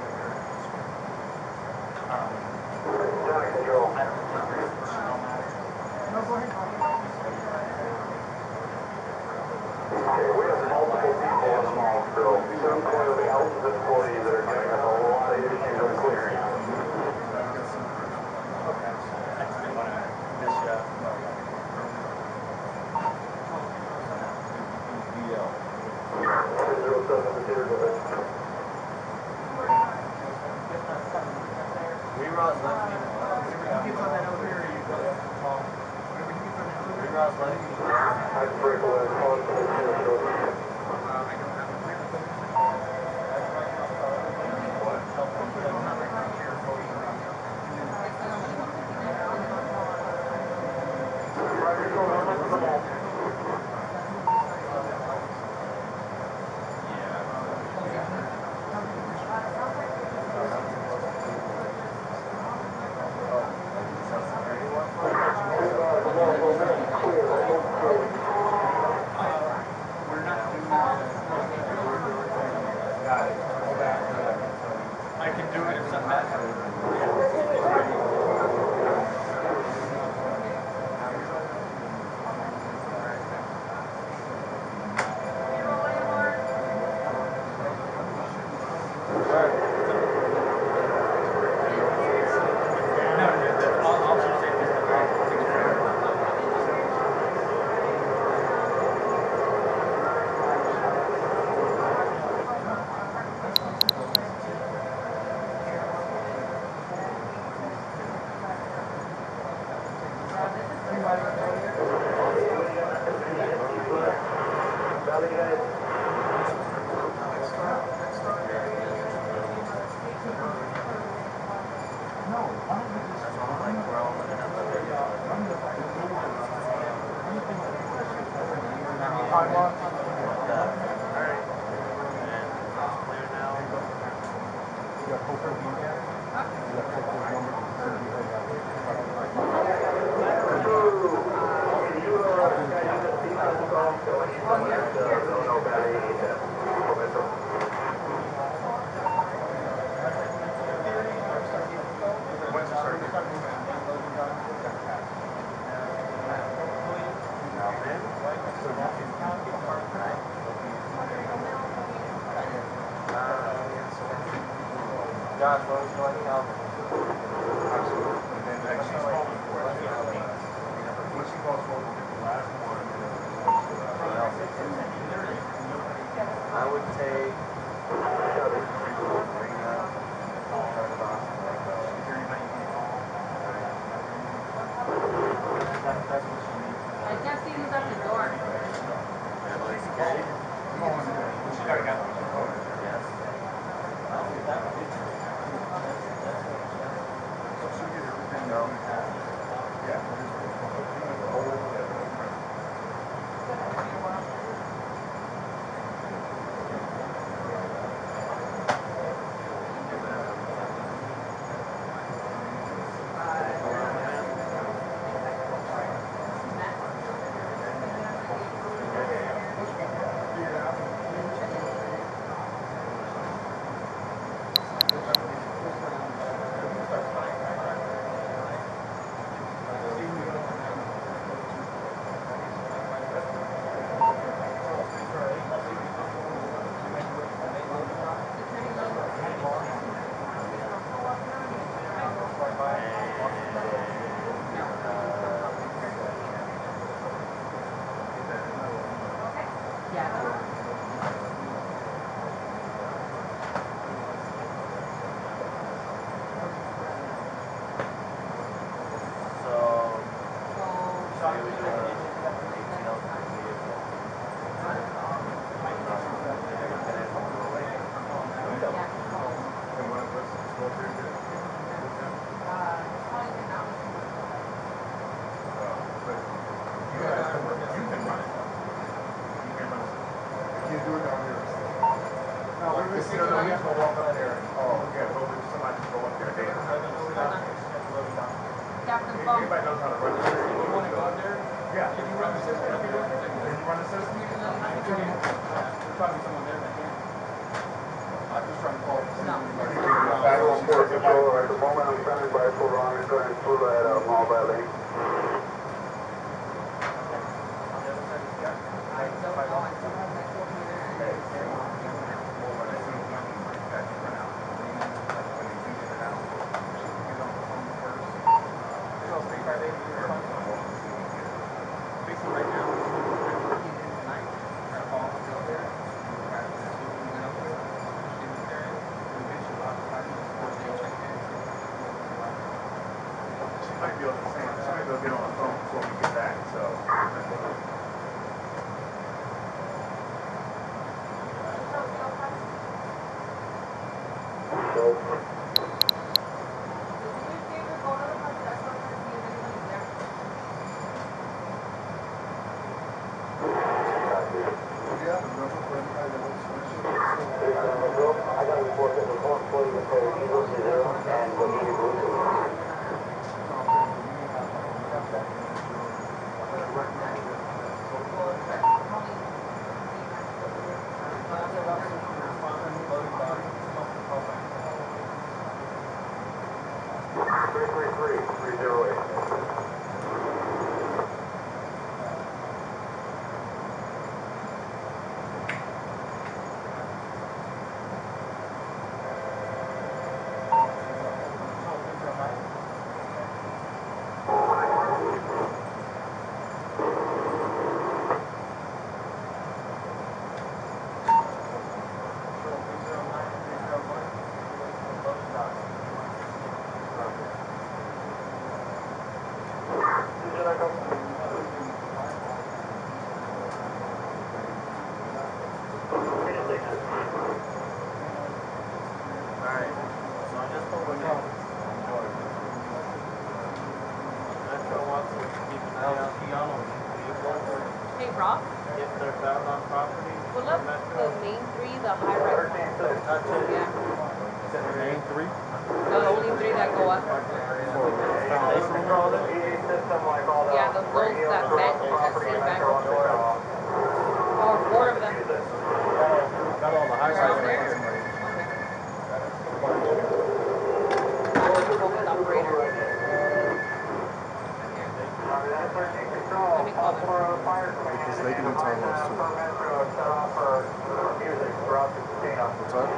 No, go ahead. Okay, we have multiple people in Smallville. Some clearly health employees that are giving us a lot of issues on clearing. Reroute left me. It's on that elevator, you really have to call. Whenever he gets on the elevator, Reroute left me. I break away, call it from the field. I don't have a clear. I can do it if something bad happens. Josh, what was going Calvin? Absolutely. And then she's called before I get out. When she calls for the last one, I would take I can't see who's at the door. Captain Funk. Everybody knows how to run. You want to go up there? Yeah, can you run the system? Can you run the system? There's probably someone there that can. I'm just trying to call it. No. Federal Port Control, at the moment I'm standing by for wrong and turning through that mall valley. I don't know. I still have my computer and Basically right now, we're working in tonight, trying to follow up out there. We've got students there, and eventually we'll have to find them before they check in. She might be able to say, she might be able to get on the phone before we get back, so. I got a report that the phone employee was told he was zero and the meeting was Hey, Rob? If they're found on property, Pull up the main three, the high rise ones. Yeah. Main three? The only three that go up. they control it. Yeah, those that vent that sit back. Or four of them. Got all the high They're out there. rise. Focus operator. Let me call them. Because they can do time loss too. What's up?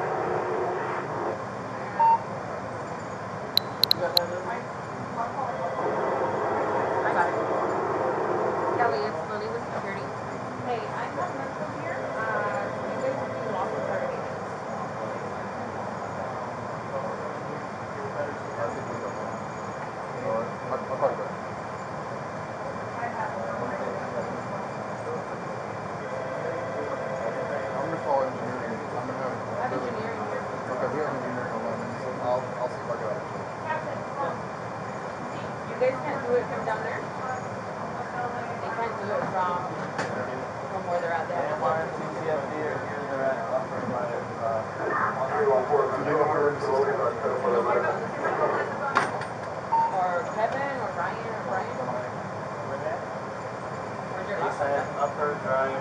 I got it. Kelly, it's Lily with security. Hey, I have Metro here. You guys are being lost with our agents. I'll call you back. I'm gonna call engineering. I'm gonna have. I have engineering here. Okay, we have engineering on that. I'll see if I got it. You guys can't do it from down there? They can't do it from where they're at. They have to go to the CFD or here they're at upper by or Kevin or Ryan or Brian. Where's your last one? Upper Drive.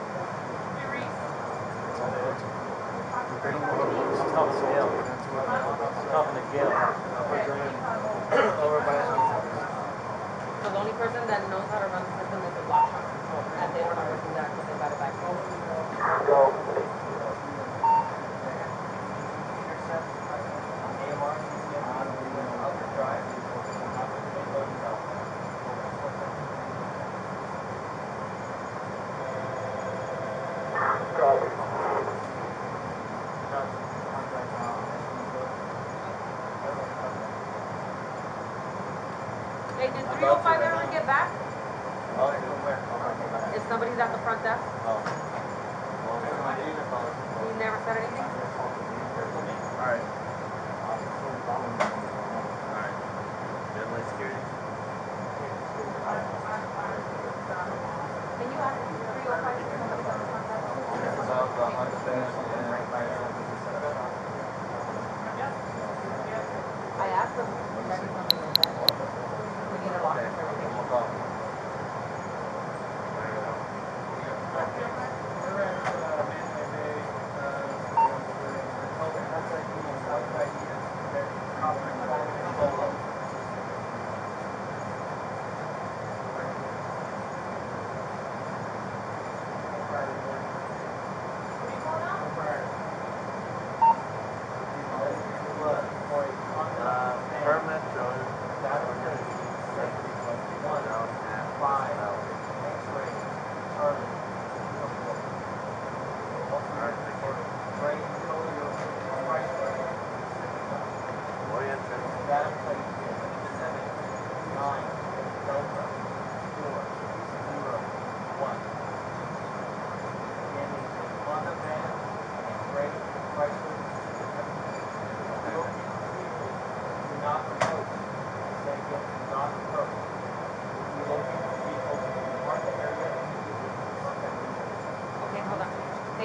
They don't know how to work the system. Talking to Gail. I'm talking to Gail. Upper Drive. Over by So the only person that knows how to run the system is the block shop. And they don't ever do that because they got it back home. Hey, did 305 ever get back? If somebody's at the front desk? He never said anything? Alright. Alright. Deadline security. Can you ask 305 if somebody's at the front desk? I asked them, maybe somebody was there. We need to lock this everything.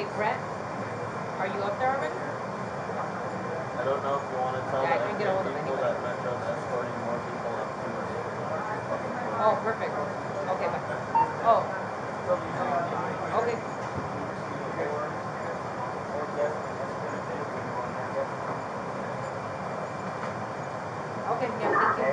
Brett, are you up there already? I don't know if you want to tell Yeah, I the can't get a hold of people anybody. that Metro's escorting more people up to the city. Oh, perfect. Okay, bye. Oh. Okay. Okay, yeah, thank you.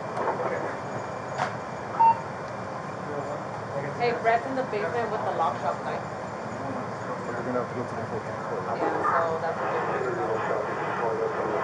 Hey, Brett's in the basement with the lock shop guy. You're gonna have to go to the 14th floor. Yeah, so that's what they're doing.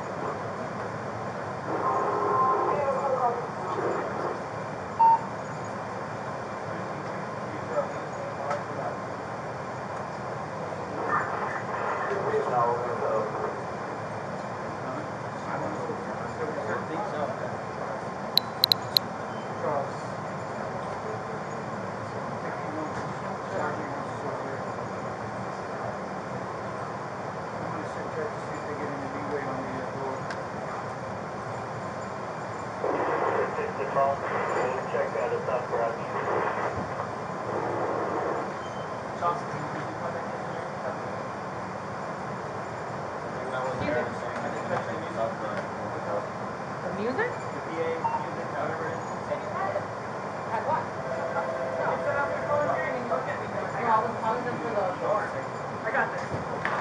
Check that, it's not Brad. The music? The PA music, whatever it is. At what? No, sit on your phone here and then you look at me. Go, No, I was calling them for the door. I got this.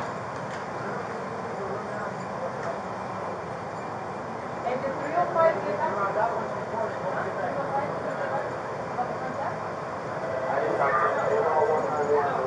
And the 305 get that? That one's recorded. 305 get that? Of the front desk? I didn't talk to you.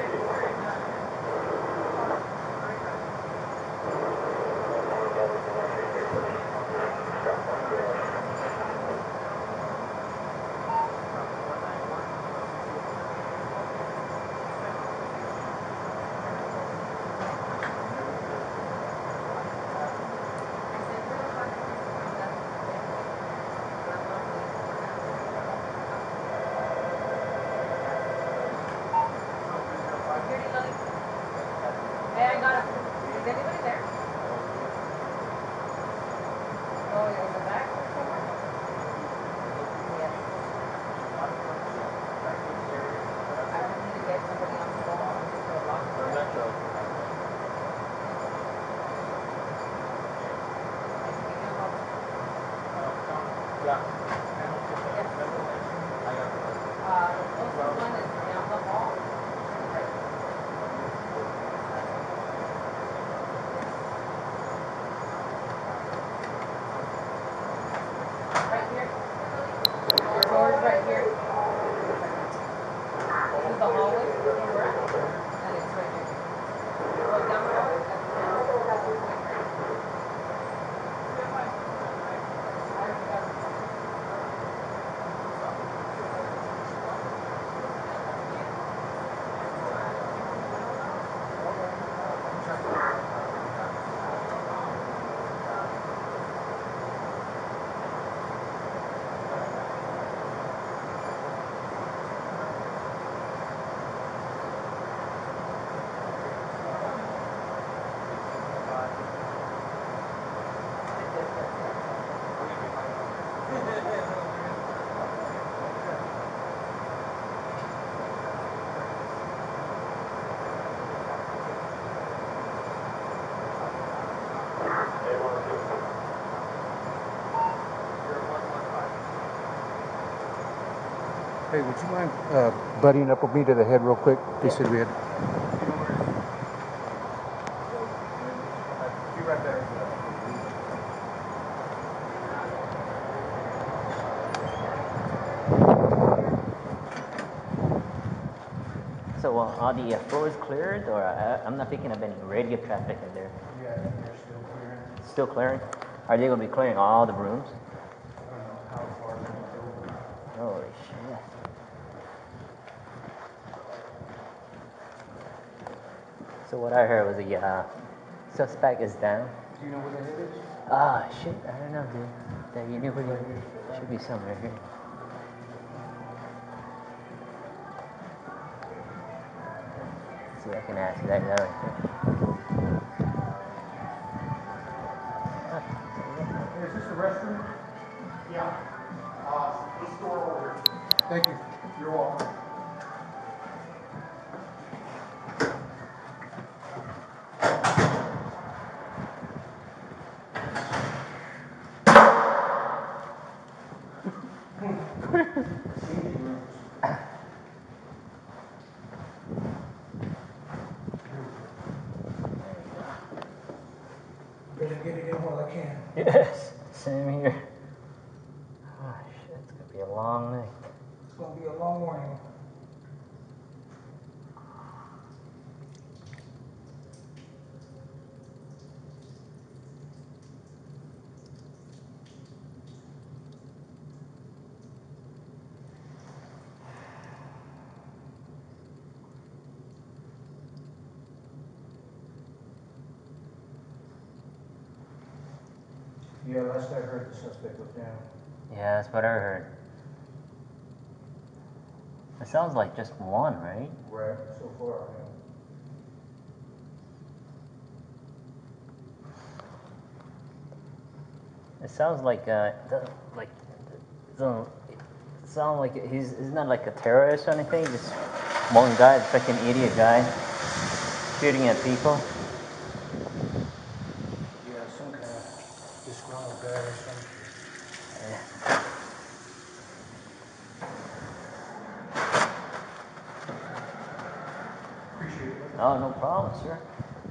Hey, I got it. Is anybody there? Oh, you're in the back or somewhere? Yes. I just need to get somebody on the phone for a lock. For Metro. Yeah. The closest one is down the hall. Right here. Your door is right here. This is the hallway. And it's right here. Go down the hallway. Hey, would you mind buddying up with me to the head real quick? They said we had. Be right back. So are the floors cleared, or I'm not picking up any radio traffic in there? Yeah, they're still clearing. Still clearing? Are they going to be clearing all the rooms? I don't know how far they go. Holy shit. So what I heard was the suspect is down. Do you know where the head is? Ah, shit, I don't know, dude. That you knew where he should be somewhere here. See, I can ask that guy right there. Hey, is this a restroom? Yeah. This door over here. Thank you. You're welcome. long night. It's gonna be a long morning. Yeah, last I heard the suspect was down. Yeah, that's what I heard. It sounds like just one, right? Right, so far, yeah. It sounds like doesn't sound like he's not like a terrorist or anything. Just one guy, just like an idiot guy, shooting at people. Yeah, some kind of disgruntled guy or something. Appreciate it. Oh, no problem, sir.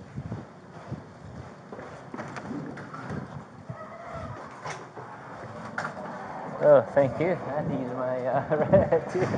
Oh, thank you. I had to use my red too.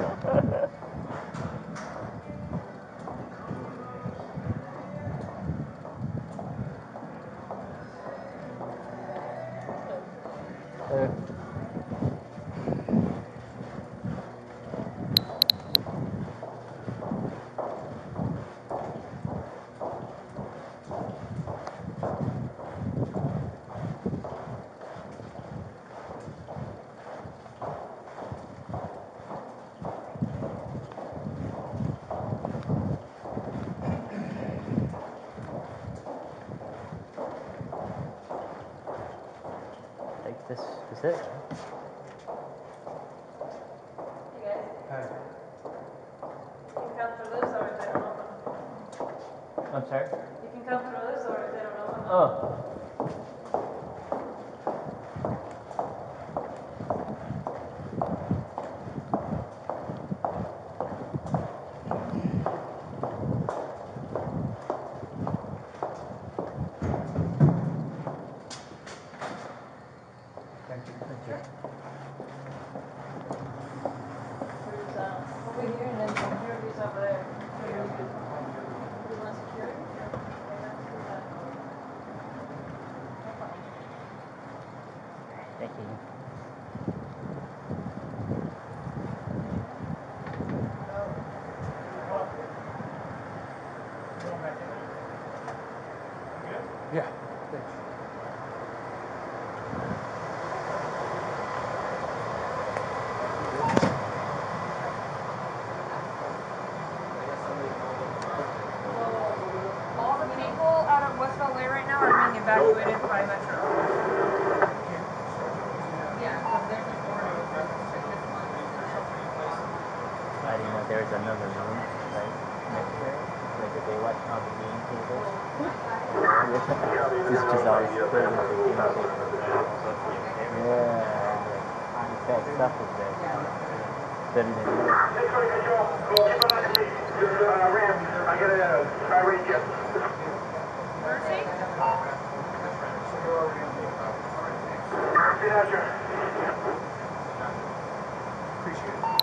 This is it. Hi. You can come through this or if they don't open. I'm sorry? You can come through this or if they don't open. Oh. Thank you. Thank you. There's over here and then security's over there. You want security? Thank you. Yeah, thanks. All the people out of West LA right now are being evacuated by Metro. Yeah, because there's an order restricted funds. I didn't know there was another room right next to it. Like if they watch all the game tables. It's just always filled with the game tables. Yeah, like high-tech stuff is there. Better than yours. Hey, sorry, Joe. Go keep an eye on me. Just ramp. I got a irate jet. Mercy? Mercy, Asher. Appreciate it.